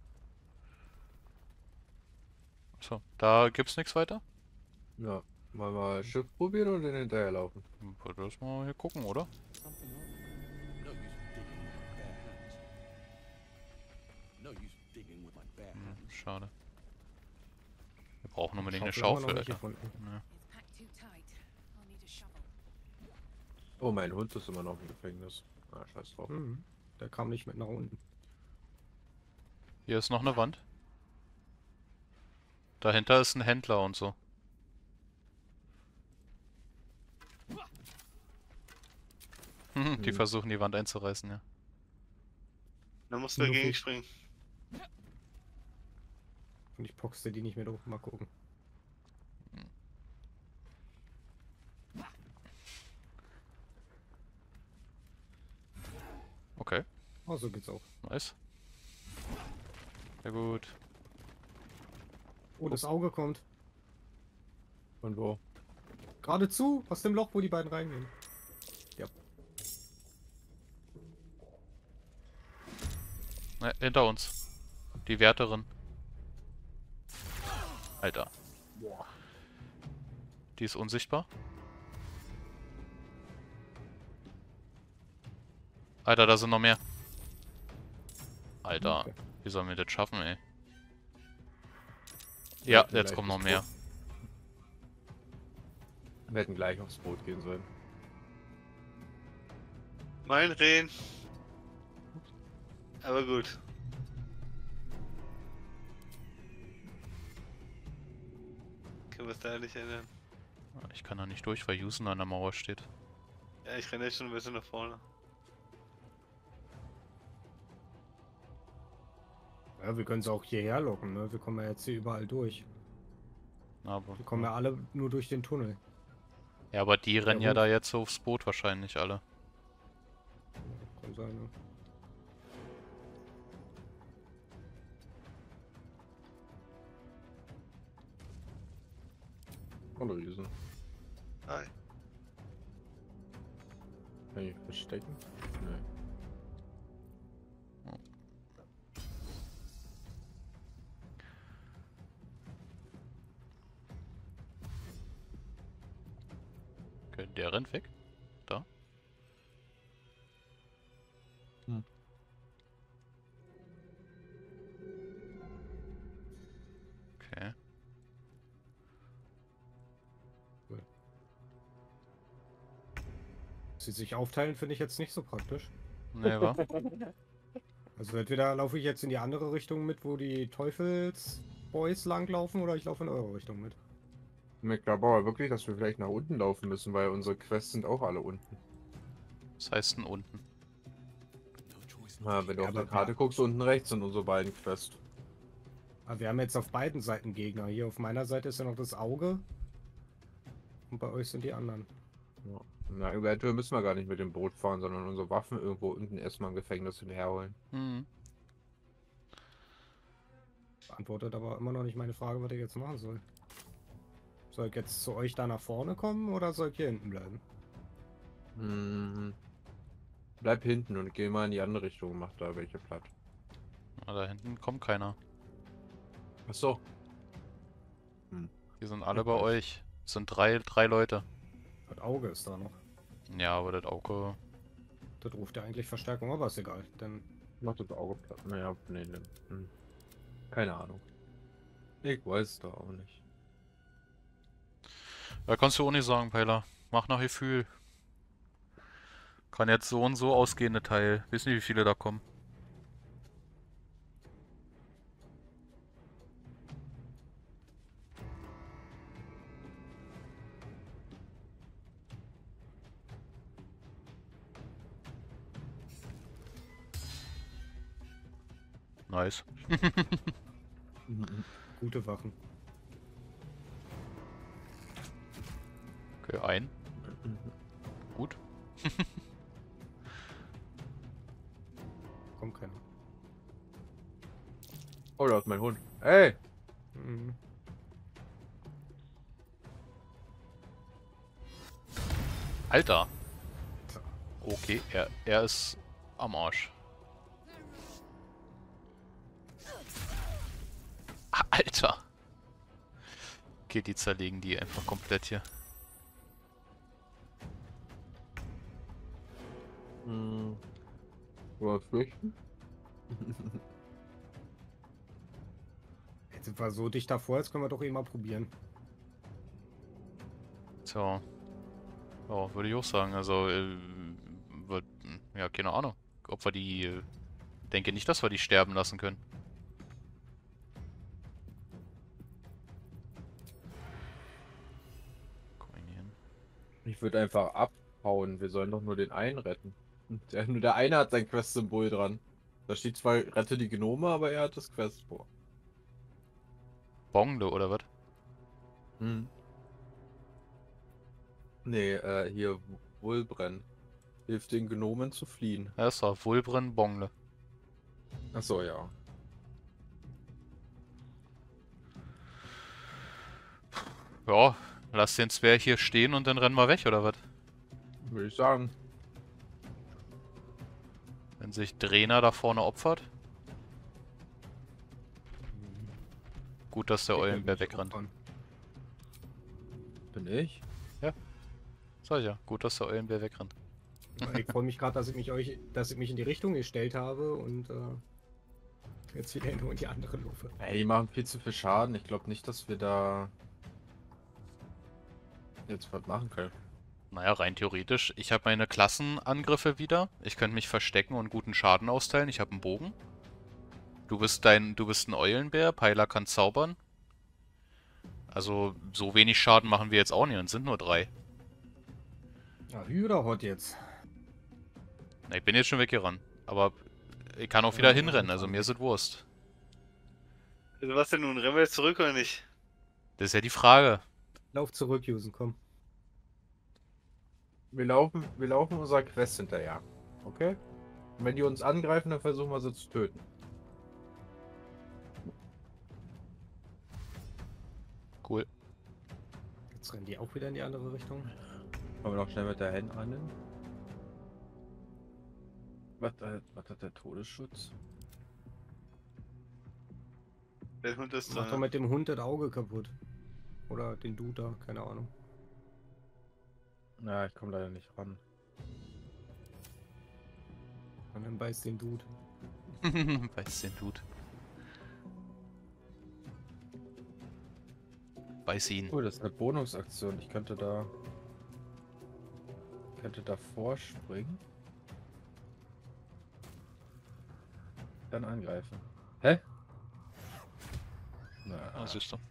So, da gibt's nichts weiter? Ja. Mal mal Schiff probieren und den hinterherlaufen. Würde das mal hier gucken, oder? No use digging with my bare hands. No use digging with my bare Hm, hands. schade. brauchen unbedingt eine Schaufel haben wir Schaufel, noch nicht Alter. gefunden. Ja. It's packed too tight. I'll need a shovel. Oh, mein Hund ist immer noch im Gefängnis. Ah, scheiß drauf. Mhm. Der kam nicht mit nach unten. Hier ist noch eine Wand. Dahinter ist ein Händler und so. Hm, die Hm. versuchen die Wand einzureißen, ja. Da musst du Nur dagegen Fisch. springen. Und ich poxte die nicht mehr durch. Mal gucken. Okay, Oh, so geht's auch. nice. Sehr gut. Oh, das Auge kommt. Und wo? Geradezu, aus dem Loch, wo die beiden reingehen. Ja. Ne, hinter uns. Die Wärterin. Alter. Die ist unsichtbar. Alter, da sind noch mehr. Alter, Okay. wie sollen wir das schaffen, ey? Wir Ja, hätten jetzt gleich kommen das noch mehr. Boot- Wir hätten gleich aufs Boot gehen sollen. Mein Rehen. Aber gut. Können wir es da nicht ändern? Ich kann da nicht durch, weil Yusen an der Mauer steht. Ja, ich renne jetzt schon ein bisschen nach vorne. Ja, wir können sie auch hierher locken, ne? Wir kommen ja jetzt hier überall durch. Aber, Wir kommen ja alle nur durch den Tunnel. ja, aber die rennen ja Ruf. da jetzt aufs Boot wahrscheinlich alle. Kann sein, ne? Hallo, Riesen. Hi. Kann ich verstecken? Nee. Okay, der rennt weg. Da. Hm. Okay. Sie sich aufteilen finde ich jetzt nicht so praktisch. Nee, wa? Also entweder laufe ich jetzt in die andere Richtung mit, wo die Teufelsboys langlaufen, oder ich laufe in eure Richtung mit. Ich glaube aber wirklich, dass wir vielleicht nach unten laufen müssen, weil unsere Quests sind auch alle unten. Was heißt denn unten? Ja, wenn du Ja, auf der aber Karte wir- guckst, unten rechts sind unsere beiden Quests. Aber wir haben jetzt auf beiden Seiten Gegner. Hier auf meiner Seite ist ja noch das Auge. Und bei euch sind die anderen. Ja. Na, eventuell müssen wir gar nicht mit dem Boot fahren, sondern unsere Waffen irgendwo unten erstmal im Gefängnis hinterherholen. Hm. Beantwortet aber immer noch nicht meine Frage, was ich jetzt machen soll. Soll ich jetzt zu euch da nach vorne kommen oder soll ich hier hinten bleiben? Hm. Bleib hinten und geh mal in die andere Richtung, mach da welche platt. Ah, da hinten kommt keiner. Ach so. Die sind alle bei euch. Es sind drei, drei Leute. Das Auge ist da noch. Ja, aber das Auge. Das ruft ja eigentlich Verstärkung, aber ist egal. Denn Mach das Auge platt. Naja, nee, nee. Hm. Keine Ahnung. Ich weiß es da auch nicht. Da kannst du auch nicht sagen, Peiler. Mach nach Gefühl. Kann jetzt so und so ausgehen, der Teil. Wissen nicht, wie viele da kommen. Nice. gute Wachen. Okay, ein. Gut. Kommt keiner. Oh, da ist mein Hund. Ey! Mhm. Alter. Okay, er, er ist am Arsch. Ah, Alter. Okay, die zerlegen die einfach komplett hier. Hm. Wollen wir flüchten? Sind wir so dicht davor, jetzt können wir doch eh mal probieren. So. Ja, würde ich auch sagen. Also, äh, wird, ja, keine Ahnung. Ob wir die. Äh, denke nicht, dass wir die sterben lassen können. Guck mal hier hin. Ich würde einfach abhauen. Wir sollen doch nur den einen retten. Und der, nur der eine hat sein Quest-Symbol dran. Da steht zwar, rette die Gnome, aber er hat das Quest vor. Bongle oder was? Hm. Nee, äh, hier, Wulbren. Hilft den Gnomen zu fliehen. Ja, ist doch Wulbren Bongle. Achso, ja. Ja, lass den Zwerg hier stehen und dann rennen wir weg, oder was? Würde ich sagen. Wenn sich Drena da vorne opfert. Gut, dass der Eulenbär wegrennt. Bin ich? Sag ich ja, gut, dass der Eulenbär wegrennt. Ich freue mich gerade, dass ich mich euch, dass ich mich in die Richtung gestellt habe und äh, jetzt wieder nur in die andere Lufe. Ey, die machen viel zu viel Schaden. Ich glaube nicht, dass wir da jetzt was machen können. Naja, rein theoretisch. Ich habe meine Klassenangriffe wieder. Ich könnte mich verstecken und guten Schaden austeilen. Ich habe einen Bogen. Du bist dein, du bist ein Eulenbär. Peiler kann zaubern. Also so wenig Schaden machen wir jetzt auch nicht und sind nur drei. Ja, Hü oder Hot jetzt? Na, ich bin jetzt schon weggerannt. Aber ich kann auch wieder hinrennen, also mir ist es Wurst. Also was denn nun? Rennen wir jetzt zurück oder nicht? Das ist ja die Frage. Lauf zurück, Jusen, komm. Wir laufen, wir laufen unserer Quest hinterher. Okay? Und wenn die uns angreifen, dann versuchen wir sie zu töten. Cool. Jetzt rennen die auch wieder in die andere Richtung. Kommen wir noch schnell mit der Hand ran. Was, äh, was hat der Todesschutz? Der Hund ist Mach doch da. mit dem Hund das Auge kaputt. Oder den Dude da, keine Ahnung. Ja, ich komme leider nicht ran. Und dann beißt den Dude. Beiß den Dude. Beiß ihn. Oh, das ist eine Bonusaktion. Ich könnte da... Ich könnte da vorspringen. Dann angreifen. Hä? Na, Ah, siehst du.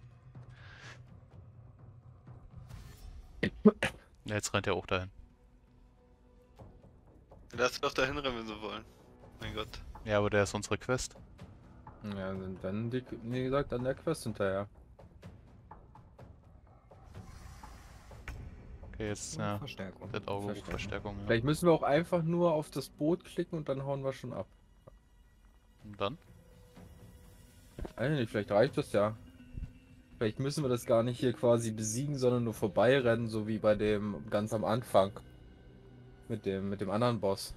Ja, jetzt rennt er auch dahin. Lass sie doch dahin rennen, wenn sie wollen. Mein Gott. Ja, aber der ist unsere Quest. ja, dann, dann die, wie gesagt, an der Quest hinterher. Okay, jetzt, Ja, ja. Verstärkung. Das Auge Verstärkung. Verstärkung, ja. Vielleicht müssen wir auch einfach nur auf das Boot klicken und dann hauen wir schon ab. Und dann? Weiß nicht, vielleicht reicht das ja. Vielleicht müssen wir das gar nicht hier quasi besiegen, sondern nur vorbeirennen, so wie bei dem ganz am Anfang. Mit dem, mit dem anderen Boss.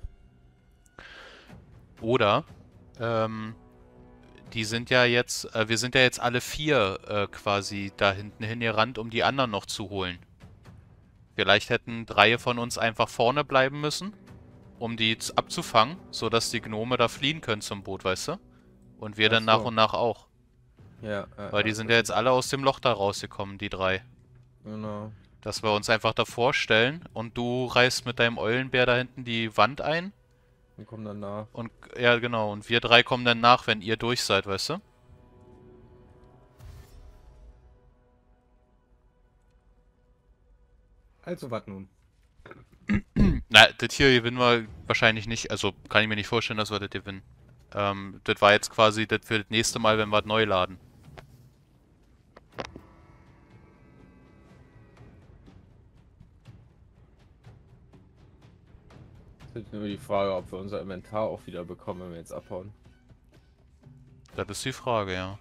Oder, ähm, die sind ja jetzt, äh, wir sind ja jetzt alle vier äh, quasi da hinten hingerannt, um die anderen noch zu holen. Vielleicht hätten drei von uns einfach vorne bleiben müssen, um die z- abzufangen, sodass die Gnome da fliehen können zum Boot, weißt du? Und wir Ach dann nach so. und nach auch. Ja, äh, Weil die äh, sind ja jetzt alle aus dem Loch da rausgekommen, die drei. Genau. Dass wir uns einfach davor stellen und du reißt mit deinem Eulenbär da hinten die Wand ein. Wir kommen dann nach. Und, ja genau, und wir drei kommen dann nach, wenn ihr durch seid, weißt du? Also was nun? Na, das hier gewinnen wir wahrscheinlich nicht. Also kann ich mir nicht vorstellen, dass wir das gewinnen. Ähm, das war jetzt quasi das für das nächste Mal, wenn wir das neu laden. Das ist nur die Frage, ob wir unser Inventar auch wieder bekommen, wenn wir jetzt abhauen. Das ist die Frage, ja.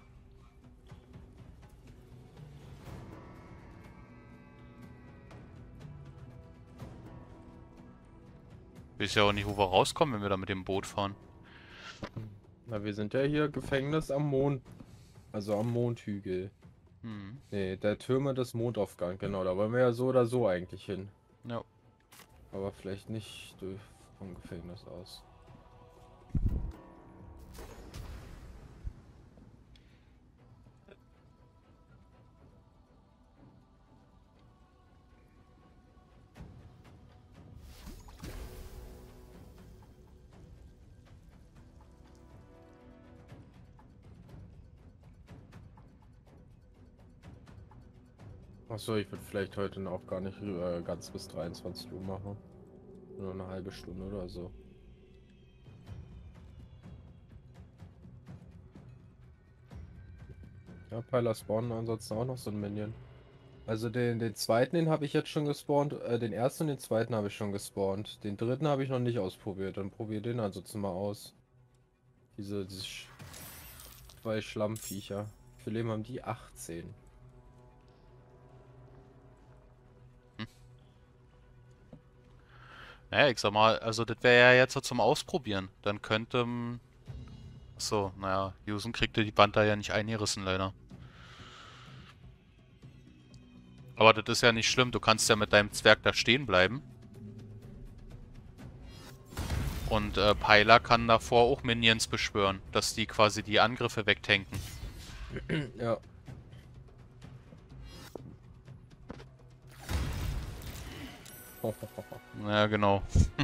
Ich weiß ja auch nicht, wo wir rauskommen, wenn wir da mit dem Boot fahren. Na, wir sind ja hier Gefängnis am Mond. Also am Mondhügel. Hm. Nee, der Türme des Mondaufgang, genau. Da wollen wir ja so oder so eigentlich hin. Ja. Aber vielleicht nicht durch vom Gefängnis aus. Achso, ich würde vielleicht heute auch gar nicht äh, ganz bis dreiundzwanzig Uhr machen. Nur eine halbe Stunde oder so. Ja, Peiler spawnen ansonsten auch noch so ein Minion. Also den, den zweiten, den habe ich jetzt schon gespawnt. Äh, den ersten und den zweiten habe ich schon gespawnt. Den dritten habe ich noch nicht ausprobiert. Dann probier den ansonsten mal aus. Diese, diese Sch zwei Schlammviecher. Wie viel Leben haben die? achtzehn. Naja, ich sag mal, also das wäre ja jetzt so zum Ausprobieren. Dann könnte... ähm, So, naja, Jusen kriegte die Band da ja nicht eingerissen, leider. Aber das ist ja nicht schlimm, du kannst ja mit deinem Zwerg da stehen bleiben. Und äh, Peiler kann davor auch Minions beschwören, dass die quasi die Angriffe wegtanken. Ja. Ja, genau.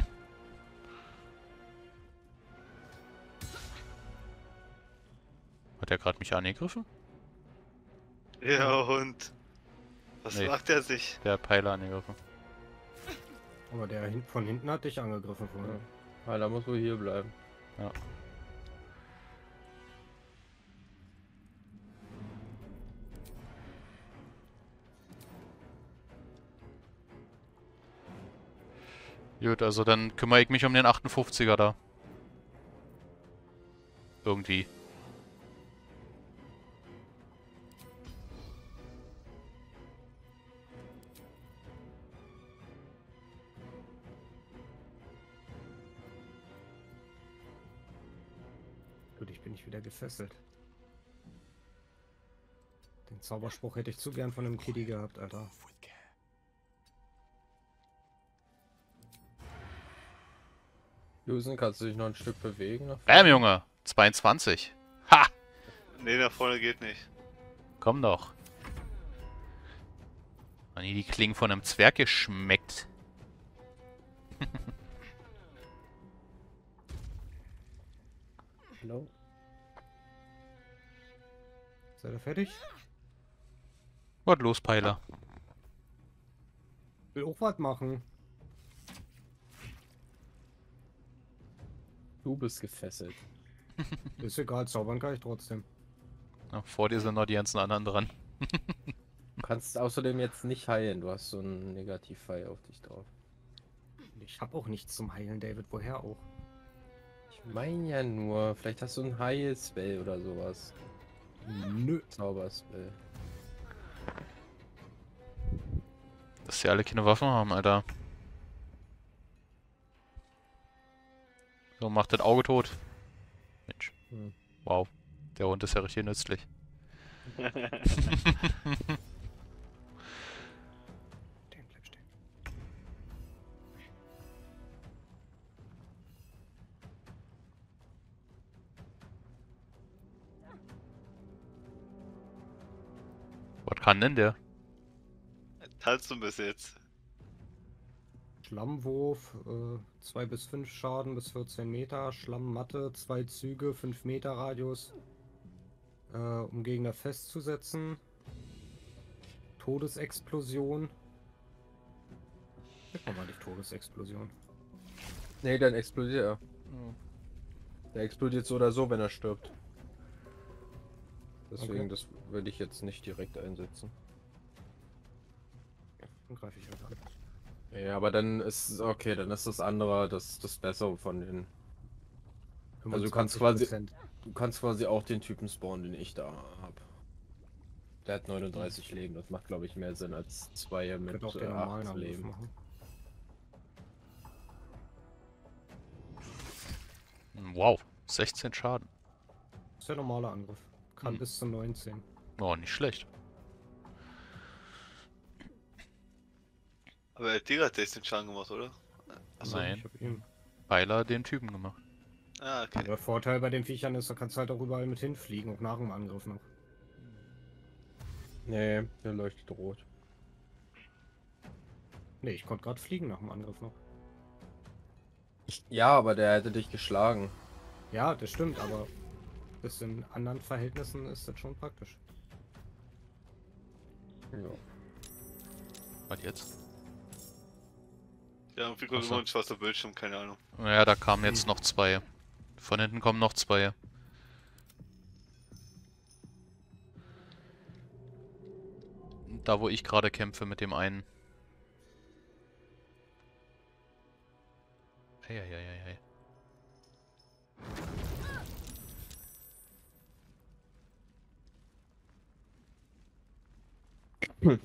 Hat er gerade mich angegriffen? Ja, und... Was Nee. macht er sich? Der hat Peiler angegriffen. Aber der hin von hinten hat dich angegriffen vorher. Ja. Peiler muss wohl hier bleiben. Ja. Gut, also dann kümmere ich mich um den achtundfünfziger da. Irgendwie. Gut, ich bin nicht wieder gefesselt. Den Zauberspruch hätte ich zu gern von einem Kitty gehabt, Alter. Jusen, kannst du dich noch ein Stück bewegen? Nach Bam, Junge! zweiundzwanzig. Ha! Nee, nach vorne geht nicht. Komm doch. Noch nie die Klingen von einem Zwerg geschmeckt. Hallo? Seid ihr fertig? Was los, Peiler? Will auch was machen. Du bist gefesselt. Ist egal, zaubern kann ich trotzdem. Ja, vor dir sind noch die ganzen anderen dran. Du kannst außerdem jetzt nicht heilen. Du hast so einen Negativ-Pfeil auf dich drauf. Ich habe auch nichts zum Heilen, David. Woher auch? Ich meine ja nur, vielleicht hast du ein Heil-Spell oder sowas. Nö. Zauberspell. Dass sie alle keine Waffen haben, Alter. So, macht das Auge tot. Mensch. Hm. Wow. Der Hund ist ja richtig nützlich. Stehen, bleib stehen. Was kann denn der? Tanzt du bis jetzt. Schlammwurf, äh, zwei bis fünf Schaden bis vierzehn Meter. Schlammmatte, zwei Züge, fünf Meter Radius. Äh, um Gegner festzusetzen. Todesexplosion. Sag mal nicht Todesexplosion. Nee, dann explodiert er. Der explodiert so oder so, wenn er stirbt. Deswegen, Okay. das würde ich jetzt nicht direkt einsetzen. Dann greife ich halt an. Ja, aber dann ist okay, dann ist das andere das, das Bessere von den. Also du kannst quasi, fünfundzwanzig Prozent. du kannst quasi auch den Typen spawnen, den ich da habe. Der hat neununddreißig Leben, das macht glaube ich mehr Sinn als zwei Ich mit könnte auch äh, den normalen acht Angriff Leben. machen. Wow. sechzehn Schaden. Das ist der normale Angriff. Kann Hm. bis zu neunzehn. Oh, nicht schlecht. Aber er hat dir gerade den Schaden gemacht, oder? Also Nein. ich hab ihn. Peiler den Typen gemacht. Ah, okay. Der Vorteil bei den Viechern ist, da kannst du halt auch überall mit hinfliegen, auch nach dem Angriff noch. Nee, der leuchtet rot. Ne, ich konnte gerade fliegen nach dem Angriff noch. Ja, aber der hätte dich geschlagen. Ja, das stimmt, aber bis in anderen Verhältnissen ist das schon praktisch. Ja. Was jetzt? Ja, irgendwie kommt Ach so. immer ein schwarzer Bildschirm, keine Ahnung. Naja, da kamen jetzt noch zwei. Von hinten kommen noch zwei. Da, wo ich gerade kämpfe mit dem einen. Eieieiei. Okay.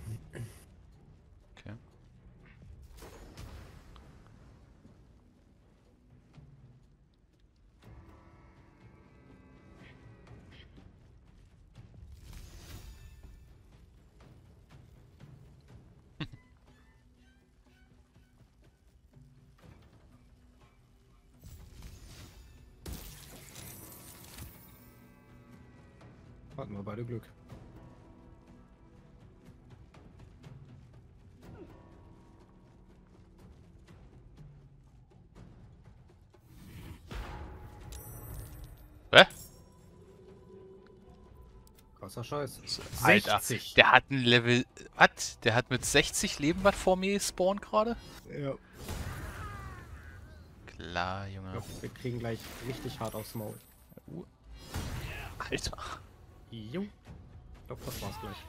Hatten wir beide Glück. Hä? Krasser Scheiß. Alter, sechzig. der hat ein Level... Was? Der hat mit sechzig Leben was vor mir gespawnt gerade? Ja. Klar, Ich Junge. glaub, wir kriegen gleich richtig hart aufs Maul. Uh. Alter. Jo. Ich glaube, das war's gleich.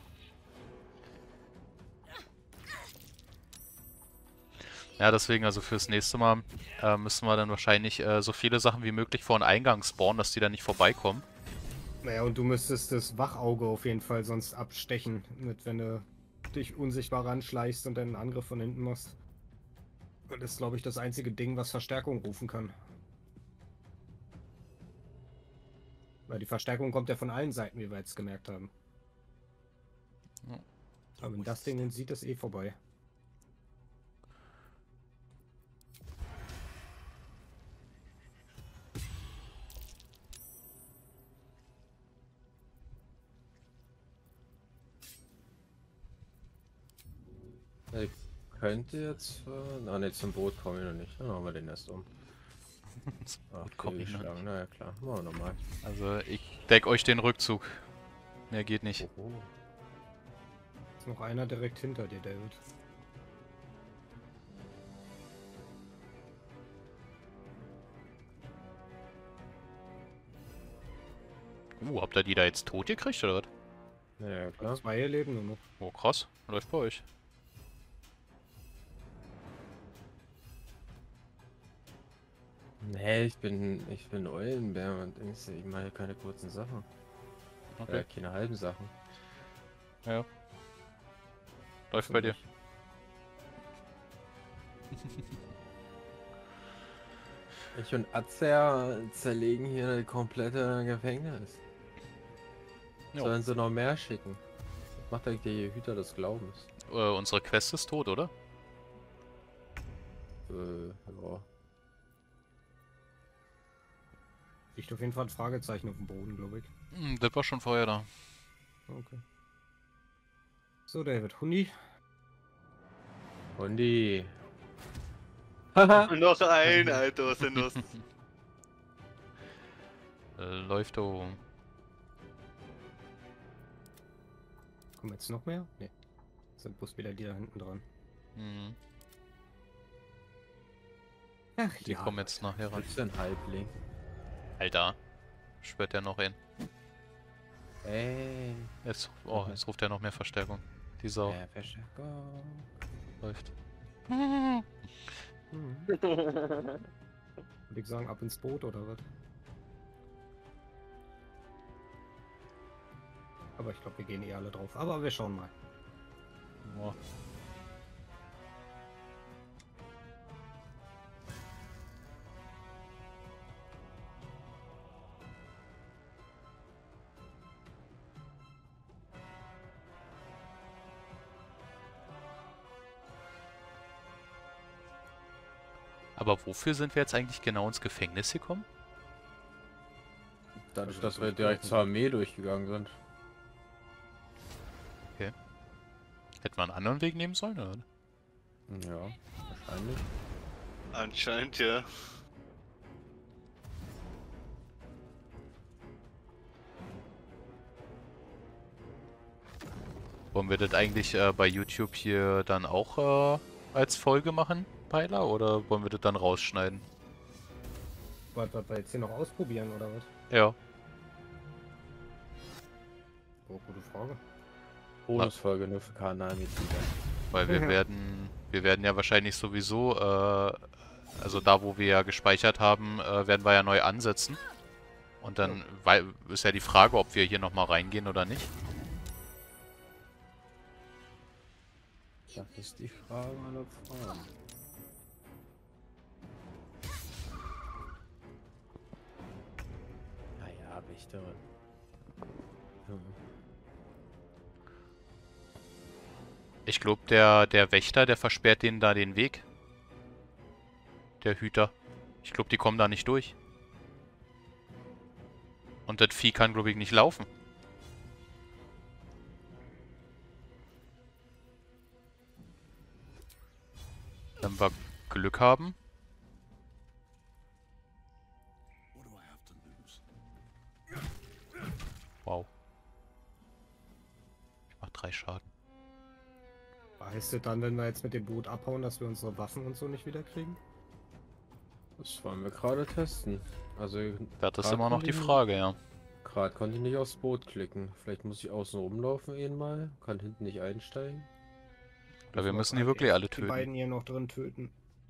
Ja, deswegen, also fürs nächste Mal äh, müssen wir dann wahrscheinlich äh, so viele Sachen wie möglich vor den Eingang spawnen, dass die dann nicht vorbeikommen. Naja, und du müsstest das Wachauge auf jeden Fall sonst abstechen, mit wenn du dich unsichtbar ranschleichst und dann einen Angriff von hinten machst. Das ist, glaube ich, das einzige Ding, was Verstärkung rufen kann. Weil die Verstärkung kommt ja von allen Seiten, wie wir jetzt gemerkt haben. Ja. Aber wenn das Ding uns sieht, ist eh vorbei. Ich könnte jetzt... Äh, ah ne, zum Boot komme ich noch nicht. Dann machen wir den erst um. Ach, komm ich noch geschlagen. Na ja, klar. Machen wir nochmal. Also ich deck euch den Rückzug. Mehr geht nicht. Oh, oh. Ist noch einer direkt hinter dir, David. Uh, habt ihr die da jetzt tot gekriegt oder was? Ja, ja, klar. Zwei leben nur noch. Oh, krass. Läuft bei euch. Nee, ich bin... Ich bin Eulenbär und denkst du, ich mache keine kurzen Sachen. Okay. Äh, keine halben Sachen. Ja. Läuft bei dir. Ich und Azer zerlegen hier das komplette Gefängnis. Jo. Sollen sie noch mehr schicken? Was macht eigentlich der Hüter des Glaubens? Äh, unsere Quest ist tot, oder? Äh, ja. Liegt auf jeden Fall ein Fragezeichen auf dem Boden, glaube ich. Hm, das war schon vorher da. Okay. So, David, Hundi. Hundi. Noch ein, Alter, was denn los? Äh, läuft da oben. Kommen jetzt noch mehr? Ne. Sind bloß wieder die da hinten dran. Mhm. Ach Die kommen jetzt nachher ran. Was ist denn Halbling? Alter. Schwört der noch hin. Ey. Jetzt, oh, jetzt ruft er noch mehr Verstärkung. Die Sau. Ja, Verstärkung. Läuft. Hm. Würde ich sagen, ab ins Boot oder was? Aber ich glaube, wir gehen eh alle drauf. Aber wir schauen mal. Ja. Aber wofür sind wir jetzt eigentlich genau ins Gefängnis gekommen? Dadurch, Also, dass wir das direkt ist- zur Armee durchgegangen sind. Hätten wir einen anderen Weg nehmen sollen, oder? Ja, wahrscheinlich. Anscheinend, ja. Wollen wir das eigentlich äh, bei YouTube hier dann auch äh, als Folge machen, Peiler? Oder wollen wir das dann rausschneiden? Was, was wir jetzt hier noch ausprobieren, oder was? Ja. Oh, gute Frage. Bonusfolge nur für Kanalmitglieder. Weil wir Ja. werden, wir werden ja wahrscheinlich sowieso, äh, also da wo wir ja gespeichert haben, äh, werden wir ja neu ansetzen. Und dann weil, ist ja die Frage, ob wir hier nochmal reingehen oder nicht. Das ist die Frage aller Fragen. Naja, Wächterin. Hm. Ich glaube, der, der Wächter, der versperrt denen da den Weg. Der Hüter. Ich glaube, die kommen da nicht durch. Und das Vieh kann, glaube ich, nicht laufen. Wenn wir Glück haben. Wow. Ich mach drei Schaden. Heißt das dann, wenn wir jetzt mit dem Boot abhauen, dass wir unsere Waffen und so nicht wieder kriegen? Das wollen wir gerade testen. Also, Das ist grad immer noch konnte die ich nicht- Frage, ja. Gerade konnte ich nicht aufs Boot klicken. Vielleicht muss ich außen rumlaufen eh mal. Kann hinten nicht einsteigen. Oder wir Noch müssen die ein- wirklich alle Die töten. beiden hier noch drin töten.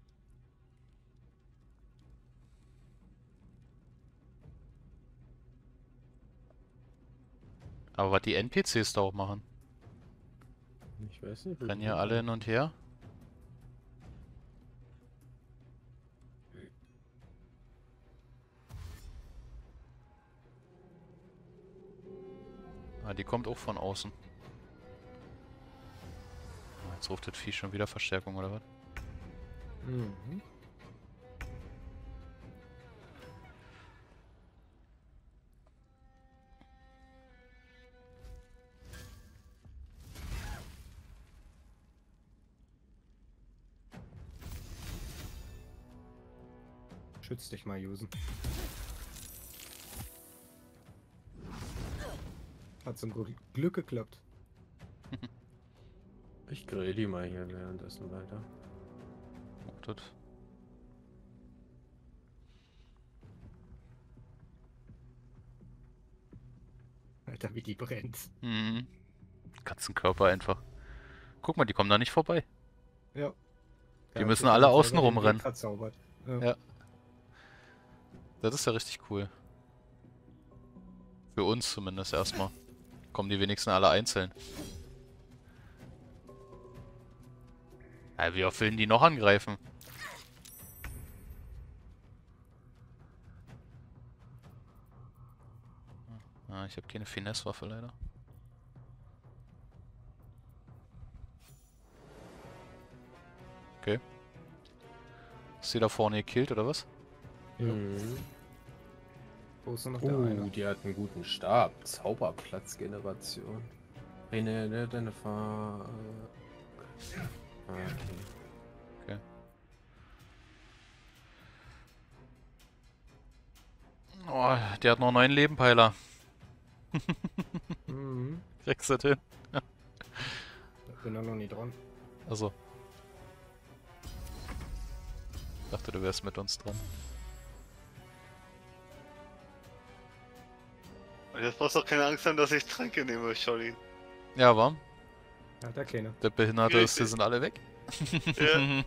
Aber was die N P Cs da auch machen. Ich weiß nicht. wo Rennen die hier alle sind. hin und her. Ah, die kommt auch von außen. Ah, jetzt ruft das Vieh schon wieder Verstärkung, oder was? Mhm. Schütz dich mal, Jusen. Hat zum Gl- Glück geklappt. Ich grill die mal hier währenddessen weiter. Oh, das. Alter, wie die brennt. Mhm. Katzenkörper einfach. Guck mal, die kommen da nicht vorbei. Ja. Die Der hat müssen sich alle dann außen selber den rumrennen. Weg Verzaubert. Ja. Ja. Das ist ja richtig cool. Für uns zumindest erstmal. Kommen die wenigsten alle einzeln. Ja, wie oft will die noch angreifen? Ah, ich habe keine Finesse-Waffe leider. Okay. Ist die da vorne gekillt oder was? Ja. Mhm. Wo ist denn noch der Uh, eine? die hat einen guten Stab. Zauberplatzgeneration. Eine, ne, deine Fahr... Ah, okay. Oh, der hat noch neun Leben, Peiler. Mhm. Kriegst du das hin? Da bin ich noch nie dran. Also. Dachte, du wärst mit uns dran. Und jetzt brauchst du auch keine Angst haben, dass ich Tränke nehme, Scholli. Ja, war. Hat er keine. Der Behinderte ist, die Richtig. sind alle weg. Ja.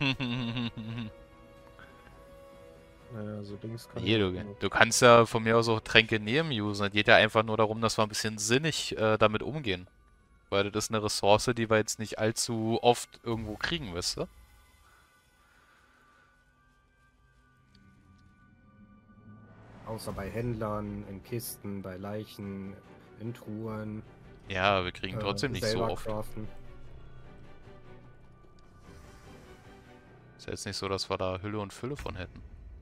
Naja, so Dings kann Nee, ich du, auch- du kannst ja von mir aus auch Tränke nehmen usen. Es geht ja einfach nur darum, dass wir ein bisschen sinnig äh, damit umgehen. Weil das ist eine Ressource, die wir jetzt nicht allzu oft irgendwo kriegen, weißt du? Außer bei Händlern, in Kisten, bei Leichen, in Truhen. Ja, wir kriegen äh, trotzdem nicht so selber oft. craften. Ist ja jetzt nicht so, dass wir da Hülle und Fülle von hätten.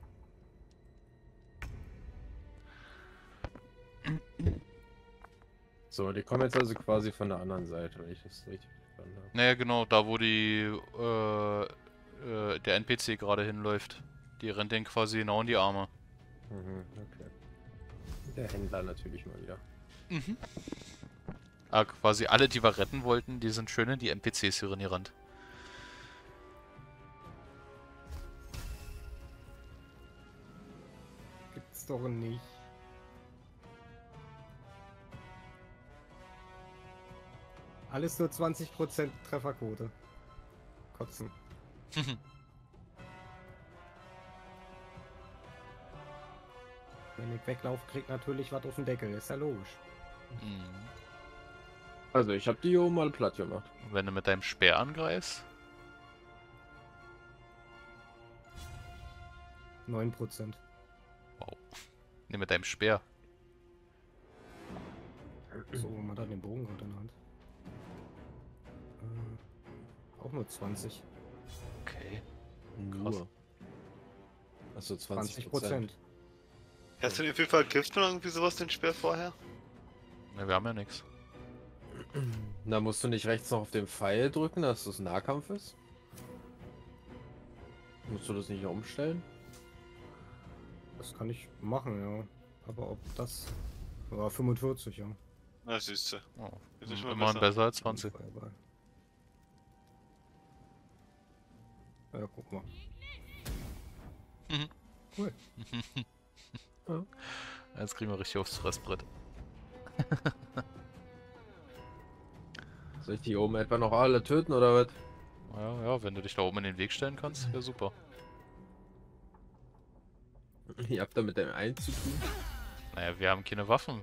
So, die kommen jetzt also quasi von der anderen Seite, wenn ich das richtig verstanden habe. Naja, genau, da wo die, äh, äh, der N P C gerade hinläuft. Die rennt den quasi genau in die Arme. Mhm, okay. Der Händler natürlich mal wieder. Mhm. Ah, quasi alle, die wir retten wollten, die sind schön in die N P Cs hier reingerannt. Gibt's doch nicht. Alles nur zwanzig Prozent Trefferquote. Kotzen. Wenn ich weglaufe, kriegt natürlich was auf den Deckel. Ist ja logisch. Mhm. Also ich habe die hier oben mal platt gemacht. Und wenn du mit deinem Speer angreifst, neun Prozent. wow. Ne, mit deinem Speer. So, man hat den Bogen gerade in der Hand. Äh, auch nur zwanzig. Okay. Nur. Achso, zwanzig Prozent. Hast du den auf jeden Fall Gift oder irgendwie sowas, den Speer vorher? Ne, wir haben ja nichts. Da musst du nicht rechts noch auf den Pfeil drücken, dass das Nahkampf ist? Musst du das nicht umstellen? Das kann ich machen, ja. Aber ob das... War fünfundvierzig, ja. Na, siehst du. Oh. Das ist schon mal Immerhin besser. besser als zwanzig. Feuerball. Ja, guck mal. Mhm. Cool. Jetzt kriegen wir richtig aufs Fressbrett. Soll ich die oben etwa noch alle töten oder was? Ja, ja, wenn du dich da oben in den Weg stellen kannst, wäre super. Ihr habt da mit dem einen zu tun? Naja, wir haben keine Waffen.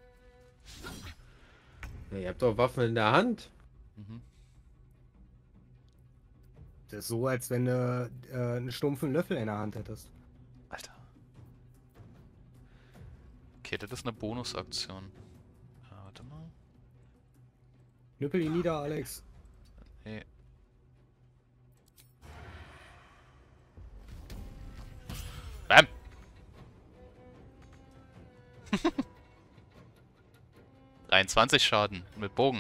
Ja, ihr habt doch Waffen in der Hand. Mhm. Das ist so, als wenn du äh, einen stumpfen Löffel in der Hand hättest. Alter. Okay, das ist eine Bonusaktion. Ja, warte mal. Knüppel ihn nieder, Alex. Nee. Bam! dreiundzwanzig Schaden mit Bogen.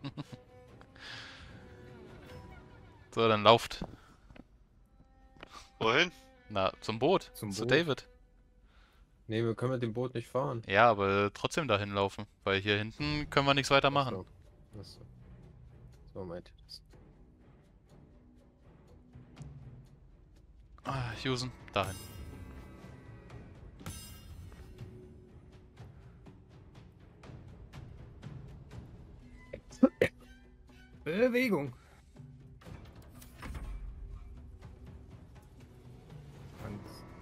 So, dann lauft. Wohin? Na, zum Boot. Zum zu Boot. David. Nee, wir können mit dem Boot nicht fahren. Ja, aber trotzdem dahin laufen. Weil hier hinten können wir nichts weiter machen. Achso. Achso. So meinte ich das. Ah, Jusen, dahin. Bewegung. Ganz.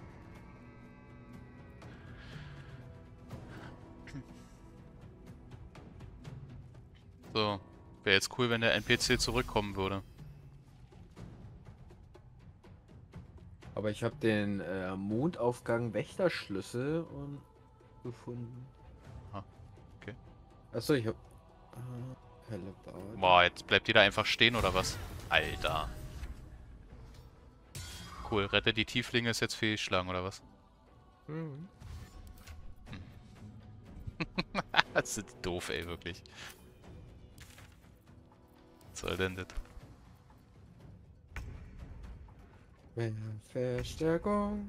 So. Wäre jetzt cool, wenn der N P C zurückkommen würde. Aber ich habe den äh, Mondaufgang Wächterschlüssel und gefunden. Ah, okay. Achso, ich hab. Äh, helle Bade. Boah, jetzt bleibt die da einfach stehen oder was? Alter. Cool, rette die Tieflinge ist jetzt fehlgeschlagen oder was? Mhm. Das ist doof, ey, wirklich. Was soll denn das? Mehr Verstärkung.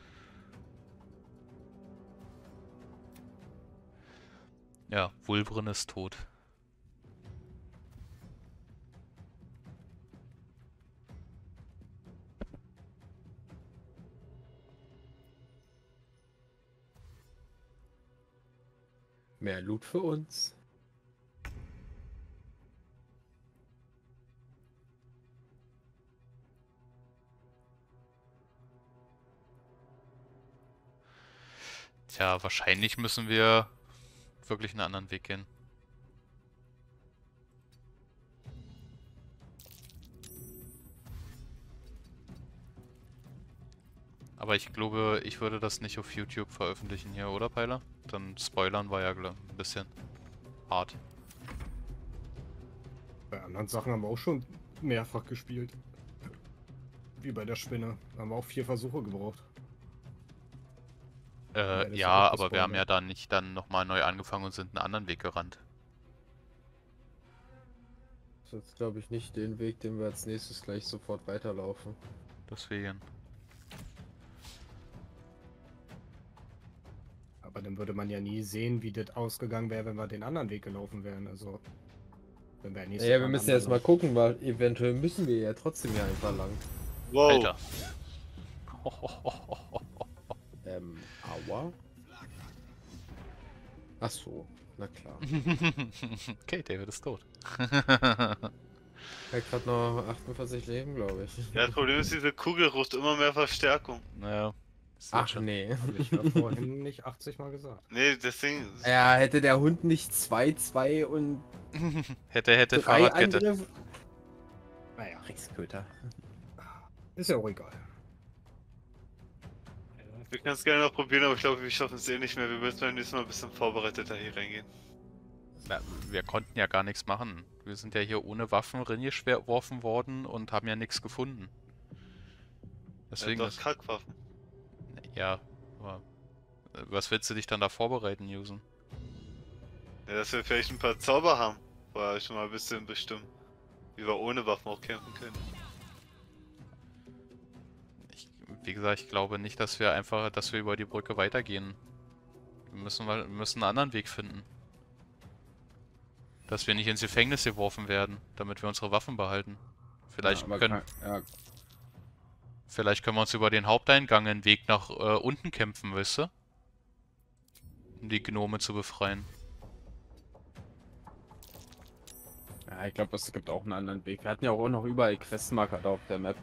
Ja, Wulbren ist tot. Mehr Loot für uns. Tja, wahrscheinlich müssen wir wirklich einen anderen Weg gehen. Aber ich glaube, ich würde das nicht auf YouTube veröffentlichen hier, oder Peiler? Dann spoilern war ja glaub, ein bisschen hart. Bei anderen Sachen haben wir auch schon mehrfach gespielt. Wie bei der Spinne. Da haben wir auch vier Versuche gebraucht. Äh, das ja, ist auch aber wir haben gespoilert. ja dann nicht dann nochmal neu angefangen und sind einen anderen Weg gerannt. Das ist jetzt, glaube ich, nicht den Weg, den wir als nächstes gleich sofort weiterlaufen. Deswegen. Aber dann würde man ja nie sehen, wie das ausgegangen wäre, wenn wir den anderen Weg gelaufen wären. Also, wenn wir nächstes Ja, wir Mal müssen einen jetzt mal anderen- gucken, weil eventuell müssen wir ja trotzdem hier einfach lang. Wow. Alter. Ähm, aua. Ach so, na klar. Okay, David ist tot. Er hat noch achtundvierzig Leben, glaube ich. Ja, das Problem ist, diese Kugel ruft immer mehr Verstärkung. Naja. das wird Ach schon. nee. Hab ich ja vorhin nicht achtzig Mal gesagt. Nee, deswegen. Ja, hätte der Hund nicht zwei, zwei und Hätte, hätte drei Fahrradkette. andere... Naja, Rexköter. Ist ja auch egal. Wir können es gerne noch probieren, aber ich glaube, wir schaffen es eh nicht mehr. Wir müssen beim nächsten Mal ein bisschen vorbereiteter hier reingehen. Na, wir konnten ja gar nichts machen. Wir sind ja hier ohne Waffen reingeworfen worden und haben ja nichts gefunden. Deswegen ja, ist, doch Kackwaffen. ja, aber äh, was willst du dich dann da vorbereiten, Usen? Ja, dass wir vielleicht ein paar Zauber haben. War schon mal ein bisschen bestimmt. Wie wir ohne Waffen auch kämpfen können. Ich, wie gesagt, ich glaube nicht, dass wir einfach, dass wir über die Brücke weitergehen. Wir müssen, mal- wir müssen einen anderen Weg finden. Dass wir nicht ins Gefängnis geworfen werden, damit wir unsere Waffen behalten. Vielleicht Ja, aber können, kein- ja, vielleicht können wir uns über den Haupteingang einen Weg nach äh, unten kämpfen, weißt du? Um die Gnome zu befreien. ja, ich glaube, es gibt auch einen anderen Weg. Wir hatten ja auch noch überall Questmarker da auf der Map.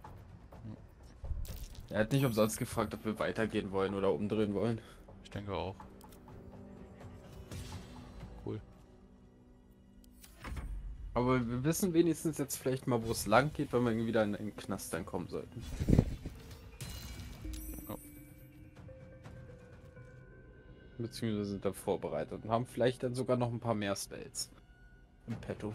Er hat nicht umsonst gefragt, ob wir weitergehen wollen oder umdrehen wollen. Ich denke auch. Cool. Aber wir wissen wenigstens jetzt vielleicht mal, wo es lang geht, wenn wir wieder in den Knast dann kommen sollten. Oh. Beziehungsweise sind da vorbereitet und haben vielleicht dann sogar noch ein paar mehr Spells im Petto.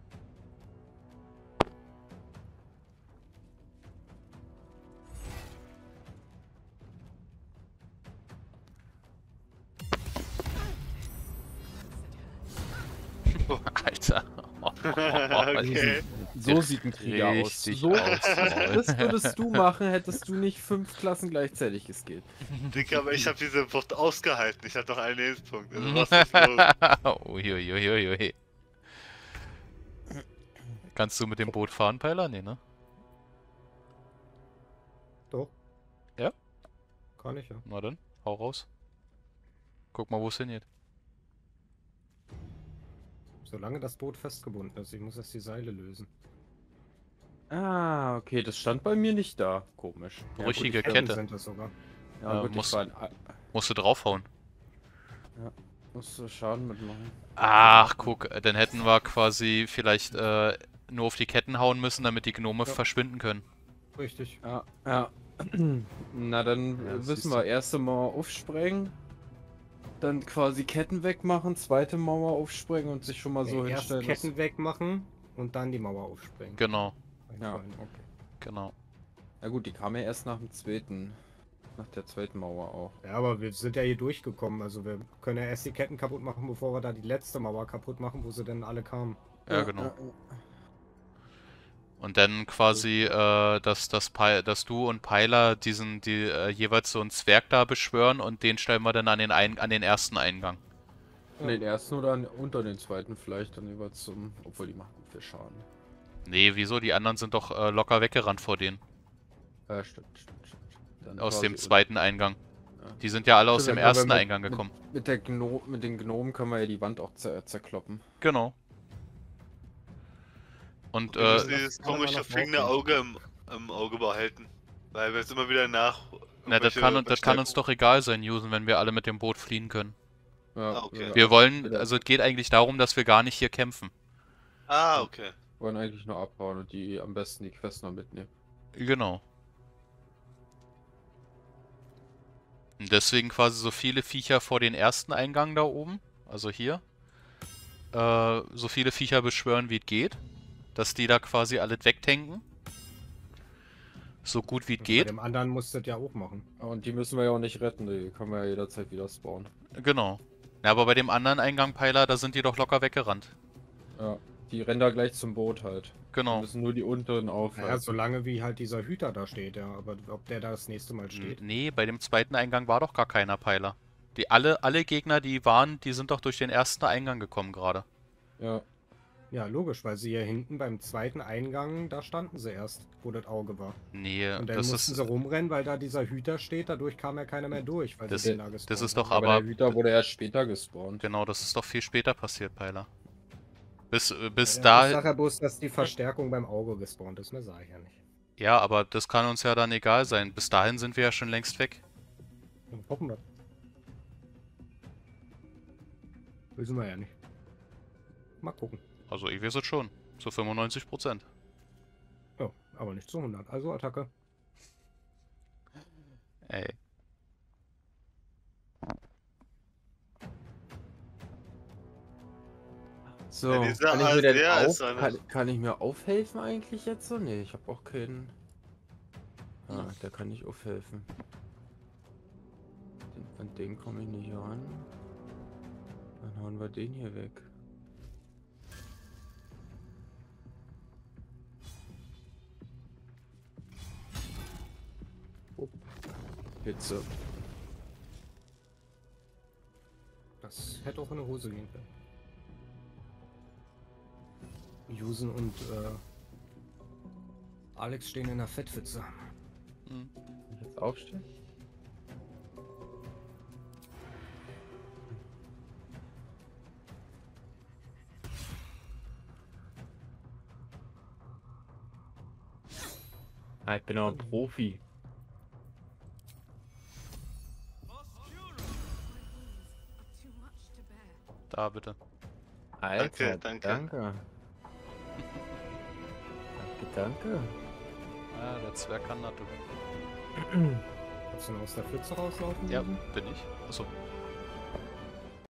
Alter. Okay. So sieht ein Krieger aus. Richtig So, aus. das würdest du machen, hättest du nicht fünf Klassen gleichzeitig geskillt. Dicker, aber ich habe diese Wucht ausgehalten. Ich hatte noch einen Lebenspunkt. Also was ist los? Uiuiuiui. Kannst du mit dem Boot fahren, Peiler? Nee, ne? Doch. Ja? Kann ich ja. Na dann, hau raus. Guck mal, wo es hingeht. Solange das Boot festgebunden ist, ich muss erst die Seile lösen. Ah, okay, das stand bei mir nicht da. Komisch. Ja, gut, Brüchige ich- Kette. Sind das sogar. Ja, Äh, gut, muss- ich war ein, Musst du draufhauen. musst du Schaden mitmachen. Ach, guck, dann hätten wir quasi vielleicht äh, nur auf die Ketten hauen müssen, damit die Gnome Ja. verschwinden können. Richtig. Ja, ja. Na, dann Ja, äh, siehst wissen du. wir, erste Mauer aufsprengen, dann quasi Ketten wegmachen, zweite Mauer aufsprengen und sich schon mal so Nee, erst hinstellen. dass- Ketten wegmachen und dann die Mauer aufsprengen. Genau, Ja, Einfallen. okay. genau. Na gut, die kam ja erst nach dem zweiten, nach der zweiten Mauer auch. Ja, aber wir sind ja hier durchgekommen. Also wir können ja erst die Ketten kaputt machen, bevor wir da die letzte Mauer kaputt machen, wo sie denn alle kamen. Ja, genau. Und dann quasi, äh, dass, dass, Pi- dass du und Peiler diesen, die äh, jeweils so einen Zwerg da beschwören und den stellen wir dann an den, ein an den ersten Eingang. An den ersten oder an, unter den zweiten vielleicht dann jeweils zum, obwohl die machen gut viel Schaden. Nee, wieso? Die anderen sind doch äh, locker weggerannt vor denen. Ja, stimmt, stimmt, stimmt. Dann Aus quasi dem unter- zweiten Eingang. Ja. Die sind ja alle aus Stimmt, dem dann können wir ersten mit- Eingang mit- gekommen. Mit, der Gno mit den Gnomen können wir ja die Wand auch zer zerkloppen. Genau. Und Wir äh, müssen dieses kann man komische noch fliegende brauchen. Auge im, im Auge behalten. Weil wir es immer wieder nach. na, das irgendwelche kann, das kann uns Verstärkungen- doch egal sein, Usen, wenn wir alle mit dem Boot fliehen können. Ja, Ah, okay. Wir wollen, wieder- also es geht eigentlich darum, dass wir gar nicht hier kämpfen. Ah, okay. wollen eigentlich nur abhauen und die am besten die Quest noch mitnehmen. Genau. Und deswegen quasi so viele Viecher vor den ersten Eingang da oben, also hier, äh, so viele Viecher beschwören, wie es geht, dass die da quasi alles wegtanken. So gut wie es Bei geht. dem anderen musst du das ja auch machen. Und die müssen wir ja auch nicht retten, die können wir ja jederzeit wieder spawnen. Genau. Ja, aber bei dem anderen Eingang, Peiler, da sind die doch locker weggerannt. Ja, die rennen da gleich zum Boot halt. Wir Genau. müssen nur die unteren aufhalten. Naja, solange wie halt dieser Hüter da steht, ja. Aber ob der da das nächste Mal steht. Nee, bei dem zweiten Eingang war doch gar keiner Peiler. Die alle, alle Gegner, die waren, die sind doch durch den ersten Eingang gekommen gerade. Ja. Ja, logisch, weil sie hier hinten beim zweiten Eingang, da standen sie erst, wo das Auge war. Nee, Und dann das mussten ist, sie rumrennen, weil da dieser Hüter steht, dadurch kam ja keiner mehr durch, weil Das- sie den da das gespawnt ist doch haben. Aber aber, der Hüter wurde erst später gespawnt. genau, das ist doch viel später passiert, Peiler. Bis, äh, bis Ja, da, ich sag ja bloß, dass die Verstärkung beim Auge gespawnt ist, mehr sage ich ja nicht. ja, aber das kann uns ja dann egal sein. Bis dahin sind wir ja schon längst weg. Dann hoffen wir. Wissen wir ja nicht. Mal gucken. Also ich weiß es schon. Zu fünfundneunzig Prozent. Ja, aber nicht zu hundert. Also Attacke. Ey. So, Ja, dieser kann, ich mir denn Alter auf, ist eine- kann, kann ich mir aufhelfen eigentlich jetzt so? Nee, ich habe auch keinen. Ah, der kann nicht aufhelfen. Den, an den komme ich nicht ran. Dann hauen wir den hier weg. Oh. Hitze. Das hätte auch in eine Hose gehen können. Jusen und äh, Alex stehen in der Fettpfütze. Hm. Kann ich jetzt aufstehen? Ah, ich bin auch ein Profi. Too much to bear. Da bitte. Alter, danke. danke. Danke, danke. Ah, der Zwerg kann das. du. Kannst du noch aus der Pfütze rauslaufen? Ja, Jusen? bin ich. Achso.